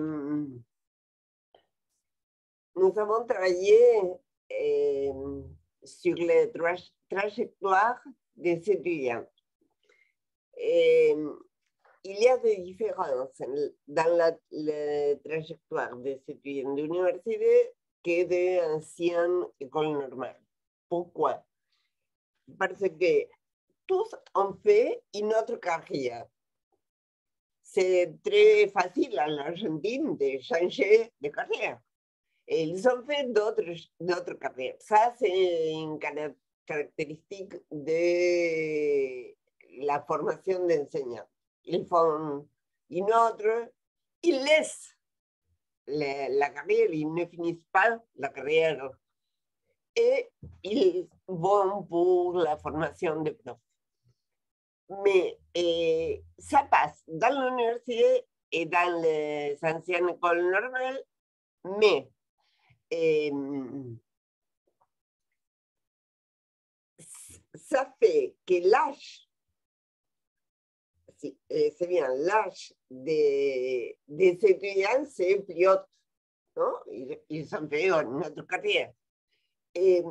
nous avons travaillé euh, sur les tra trajectoires des étudiants. Euh, il y a des différences dans la, la trajectoire des étudiants d'université que d'anciennes écoles normales. Pourquoi? Parce que tous ont fait une autre carrière. C'est très facile en Argentine de changer de carrière. Et ils ont fait d'autres carrières. Ça, c'est une caractéristique de la formation d'enseignants. Ils font une autre, ils laissent la, la carrière, ils ne finissent pas la carrière. Et ils vont pour la formation de profs. Mais eh, ça passe dans l'université et dans les anciennes écoles normales, mais eh, ça fait que l'âge, c'est bien, l'âge des, des étudiants, c'est plus haut, non? Ils, ils ont fait une autre carrière. Et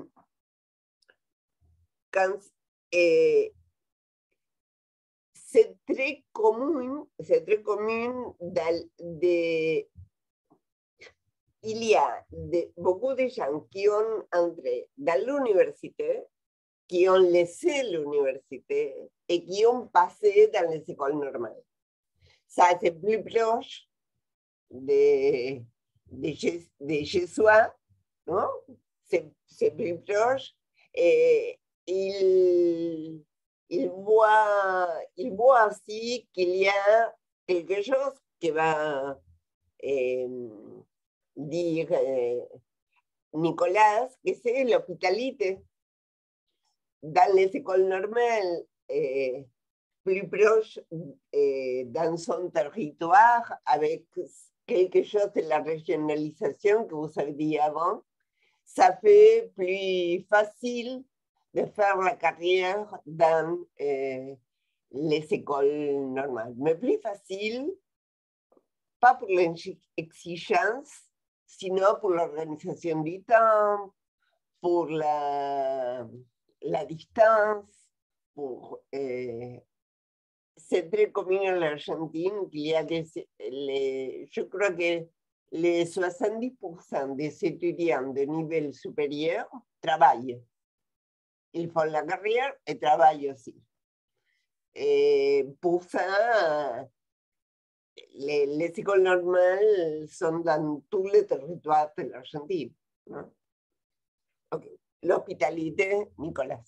quand eh, c'est très commun, c'est très commun de, il y a de, beaucoup de gens qui ont entré dans l'université, qui ont laissé l'université et qui ont passé dans les écoles normales. Ça, c'est plus proche des de, de Jésuits, non? C'est plus proche. Et il, il, voit, il voit aussi qu'il y a quelque chose qui va eh, dire eh, Nicolas, que c'est l'hospitalité. Dans les écoles normales, eh, plus proche eh, dans son territoire, avec quelque chose de la régionalisation que vous avez dit avant, ça fait plus facile de faire la carrière dans eh, les écoles normales. Mais plus facile, pas pour l'exigence, sinon pour l'organisation du temps, pour la, la distance, pour... Eh, c'est très commun en Argentine qu'il y a des... Les, je crois que les soixante-dix pour cent des étudiants de niveau supérieur travaillent. Ils font la carrière et travaillent aussi. Et pour ça, les, les écoles normales sont dans tous les territoires de l'Argentine. Okay. L'hospitalité, Nicolás.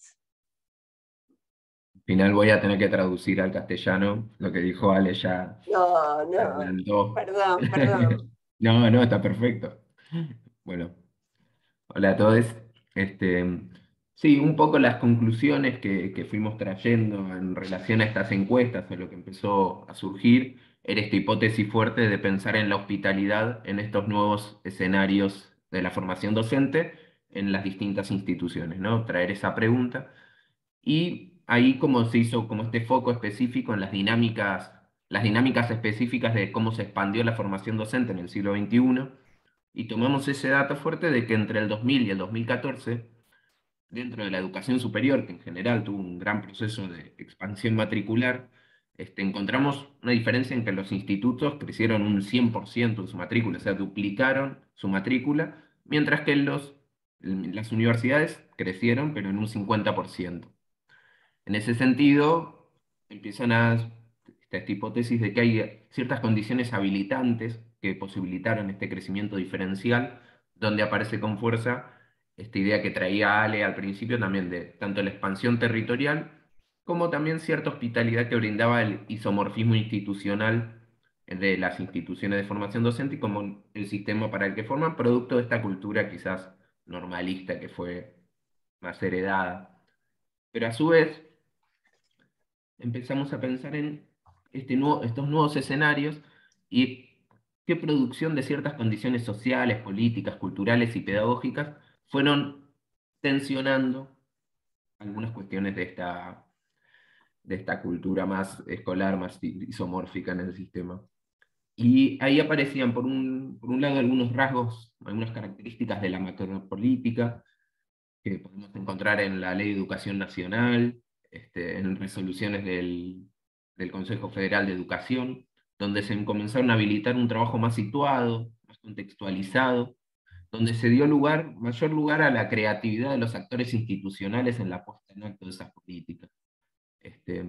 Al final voy a tener que traducir al castellano lo que dijo Ale ya. No, no, adelantó. Perdón, perdón. No, no, está perfecto. Bueno, hola a todos. Este, sí, un poco las conclusiones que, que fuimos trayendo en relación a estas encuestas, o lo que empezó a surgir, era esta hipótesis fuerte de pensar en la hospitalidad en estos nuevos escenarios de la formación docente en las distintas instituciones, ¿no? Traer esa pregunta. Y ahí como se hizo como este foco específico en las dinámicas, las dinámicas específicas de cómo se expandió la formación docente en el siglo veintiuno, y tomamos ese dato fuerte de que entre el dos mil y el dos mil catorce, dentro de la educación superior, que en general tuvo un gran proceso de expansión matricular, este, encontramos una diferencia en que los institutos crecieron un cien por ciento en su matrícula, o sea, duplicaron su matrícula, mientras que los, las universidades crecieron, pero en un cincuenta por ciento. En ese sentido, empiezan a esta hipótesis de que hay ciertas condiciones habilitantes que posibilitaron este crecimiento diferencial, donde aparece con fuerza esta idea que traía Ale al principio también de tanto la expansión territorial, como también cierta hospitalidad que brindaba el isomorfismo institucional de las instituciones de formación docente y como el sistema para el que forman, producto de esta cultura quizás normalista que fue más heredada. Pero a su vez, empezamos a pensar en este nuevo, estos nuevos escenarios y qué producción de ciertas condiciones sociales, políticas, culturales y pedagógicas fueron tensionando algunas cuestiones de esta, de esta cultura más escolar, más isomórfica en el sistema. Y ahí aparecían, por un, por un lado, algunos rasgos, algunas características de la macropolítica que podemos encontrar en la Ley de Educación Nacional, este, en resoluciones del, del Consejo Federal de Educación, donde se comenzaron a habilitar un trabajo más situado, más contextualizado, donde se dio lugar, mayor lugar a la creatividad de los actores institucionales en la puesta en acto de esas políticas. Este,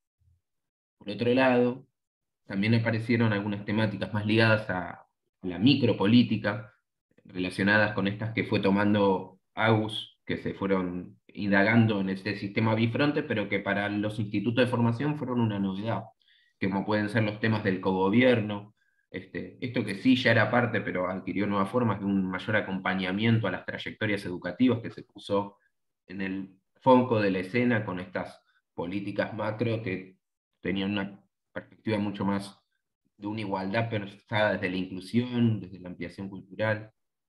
por otro lado, también aparecieron algunas temáticas más ligadas a la micropolítica, relacionadas con estas que fue tomando Agus, que se fueron indagando en este sistema bifronte, pero que para los institutos de formación fueron una novedad, como pueden ser los temas del cogobierno, este, esto que sí ya era parte, pero adquirió nuevas formas de un mayor acompañamiento a las trayectorias educativas que se puso en el foco de la escena con estas políticas macro que tenían una perspectiva mucho más de una igualdad pensada desde la inclusión, desde la ampliación cultural.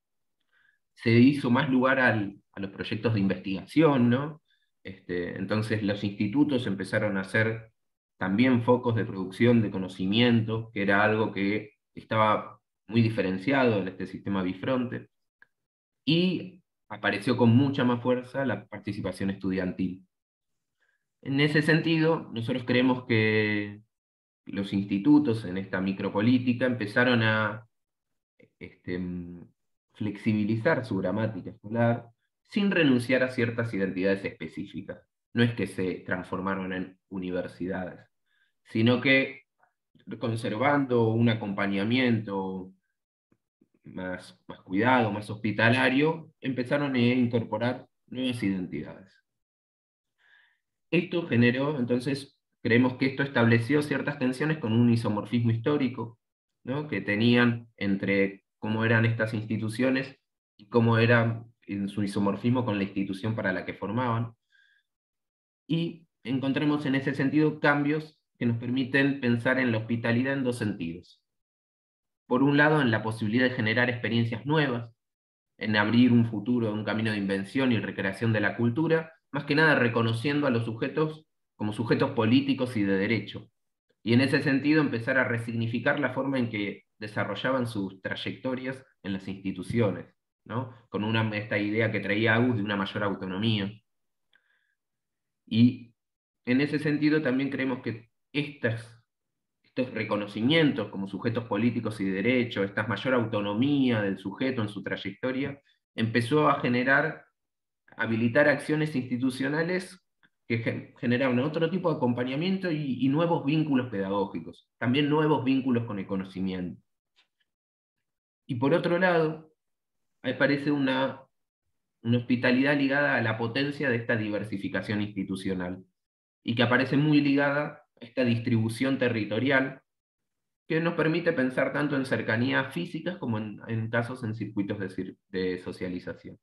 Se hizo más lugar al, a los proyectos de investigación, ¿no? Este, entonces los institutos empezaron a hacer también focos de producción de conocimiento, que era algo que estaba muy diferenciado en este sistema bifronte, y apareció con mucha más fuerza la participación estudiantil. En ese sentido, nosotros creemos que los institutos en esta micropolítica empezaron a este, flexibilizar su gramática escolar sin renunciar a ciertas identidades específicas. No es que se transformaron en universidades, sino que conservando un acompañamiento más, más cuidado, más hospitalario, empezaron a incorporar nuevas identidades. Esto generó, entonces, creemos que esto estableció ciertas tensiones con un isomorfismo histórico, ¿no?, que tenían entre cómo eran estas instituciones y cómo era en su isomorfismo con la institución para la que formaban. Y encontramos en ese sentido cambios que nos permiten pensar en la hospitalidad en dos sentidos. Por un lado, en la posibilidad de generar experiencias nuevas, en abrir un futuro, un camino de invención y recreación de la cultura, más que nada reconociendo a los sujetos como sujetos políticos y de derecho. Y en ese sentido empezar a resignificar la forma en que desarrollaban sus trayectorias en las instituciones, ¿no?, con una, esta idea que traía Agus de una mayor autonomía. Y en ese sentido también creemos que estas, estos reconocimientos como sujetos políticos y de derecho, esta mayor autonomía del sujeto en su trayectoria, empezó a generar, habilitar acciones institucionales que generaban otro tipo de acompañamiento y, y nuevos vínculos pedagógicos, también nuevos vínculos con el conocimiento. Y por otro lado, aparece una, una hospitalidad ligada a la potencia de esta diversificación institucional, y que aparece muy ligada a esta distribución territorial, que nos permite pensar tanto en cercanías físicas como en, en casos en circuitos de, de socialización.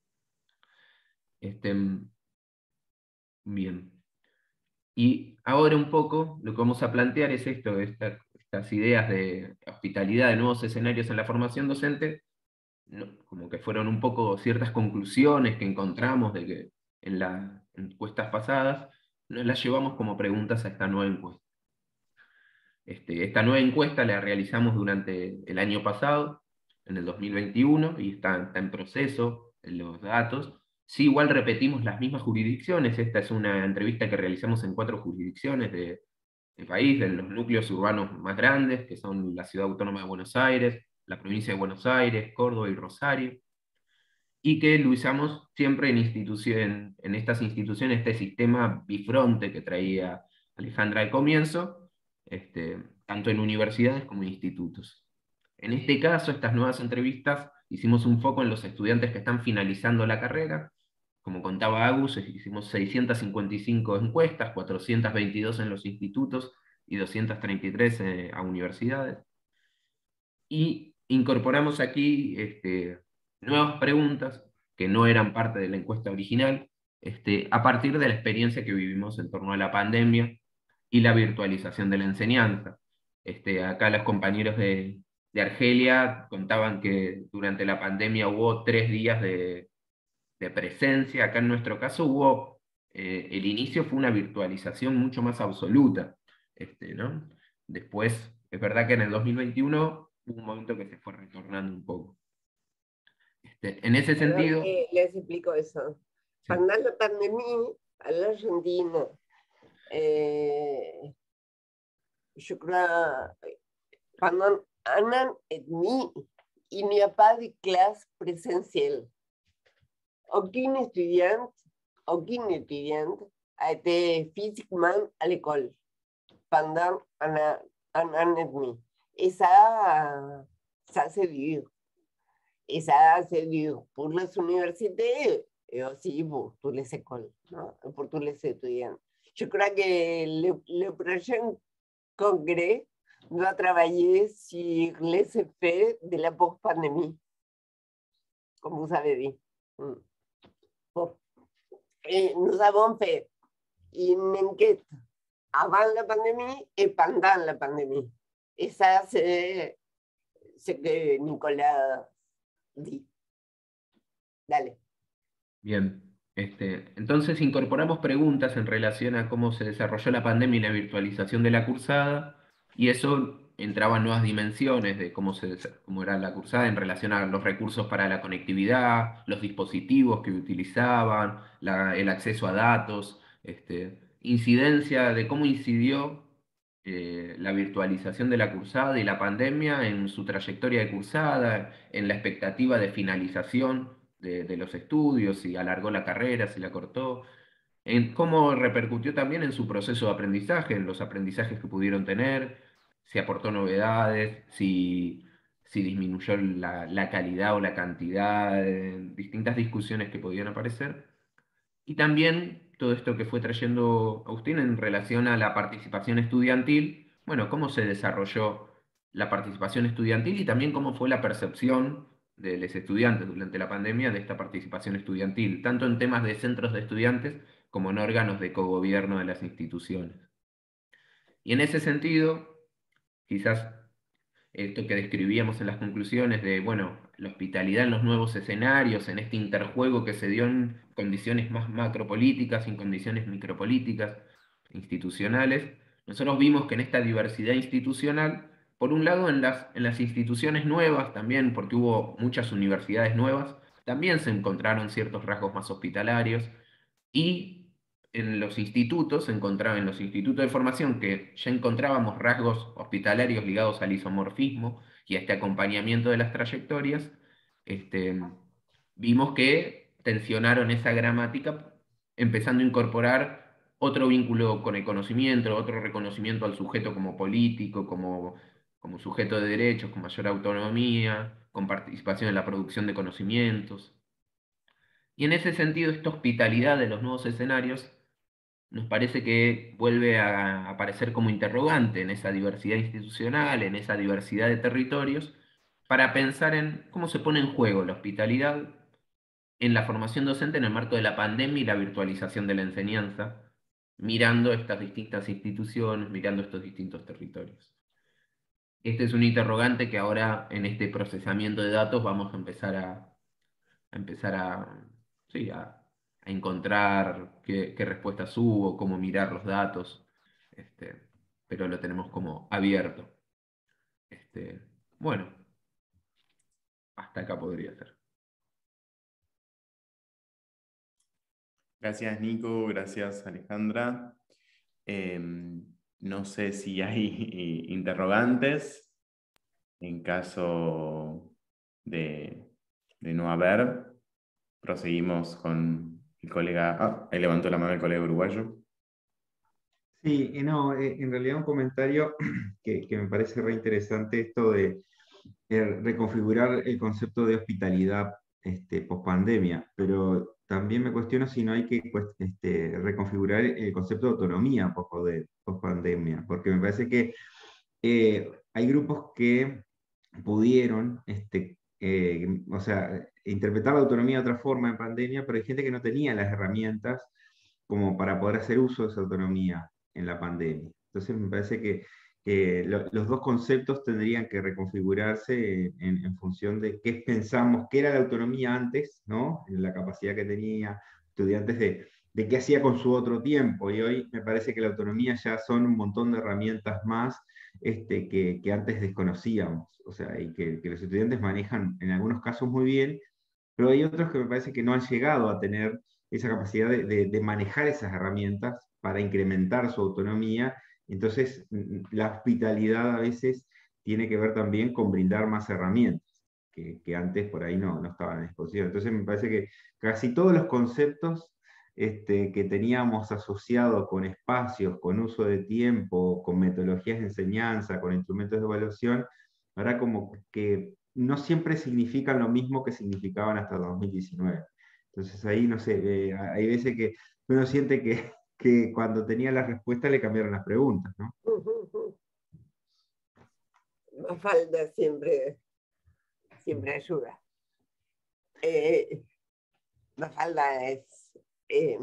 Este, bien. Y ahora un poco lo que vamos a plantear es esto, esta, estas ideas de hospitalidad, de nuevos escenarios en la formación docente, no, como que fueron un poco ciertas conclusiones que encontramos de que en las encuestas pasadas, nos las llevamos como preguntas a esta nueva encuesta. Este, esta nueva encuesta la realizamos durante el año pasado, en el dos mil veintiuno, y está, está en proceso en los datos. Sí, igual repetimos las mismas jurisdicciones. Esta es una entrevista que realizamos en cuatro jurisdicciones de, del país, de los núcleos urbanos más grandes, que son la Ciudad Autónoma de Buenos Aires, la provincia de Buenos Aires, Córdoba y Rosario, y que lo usamos siempre en, institución, en estas instituciones, este sistema bifronte que traía Alejandra al comienzo, este, tanto en universidades como en institutos. En este caso, estas nuevas entrevistas, hicimos un foco en los estudiantes que están finalizando la carrera. Como contaba Agus, hicimos seiscientas cincuenta y cinco encuestas, cuatrocientas veintidós en los institutos y doscientas treinta y tres eh, a universidades. Y incorporamos aquí este, nuevas preguntas que no eran parte de la encuesta original, este, a partir de la experiencia que vivimos en torno a la pandemia y la virtualización de la enseñanza. Este, acá los compañeros de, de Argelia contaban que durante la pandemia hubo tres días de, de presencia. Acá en nuestro caso hubo, eh, el inicio fue una virtualización mucho más absoluta, este, ¿no? Después, es verdad que en el dos mil veintiuno hubo un momento que se fue retornando un poco. Este, en ese Perdón, sentido... Eh, les explico eso. Sí. Cuando la pandemia a la Argentina, eh, yo creo, cuando andan en mí y mi papá de clase presencial, aucun estudiant, aucun estudiant a été physiquement à l'école pendant un an, un an et demi. Et ça, ça c'est dur. Et ça, c'est dur pour les universités et aussi pour toutes les écoles, ¿no? Pour tous les étudiants. Je crois que le, le prochain congrès doit travailler sur les effets de la post-pandémie, comme vous avez dit. Bon. Et nous avons fait une enquête avant la pandémie et pendant la pandémie. Et ça, c'est ce que Nicolás dit. Dale. Bien. Este, entonces incorporamos preguntas en relación a cómo se desarrolló la pandemia y la virtualización de la cursada, y eso entraba en nuevas dimensiones de cómo, se, cómo era la cursada en relación a los recursos para la conectividad, los dispositivos que utilizaban, la, el acceso a datos, este, incidencia de cómo incidió eh, la virtualización de la cursada y la pandemia en su trayectoria de cursada, en la expectativa de finalización de, de los estudios, si alargó la carrera, si la cortó, en cómo repercutió también en su proceso de aprendizaje, en los aprendizajes que pudieron tener, si aportó novedades, si, si disminuyó la, la calidad o la cantidad, eh, distintas discusiones que podían aparecer. Y también todo esto que fue trayendo Agustín en relación a la participación estudiantil, bueno, cómo se desarrolló la participación estudiantil y también cómo fue la percepción de los estudiantes durante la pandemia de esta participación estudiantil, tanto en temas de centros de estudiantes como en órganos de cogobierno de las instituciones. Y en ese sentido, quizás esto que describíamos en las conclusiones de, bueno, la hospitalidad en los nuevos escenarios, en este interjuego que se dio en condiciones más macropolíticas, en condiciones micropolíticas, institucionales, nosotros vimos que en esta diversidad institucional, por un lado en las, en las instituciones nuevas también, porque hubo muchas universidades nuevas, también se encontraron ciertos rasgos más hospitalarios, y en los institutos, se encontraba en los institutos de formación que ya encontrábamos rasgos hospitalarios ligados al isomorfismo y a este acompañamiento de las trayectorias, este, vimos que tensionaron esa gramática, empezando a incorporar otro vínculo con el conocimiento, otro reconocimiento al sujeto como político, como, como sujeto de derechos, con mayor autonomía, con participación en la producción de conocimientos. Y en ese sentido, esta hospitalidad de los nuevos escenarios nos parece que vuelve a aparecer como interrogante en esa diversidad institucional, en esa diversidad de territorios, para pensar en cómo se pone en juego la hospitalidad en la formación docente en el marco de la pandemia y la virtualización de la enseñanza, mirando estas distintas instituciones, mirando estos distintos territorios. Este es un interrogante que ahora en este procesamiento de datos vamos a empezar a, a empezar a, sí, a, a encontrar qué, qué respuestas hubo, cómo mirar los datos, este, pero lo tenemos como abierto. Este, bueno, hasta acá podría ser. Gracias, Nico. Gracias, Alejandra. Eh, no sé si hay interrogantes. En caso de, de no haber, proseguimos con el colega. Ah, ahí levantó la mano el colega uruguayo. Sí, no, en realidad un comentario que, que me parece re interesante esto de eh, reconfigurar el concepto de hospitalidad este, post-pandemia, pero también me cuestiono si no hay que este, reconfigurar el concepto de autonomía post-pandemia, porque me parece que eh, hay grupos que pudieron, este, eh, o sea, interpretar la autonomía de otra forma en pandemia, pero hay gente que no tenía las herramientas como para poder hacer uso de esa autonomía en la pandemia. Entonces me parece que eh, lo, los dos conceptos tendrían que reconfigurarse en, en función de qué pensamos que era la autonomía antes, ¿no? La capacidad que tenía estudiantes de, de qué hacía con su otro tiempo. Y hoy me parece que la autonomía ya son un montón de herramientas más este, que, que antes desconocíamos. O sea, y que, que los estudiantes manejan en algunos casos muy bien, pero hay otros que me parece que no han llegado a tener esa capacidad de, de, de manejar esas herramientas para incrementar su autonomía. Entonces, la hospitalidad a veces tiene que ver también con brindar más herramientas, que, que antes por ahí no, no estaban a disposición. Entonces, me parece que casi todos los conceptos este, que teníamos asociados con espacios, con uso de tiempo, con metodologías de enseñanza, con instrumentos de evaluación, ahora como que no siempre significan lo mismo que significaban hasta dos mil diecinueve. Entonces ahí, no sé, eh, hay veces que uno siente que, que cuando tenía la respuesta le cambiaron las preguntas, ¿no? Mafalda siempre, siempre ayuda. Eh, Mafalda es... Eh,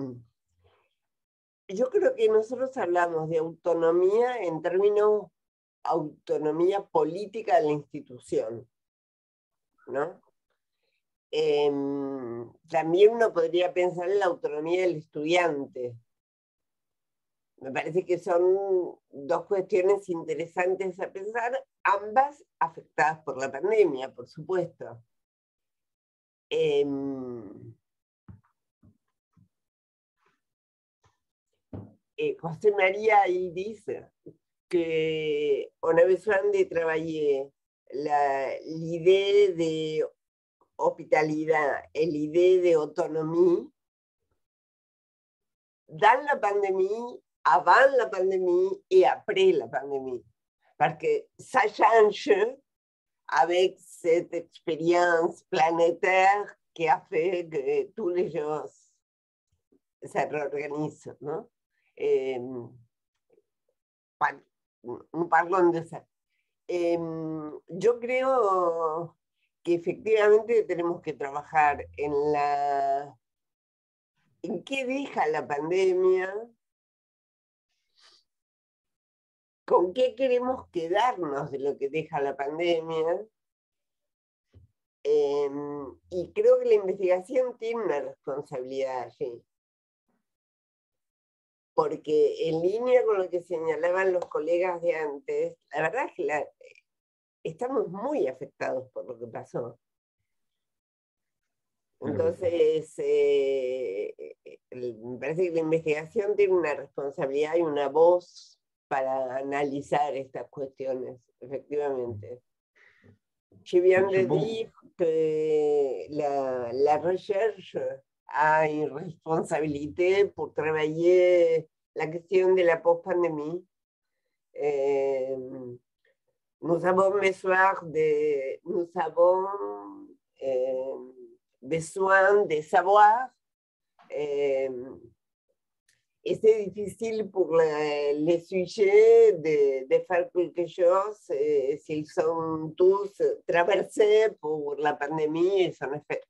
yo creo que nosotros hablamos de autonomía en términos autonomía política de la institución, ¿no? Eh, también uno podría pensar en la autonomía del estudiante. Me parece que son dos cuestiones interesantes a pensar, ambas afectadas por la pandemia, por supuesto. Eh, eh, José María ahí dice, qu'on a besoin de travailler l'idée d'hospitalité et l'idée d'autonomie dans la pandémie, avant la pandémie et après la pandémie. Parce que ça change avec cette expérience planétaire qui a fait que tous les gens se réorganisent, ¿no? Eh, nous parlons de ça. Eh, yo creo que efectivamente tenemos que trabajar en la en qué deja la pandemia, con qué queremos quedarnos de lo que deja la pandemia. Eh, y creo que la investigación tiene una responsabilidad allí. Porque en línea con lo que señalaban los colegas de antes, la verdad es que la, estamos muy afectados por lo que pasó. Entonces, eh, me parece que la investigación tiene una responsabilidad y una voz para analizar estas cuestiones, efectivamente. Je viens de dire que la, la recherche a une responsabilité pour travailler la question de la post-pandémie. Eh, nous avons besoin de, nous avons eh, besoin de savoir. Eh, et c'est difficile pour le, les sujets de, de faire quelque chose eh, s'ils sont tous traversés pour la pandémie et son effet.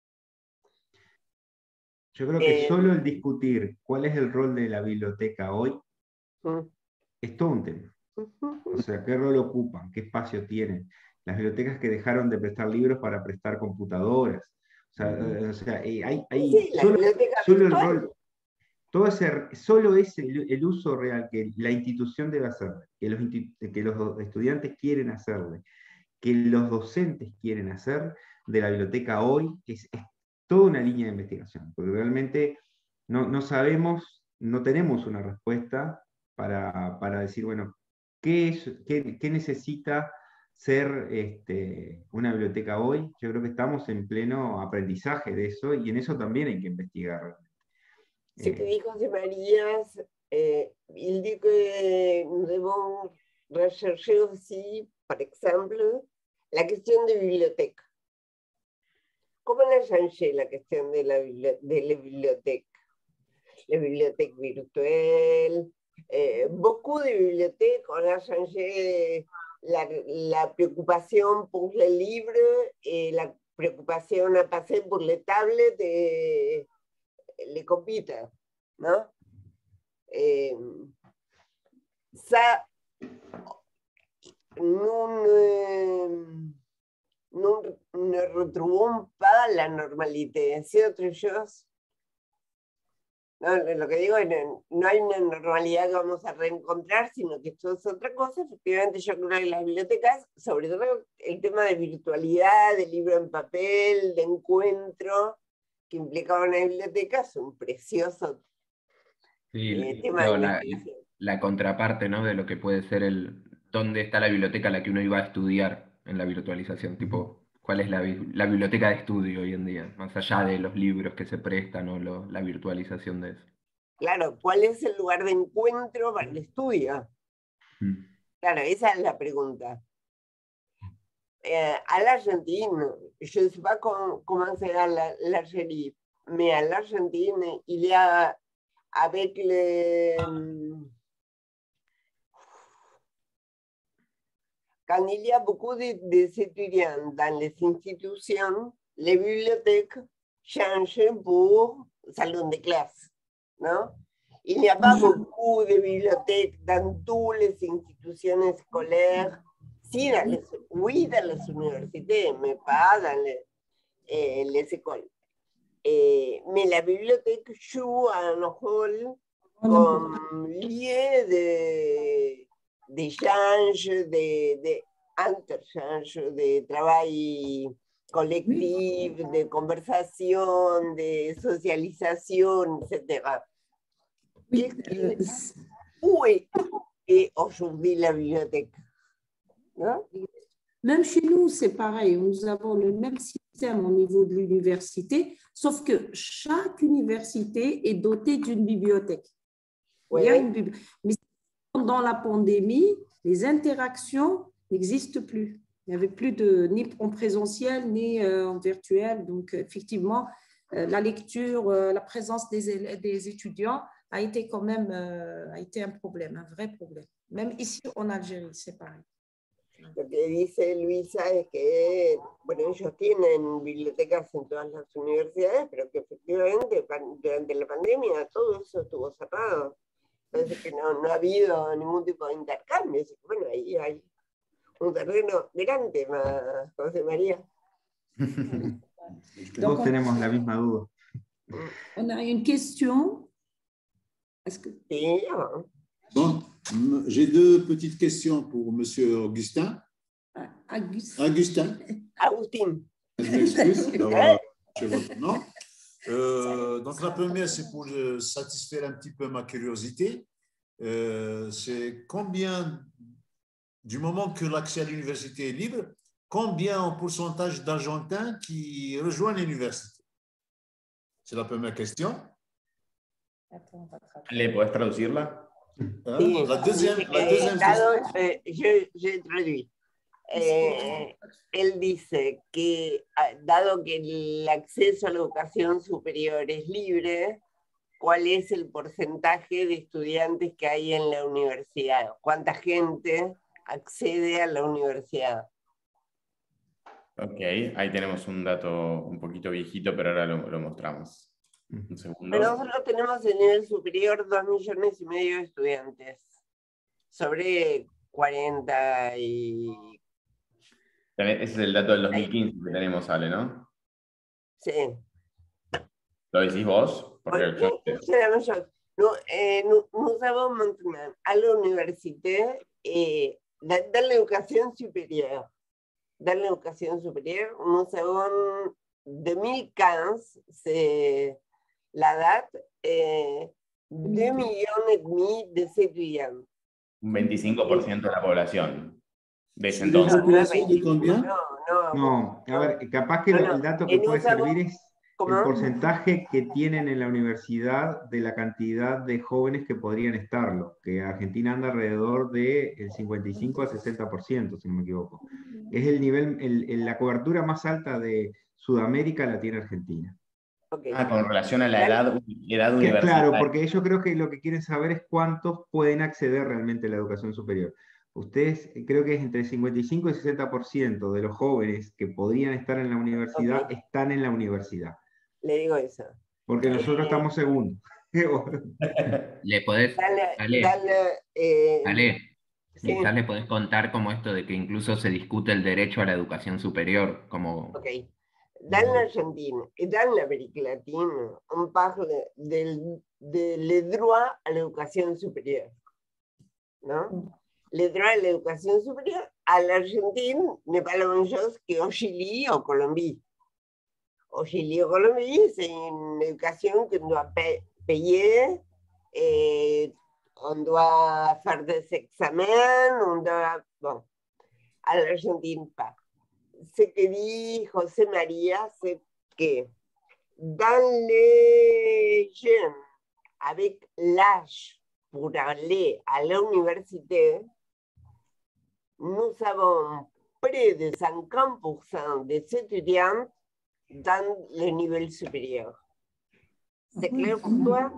Yo creo que eh, solo el discutir cuál es el rol de la biblioteca hoy uh, es todo un tema. O sea, qué rol ocupan, qué espacio tienen. Las bibliotecas que dejaron de prestar libros para prestar computadoras. O sea, uh, o sea hay, hay sí, solo, solo el rol, todo ese, solo es el, el uso real que la institución debe hacer, que los, que los estudiantes quieren hacerle, que los docentes quieren hacer de la biblioteca hoy, es, es toda una línea de investigación, porque realmente no, no sabemos, no tenemos una respuesta para, para decir, bueno, ¿qué, es, qué, qué necesita ser este, una biblioteca hoy? Yo creo que estamos en pleno aprendizaje de eso, y en eso también hay que investigar. Ce que dit José Marías, eh, il dit que nous devons rechercher aussi, par exemple, la question des bibliothèques. ¿Cómo la changé la cuestión de la, de la biblioteca? La biblioteca virtuelle, eh, beaucoup de bibliothèques, on a changé la, la preocupación por les livres et la preocupación a passer por les tablettes et les computers, ¿no? Eh, ça, nous ne, nous ne retrouvons pas la normalité. C'est autre chose. No, lo que digo es que no hay una normalidad que vamos a reencontrar, sino que esto es otra cosa. Efectivamente, yo creo que las bibliotecas, sobre todo el tema de virtualidad, de libro en papel, de encuentro, que implicaba una biblioteca, es un precioso sí, eh, tema no, de la, la contraparte, ¿no?, de lo que puede ser el dónde está la biblioteca a la que uno iba a estudiar en la virtualización, tipo, ¿cuál es la, la biblioteca de estudio hoy en día? Más allá de los libros que se prestan o lo, la virtualización de eso. Claro, ¿cuál es el lugar de encuentro para el estudio? Mm. Claro, esa es la pregunta. Euh, à l'Argentine, je ne sais pas comment, comment c'est à l'Algérie, mais à l'Argentine, il y a, avec les... Quand il y a beaucoup d'étudiants dans les institutions, les bibliothèques changent pour salon de classe, non? Il n'y a pas beaucoup de bibliothèques dans toutes les institutions scolaires. Sí, dans les, oui, dans les universités, mais pas dans les, eh, les écoles. Eh, mais la bibliothèque joue un rôle comme lieu d'échange, d'interchange, de, de, de travail collectif, de conversation, de socialisation, et cetera. Oui. Où est est aujourd'hui la bibliothèque. Non? Même chez nous, c'est pareil. Nous avons le même système au niveau de l'université, sauf que chaque université est dotée d'une bibliothèque. Ouais. Il y a une bibli... Mais pendant la pandémie, les interactions n'existent plus. Il n'y avait plus de, ni en présentiel, ni euh, en virtuel. Donc, effectivement, euh, la lecture, euh, la présence des, des étudiants a été quand même euh, a été un problème, un vrai problème. Même ici en Algérie, c'est pareil. Lo que dice Luisa es que, bueno, ellos tienen bibliotecas en todas las universidades, pero que efectivamente durante la pandemia todo eso estuvo cerrado. Entonces que no, no ha habido ningún tipo de intercambio. Bueno, ahí hay un terreno grande, José María. Todos on, tenemos la misma duda. On a une question. Est-ce que... Sí, bon, j'ai deux petites questions pour Monsieur Augustin. Augustin. Augustin. Agustin. Je m'excuse d'avoir chez votre nom. Euh, donc la première, c'est pour satisfaire un petit peu ma curiosité. Euh, c'est combien, du moment que l'accès à l'université est libre, combien en pourcentage d'Argentins qui rejoignent l'université? C'est la première question. ¿Le puedes traducirla? Hein? Sí, la deuxième, la deuxième dado, eh, je, je traduis. Eh, él dice que, dado que el acceso a la educación superior es libre, ¿cuál es el porcentaje de estudiantes que hay en la universidad? ¿Cuánta gente accede a la universidad? Ok, ahí tenemos un dato un poquito viejito, pero ahora lo, lo mostramos. Un segundo. Pero nosotros tenemos en nivel superior dos millones y medio de estudiantes, sobre cuarenta y... Ese es el dato del dos mil quince que tenemos, Ale, ¿no? Sí. ¿Lo decís vos? Porque yo... Nous, eh, nous, nous avons maintenant à l'université eh, dans, dans l'éducation supérieure. Dans l'éducation supérieure, nous avons deux mille quinze, c'est la date, eh, deux millions et demi d'étudiants. Un veinticinco por ciento de la población. De ese entonces. No, no, no, a ver, capaz que no, no. el dato que puede servir es ¿Cómo? El porcentaje que tienen en la universidad de la cantidad de jóvenes que podrían estarlo, que Argentina anda alrededor del cincuenta y cinco a sesenta por ciento, si no me equivoco. Es el nivel, el, el, la cobertura más alta de Sudamérica la tiene Argentina. Okay. Ah, con relación a la edad, edad universitaria. Claro, porque yo creo que lo que quieren saber es cuántos pueden acceder realmente a la educación superior. Ustedes, creo que es entre cincuenta y cinco y sesenta por ciento de los jóvenes que podrían estar en la universidad okay. están en la universidad. Le digo eso. Porque nosotros eh, estamos segundos. ¿Le podés, dale, dale, dale, eh, dale, sí. quizás le podés contar como esto de que incluso se discute el derecho a la educación superior? Como... Ok. Dans l'Argentine et dans l'Amérique latine, on parle de, de le droit à l'éducation supérieure. ¿No? Le droit à l'éducation supérieure à l'Argentine n'est pas la même chose qu'au Chili ou Colombie. Au Chili ou Colombie, c'est une éducation qu'on doit payer, et on doit faire des examens, on doit... Bon, à l'Argentine, pas. Ce que dit José María, c'est que dans les jeunes avec l'âge pour aller à l'université, nous avons près de cinquante pour cent des étudiants dans le niveau supérieur. C'est clair pour toi?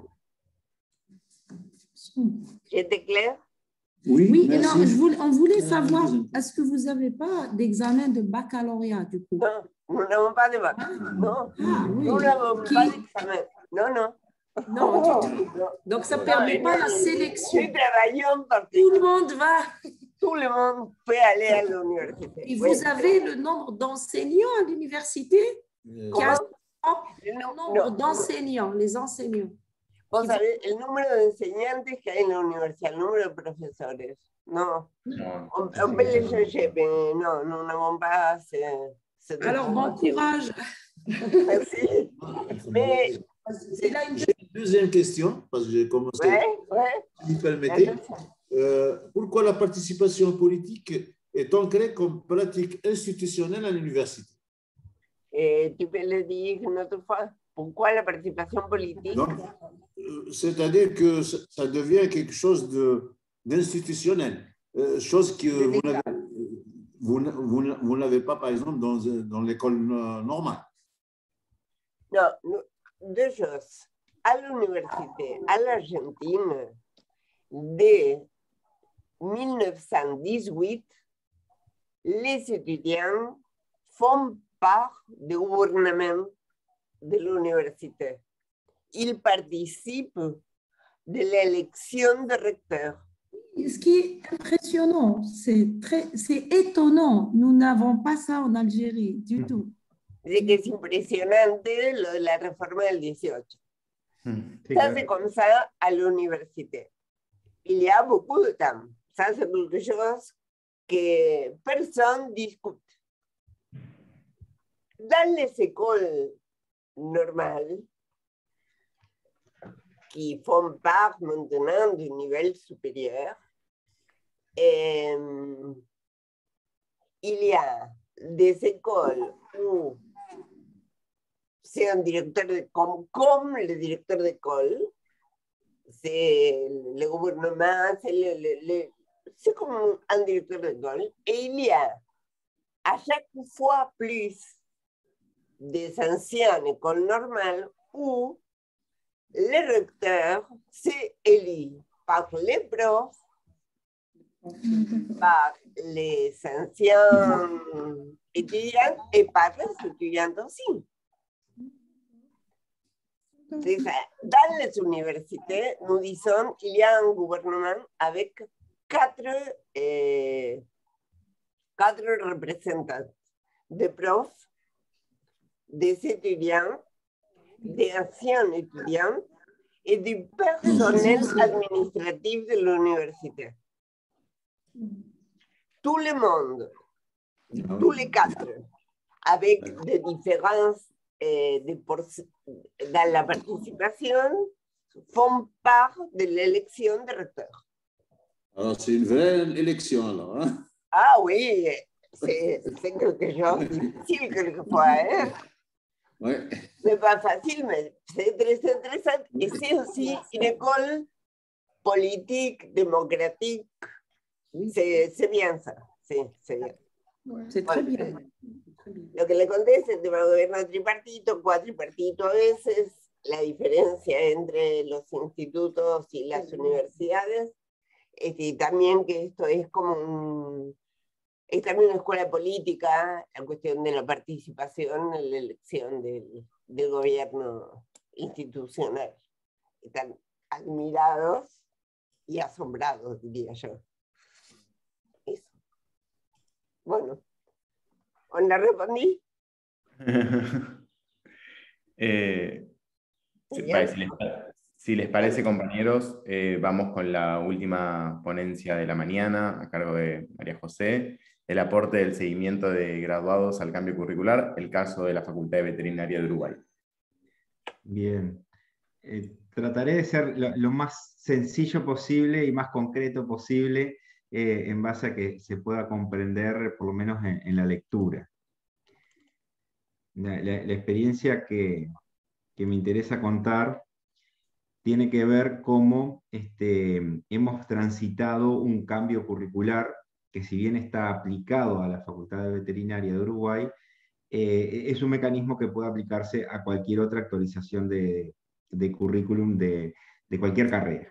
J'étais clair? Oui, oui et non, je voulais, on voulait savoir, est-ce que vous n'avez pas d'examen de baccalauréat du coup? Non, nous n'avons pas de baccalauréat. Ah, non, ah, oui. Nous n'avons Qui... pas d'examen. Non, non. Non, du tout. Non. Donc ça ne permet non, pas la sélection. Nous travaillons parce que tout le monde va. Tout le monde peut aller à l'université. Et vous oui. avez le nombre d'enseignants à l'université? Comment? Le nombre d'enseignants, les enseignants. Vos sabés el número de enseñantes que hay en la universidad, el número de profesores. No. No, on, on peut les chercher, mais non, nous n'avons pas ce, ce Alors, bon courage. Merci. Mais c'est là une deuxième question, parce que j'ai commencé. Ouais, ouais. Si vous permettez. euh, pourquoi la participation politique est ancrée comme pratique institutionnelle à l'université? Eh, tu peux le dire une autre fois? Pourquoi la participation politique? Euh, C'est-à-dire que ça devient quelque chose d'institutionnel, euh, chose que vous n'avez, vous, vous, vous n'avez pas, par exemple, dans, dans l'école normale. Non, deux choses. À l'université, à l'Argentine, dès mille neuf cent dix-huit, les étudiants font part du gouvernement de l'université. Ils participent de l'élection de recteur. Ce qui est impressionnant, c'est très, c'est étonnant. Nous n'avons pas ça en Algérie du mmh. tout. C'est que c'est impressionnant la réforme del dix-huit. Mmh. Ça, c'est comme ça à l'université. Il y a beaucoup de temps. Ça, c'est quelque chose que personne discute. Dans les écoles normales, qui font part maintenant du niveau supérieur, et, il y a des écoles où c'est un directeur de, comme, comme le directeur d'école, c'est le gouvernement, c'est le, le, le, c'est comme un directeur d'école, et il y a à chaque fois plus des anciennes écoles normales où le recteur s'est élu par les profs, par les anciens étudiants et par les étudiants aussi. Dans les universités, nous disons qu'il y a un gouvernement avec quatre, euh, quatre représentants, des profs, des étudiants, des anciens étudiants et du personnel administratif de l'université. Tout le monde, tous les quatre, avec des différences eh, de dans la participation, font part de l'élection de recteur. Alors, c'est une vraie élection, alors. Hein? Ah oui, c'est quelque chose de difficile quelquefois. Hein? Ouais. C'est pas facile, mais c'est très intéressant. Et c'est aussi une école politique, démocratique. C'est bien ça. C'est bien. C'est très bien. Lo que le conté es el tema del gobierno tripartito, cuatripartito a veces, la diferencia entre los institutos y las universidades, y también que esto es como un... Es también una escuela política, la cuestión de la participación en la elección del, del gobierno institucional. Están admirados y asombrados, diría yo. Eso. Bueno, ¿on la respondí? eh, si, vale, si, les, si les parece, compañeros, eh, vamos con la última ponencia de la mañana a cargo de María José. El aporte del seguimiento de graduados al cambio curricular, el caso de la Facultad de Veterinaria de Uruguay. Bien, eh, trataré de ser lo, lo más sencillo posible y más concreto posible eh, en base a que se pueda comprender por lo menos en, en la lectura. La, la, la experiencia que, que me interesa contar tiene que ver cómo este, hemos transitado un cambio curricular que, si bien está aplicado a la Facultad de Veterinaria de Uruguay, eh, es un mecanismo que puede aplicarse a cualquier otra actualización de, de currículum de, de cualquier carrera.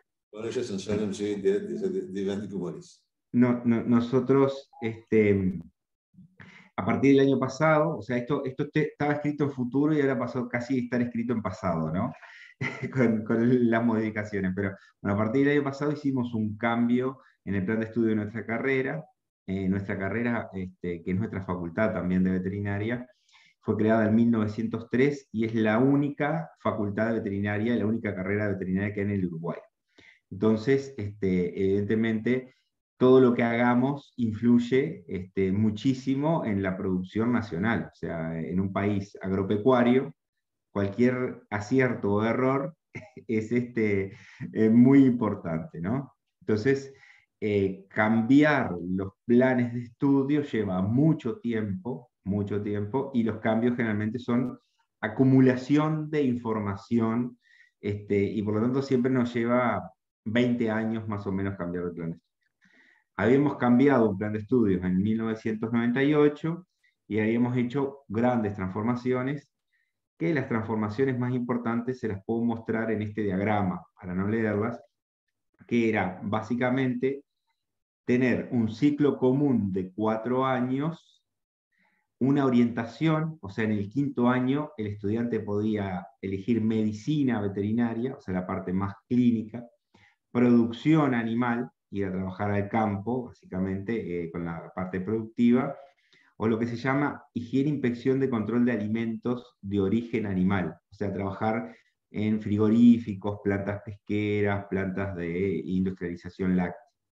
No, no, nosotros, este, a partir del año pasado, o sea, esto, esto te, estaba escrito en futuro y ahora pasó casi a estar escrito en pasado, ¿no? con, con las modificaciones, pero bueno, a partir del año pasado hicimos un cambio en el plan de estudio de nuestra carrera. Eh, nuestra carrera, este, que es nuestra facultad también de veterinaria, fue creada en mil novecientos tres y es la única facultad de veterinaria, la única carrera de veterinaria que hay en el Uruguay. Entonces, este, evidentemente, todo lo que hagamos influye este, muchísimo en la producción nacional. O sea, en un país agropecuario, cualquier acierto o error es este, eh, muy importante, ¿no? Entonces, eh, cambiar los planes de estudio lleva mucho tiempo, mucho tiempo, y los cambios generalmente son acumulación de información, este, y por lo tanto siempre nos lleva veinte años más o menos cambiar el plan de estudio. Habíamos cambiado un plan de estudios en mil novecientos noventa y ocho y habíamos hecho grandes transformaciones, que las transformaciones más importantes se las puedo mostrar en este diagrama, para no leerlas, que era básicamente tener un ciclo común de cuatro años, una orientación, o sea, en el quinto año el estudiante podía elegir medicina veterinaria, o sea, la parte más clínica, producción animal, ir a trabajar al campo, básicamente, eh, con la parte productiva, o lo que se llama higiene, inspección de control de alimentos de origen animal, o sea, trabajar en frigoríficos, plantas pesqueras, plantas de industrialización láctea.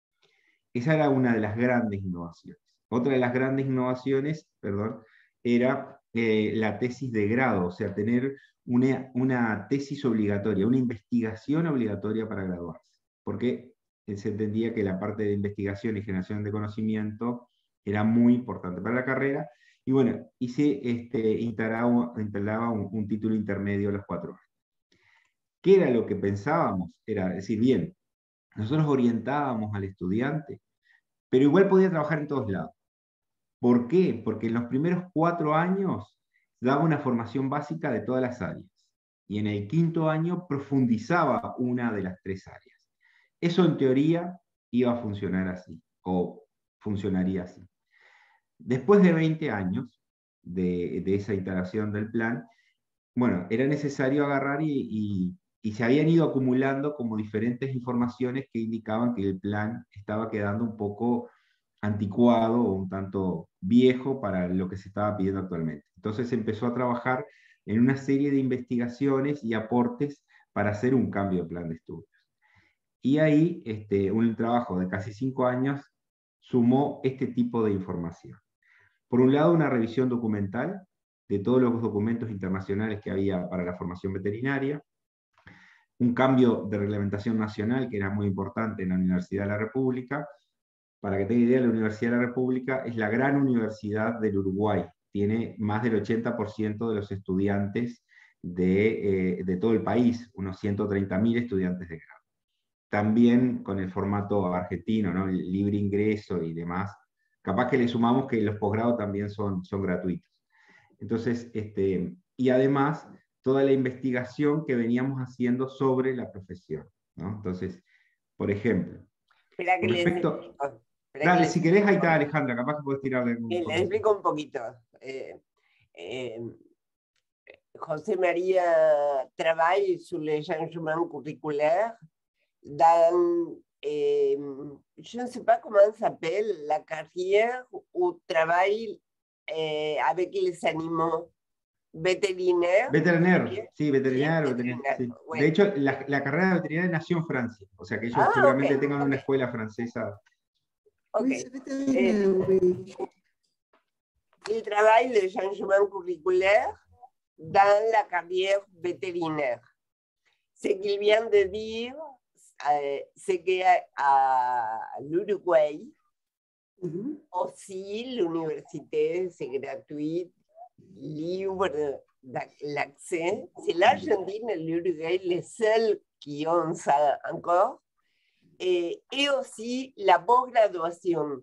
Esa era una de las grandes innovaciones. Otra de las grandes innovaciones, perdón, era eh, la tesis de grado, o sea, tener una, una tesis obligatoria, una investigación obligatoria para graduarse, porque se entendía que la parte de investigación y generación de conocimiento era muy importante para la carrera, y bueno, y se este, instalaba, instalaba un, un título intermedio a los cuatro años. ¿Qué era lo que pensábamos? Era decir, bien, nosotros orientábamos al estudiante, pero igual podía trabajar en todos lados. ¿Por qué? Porque en los primeros cuatro años daba una formación básica de todas las áreas, y en el quinto año profundizaba una de las tres áreas. Eso en teoría iba a funcionar así, o funcionaría así. Después de veinte años de, de esa iteración del plan, bueno, era necesario agarrar y, y, y se habían ido acumulando como diferentes informaciones que indicaban que el plan estaba quedando un poco anticuado o un tanto viejo para lo que se estaba pidiendo actualmente. Entonces se empezó a trabajar en una serie de investigaciones y aportes para hacer un cambio de plan de estudios. Y ahí este, un trabajo de casi cinco años sumó este tipo de información. Por un lado, una revisión documental de todos los documentos internacionales que había para la formación veterinaria, un cambio de reglamentación nacional que era muy importante en la Universidad de la República. Para que tenga idea, la Universidad de la República es la gran universidad del Uruguay, tiene más del ochenta por ciento de los estudiantes de, eh, de todo el país, unos ciento treinta mil estudiantes de grado. También con el formato argentino, ¿no? El libre ingreso y demás, capaz que le sumamos que los posgrados también son, son gratuitos. Entonces, este, y además, toda la investigación que veníamos haciendo sobre la profesión, ¿no? Entonces, por ejemplo, Espera que respecto... les explico. Dale, les si querés, ahí está Alejandra, capaz que podés tirarle algún... Les explico un poquito. Eh, eh, José María travaille sur les changements curriculaires dans, eh, je ne sais pas comment s'appelle, la carrière où travaille eh, avec les animaux veterinaires. Veterinario, sí, veterinario, Sí, veterinario, veterinario, sí. bueno. De hecho, la, la carrera de veterinaria nació en Francia, o sea que ellos Ah, seguramente ok, tengan una ok. escuela francesa. Ok. Oui, c'est vétérinaire, Eh, oui. Il travaille le changement curriculaire dans la carrière vétérinaire. Ce qu'il vient de dire, euh, c'est qu'à l'Uruguay, Mhm. aussi l'université, c'est gratuit, libre l'accès. C'est l'Argentine et l'Uruguay les seuls qui ont ça encore. Et, et aussi la post-graduation.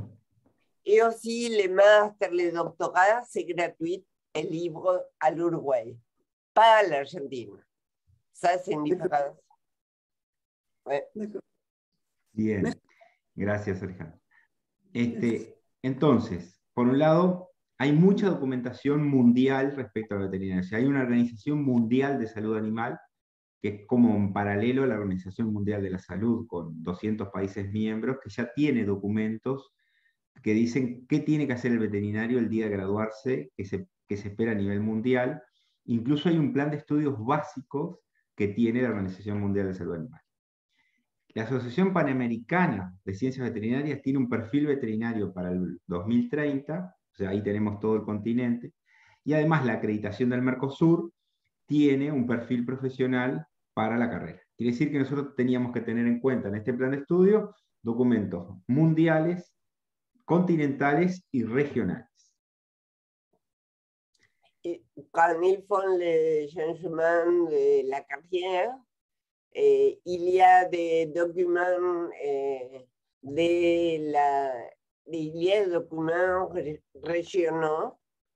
Et aussi les masters, les doctorats, c'est gratuit et libre à l'Uruguay, pas à l'Argentine. Ça, c'est une différence. Ouais. D'accord. Bien, gracias Alejandra. Este, entonces, por un lado, hay mucha documentación mundial respecto a la veterinaria. O sea, hay una Organización Mundial de Salud Animal, que es como en paralelo a la Organización Mundial de la Salud, con doscientos países miembros, que ya tiene documentos que dicen qué tiene que hacer el veterinario el día de graduarse, que se, que se espera a nivel mundial. Incluso hay un plan de estudios básicos que tiene la Organización Mundial de Salud Animal. La Asociación Panamericana de Ciencias Veterinarias tiene un perfil veterinario para el dos mil treinta, o sea, ahí tenemos todo el continente, y además la acreditación del Mercosur tiene un perfil profesional para la carrera. Quiere decir que nosotros teníamos que tener en cuenta en este plan de estudio documentos mundiales, continentales y regionales. Quand ils font le changement de la carrière, eh, il y a des documents eh, de la, il y a des documents régionaux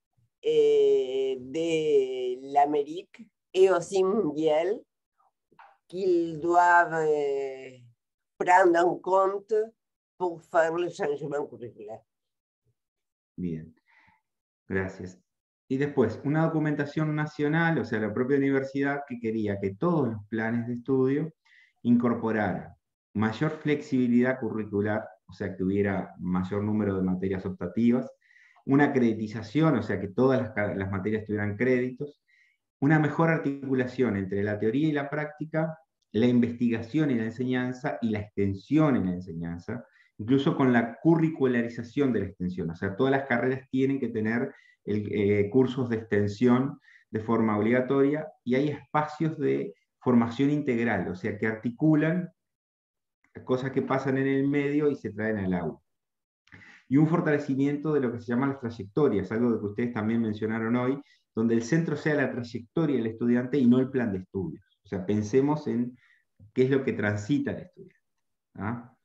eh, de l'Amérique et aussi mondial qu'ils doivent eh, prendre en compte pour faire le changement curricular. Bien, gracias. Y después, una documentación nacional, o sea, la propia universidad, que quería que todos los planes de estudio incorporaran mayor flexibilidad curricular, o sea, que hubiera mayor número de materias optativas, una acreditización, o sea, que todas las, las materias tuvieran créditos, una mejor articulación entre la teoría y la práctica, la investigación y la enseñanza, y la extensión en la enseñanza, incluso con la curricularización de la extensión, o sea, todas las carreras tienen que tener el, eh, cursos de extensión de forma obligatoria, y hay espacios de formación integral, o sea, que articulan cosas que pasan en el medio y se traen al aula. Y un fortalecimiento de lo que se llama las trayectorias, algo que ustedes también mencionaron hoy, donde el centro sea la trayectoria del estudiante y no el plan de estudios. O sea, pensemos en qué es lo que transita el estudiante. ¿Ah?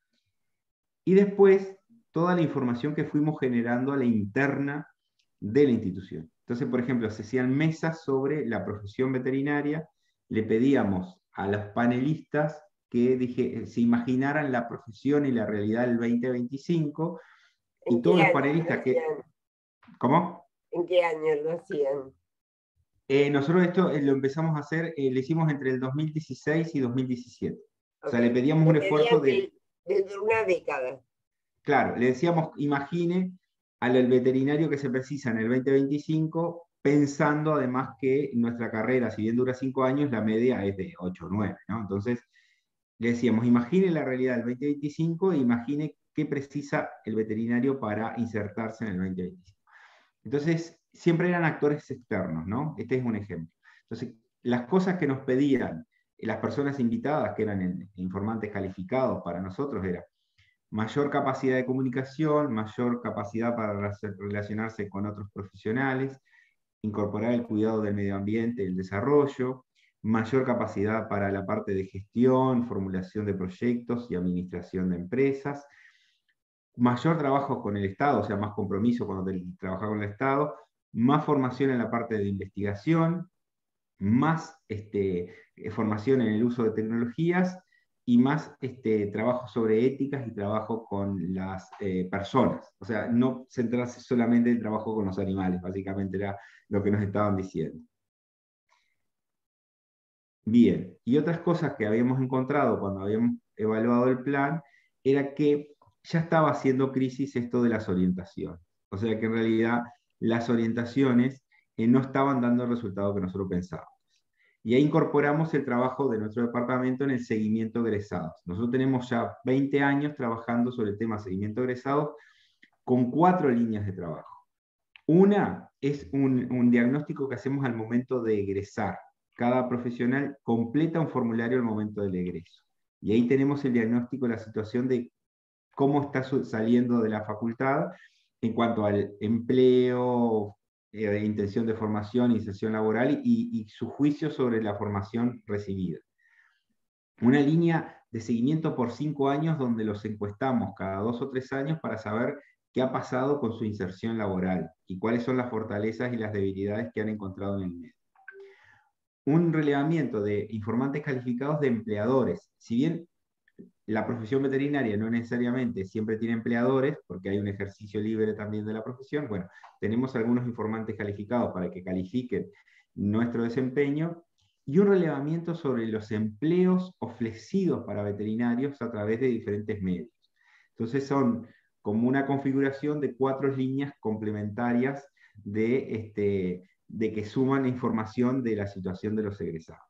Y después, toda la información que fuimos generando a la interna de la institución. Entonces, por ejemplo, se hacían mesas sobre la profesión veterinaria, le pedíamos a los panelistas que dije, se imaginaran la profesión y la realidad del veinte veinticinco, y todos los panelistas que... ¿Cómo? ¿En qué año lo hacían? Eh, nosotros esto eh, lo empezamos a hacer, eh, lo hicimos entre el dos mil dieciséis y dos mil diecisiete. Okay. O sea, le pedíamos le un esfuerzo de... Desde una década. Claro, le decíamos, imagine al veterinario que se precisa en el veinte veinticinco, pensando además que nuestra carrera, si bien dura cinco años, la media es de ocho o nueve, ¿no? Entonces, le decíamos, imagine la realidad del veinte veinticinco e imagine qué precisa el veterinario para insertarse en el veinte veinticinco. Entonces, siempre eran actores externos, ¿no? Este es un ejemplo. Entonces, las cosas que nos pedían las personas invitadas, que eran informantes calificados para nosotros, era mayor capacidad de comunicación, mayor capacidad para relacionarse con otros profesionales, incorporar el cuidado del medio ambiente y el desarrollo, mayor capacidad para la parte de gestión, formulación de proyectos y administración de empresas, mayor trabajo con el Estado, o sea, más compromiso cuando trabajar con el Estado, más formación en la parte de investigación, más este, formación en el uso de tecnologías y más este, trabajo sobre éticas y trabajo con las eh, personas. O sea, no centrarse solamente en el trabajo con los animales, básicamente era lo que nos estaban diciendo. Bien, y otras cosas que habíamos encontrado cuando habíamos evaluado el plan, era que ya estaba haciendo crisis esto de las orientaciones. O sea que en realidad las orientaciones eh, no estaban dando el resultado que nosotros pensábamos. Y ahí incorporamos el trabajo de nuestro departamento en el seguimiento de egresados. Nosotros tenemos ya veinte años trabajando sobre el tema seguimiento de egresados con cuatro líneas de trabajo. Una es un, un diagnóstico que hacemos al momento de egresar. Cada profesional completa un formulario al momento del egreso. Y ahí tenemos el diagnóstico de la situación de cómo está saliendo de la facultad en cuanto al empleo, eh, intención de formación, inserción laboral y, y su juicio sobre la formación recibida. Una línea de seguimiento por cinco años donde los encuestamos cada dos o tres años para saber qué ha pasado con su inserción laboral y cuáles son las fortalezas y las debilidades que han encontrado en el medio. Un relevamiento de informantes calificados de empleadores. Si bien la profesión veterinaria no necesariamente siempre tiene empleadores, porque hay un ejercicio libre también de la profesión, bueno, tenemos algunos informantes calificados para que califiquen nuestro desempeño, y un relevamiento sobre los empleos ofrecidos para veterinarios a través de diferentes medios. Entonces son como una configuración de cuatro líneas complementarias de, este, de que suman información de la situación de los egresados.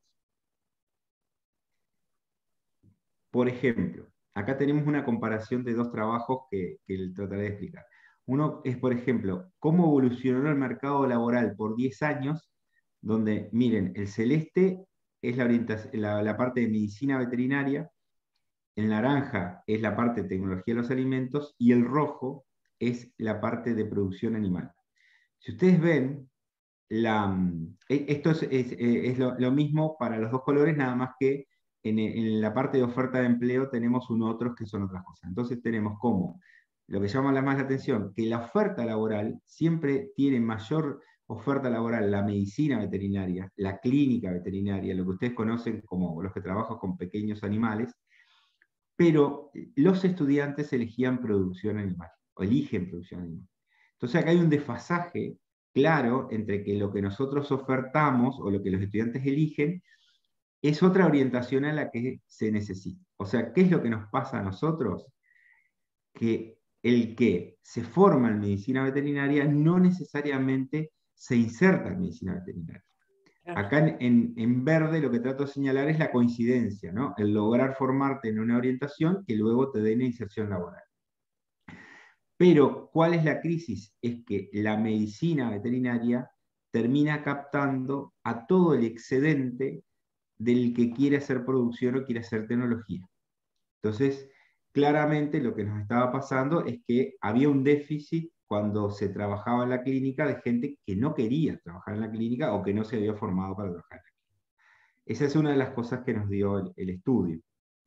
Por ejemplo, acá tenemos una comparación de dos trabajos que, que trataré de explicar. Uno es, por ejemplo, cómo evolucionó el mercado laboral por diez años, donde, miren, el celeste es la, la, la parte de medicina veterinaria, el naranja es la parte de tecnología de los alimentos y el rojo es la parte de producción animal. Si ustedes ven, la, esto es, es, es lo, lo mismo para los dos colores, nada más que en, en la parte de oferta de empleo tenemos unos otros que son otras cosas. Entonces tenemos como, lo que llama más la atención, que la oferta laboral siempre tiene mayor oferta laboral la medicina veterinaria, la clínica veterinaria, lo que ustedes conocen como los que trabajan con pequeños animales, pero los estudiantes elegían producción animal, o eligen producción animal. Entonces acá hay un desfasaje claro entre que lo que nosotros ofertamos, o lo que los estudiantes eligen, es otra orientación a la que se necesita. O sea, ¿qué es lo que nos pasa a nosotros? Que el que se forma en medicina veterinaria no necesariamente se inserta en medicina veterinaria. Acá en, en, en verde lo que trato de señalar es la coincidencia, ¿no? El lograr formarte en una orientación que luego te dé una inserción laboral. Pero, ¿cuál es la crisis? Es que la medicina veterinaria termina captando a todo el excedente del que quiere hacer producción o quiere hacer tecnología. Entonces, claramente lo que nos estaba pasando es que había un déficit cuando se trabajaba en la clínica de gente que no quería trabajar en la clínica o que no se había formado para trabajar en la clínica. Esa es una de las cosas que nos dio el, el estudio.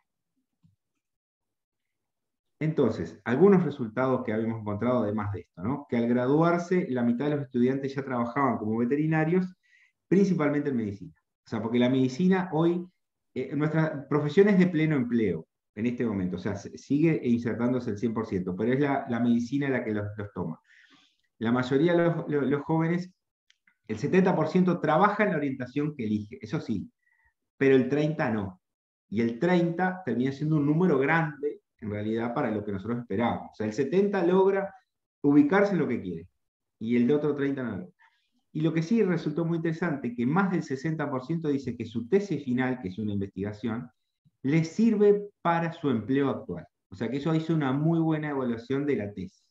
Entonces, algunos resultados que habíamos encontrado además de esto, ¿no? Que al graduarse la mitad de los estudiantes ya trabajaban como veterinarios, principalmente en medicina. O sea, porque la medicina hoy, eh, nuestra profesión es de pleno empleo en este momento, o sea, sigue insertándose el cien por ciento, pero es la, la medicina la que los, los toma. La mayoría de los, los, los jóvenes, el setenta por ciento trabaja en la orientación que elige, eso sí, pero el treinta por ciento no. Y el treinta por ciento termina siendo un número grande, en realidad, para lo que nosotros esperábamos. O sea, el setenta por ciento logra ubicarse en lo que quiere, y el de otro treinta por ciento no logra. Y lo que sí resultó muy interesante, que más del sesenta por ciento dice que su tesis final, que es una investigación, le sirve para su empleo actual. O sea que eso hizo una muy buena evaluación de la tesis.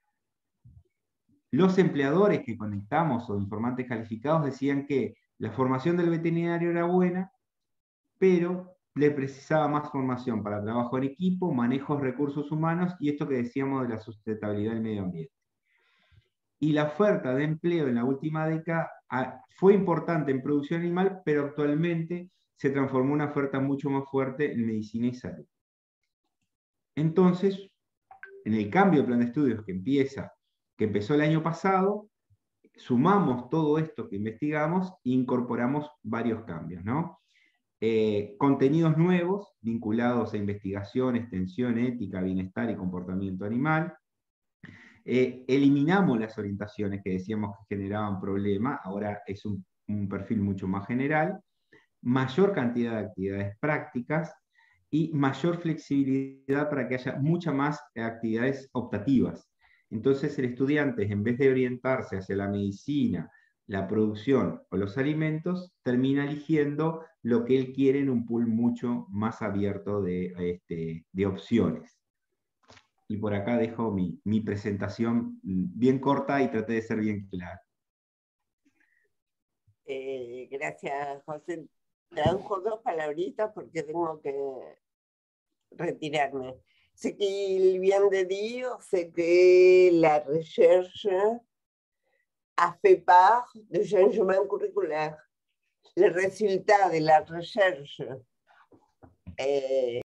Los empleadores que conectamos o informantes calificados decían que la formación del veterinario era buena, pero le precisaba más formación para trabajo en equipo, manejo de recursos humanos y esto que decíamos de la sustentabilidad del medio ambiente. Y la oferta de empleo en la última década fue importante en producción animal, pero actualmente se transformó en una oferta mucho más fuerte en medicina y salud. Entonces, en el cambio de plan de estudios que empieza, que empezó el año pasado, sumamos todo esto que investigamos e incorporamos varios cambios, ¿no? Eh, contenidos nuevos vinculados a investigación, extensión, ética, bienestar y comportamiento animal. Eh, eliminamos las orientaciones que decíamos que generaban problemas, ahora es un, un perfil mucho más general, mayor cantidad de actividades prácticas y mayor flexibilidad para que haya muchas más actividades optativas. Entonces el estudiante, en vez de orientarse hacia la medicina, la producción o los alimentos, termina eligiendo lo que él quiere en un pool mucho más abierto de, este, de opciones. Y por acá dejo mi, mi presentación bien corta y traté de ser bien clara. Eh, gracias, José. Tradujo dos palabritas porque tengo que retirarme. C'est qu'il vient de dire, c'est que la recherche a fait part de changement curriculaire. Le résultat de la recherche eh,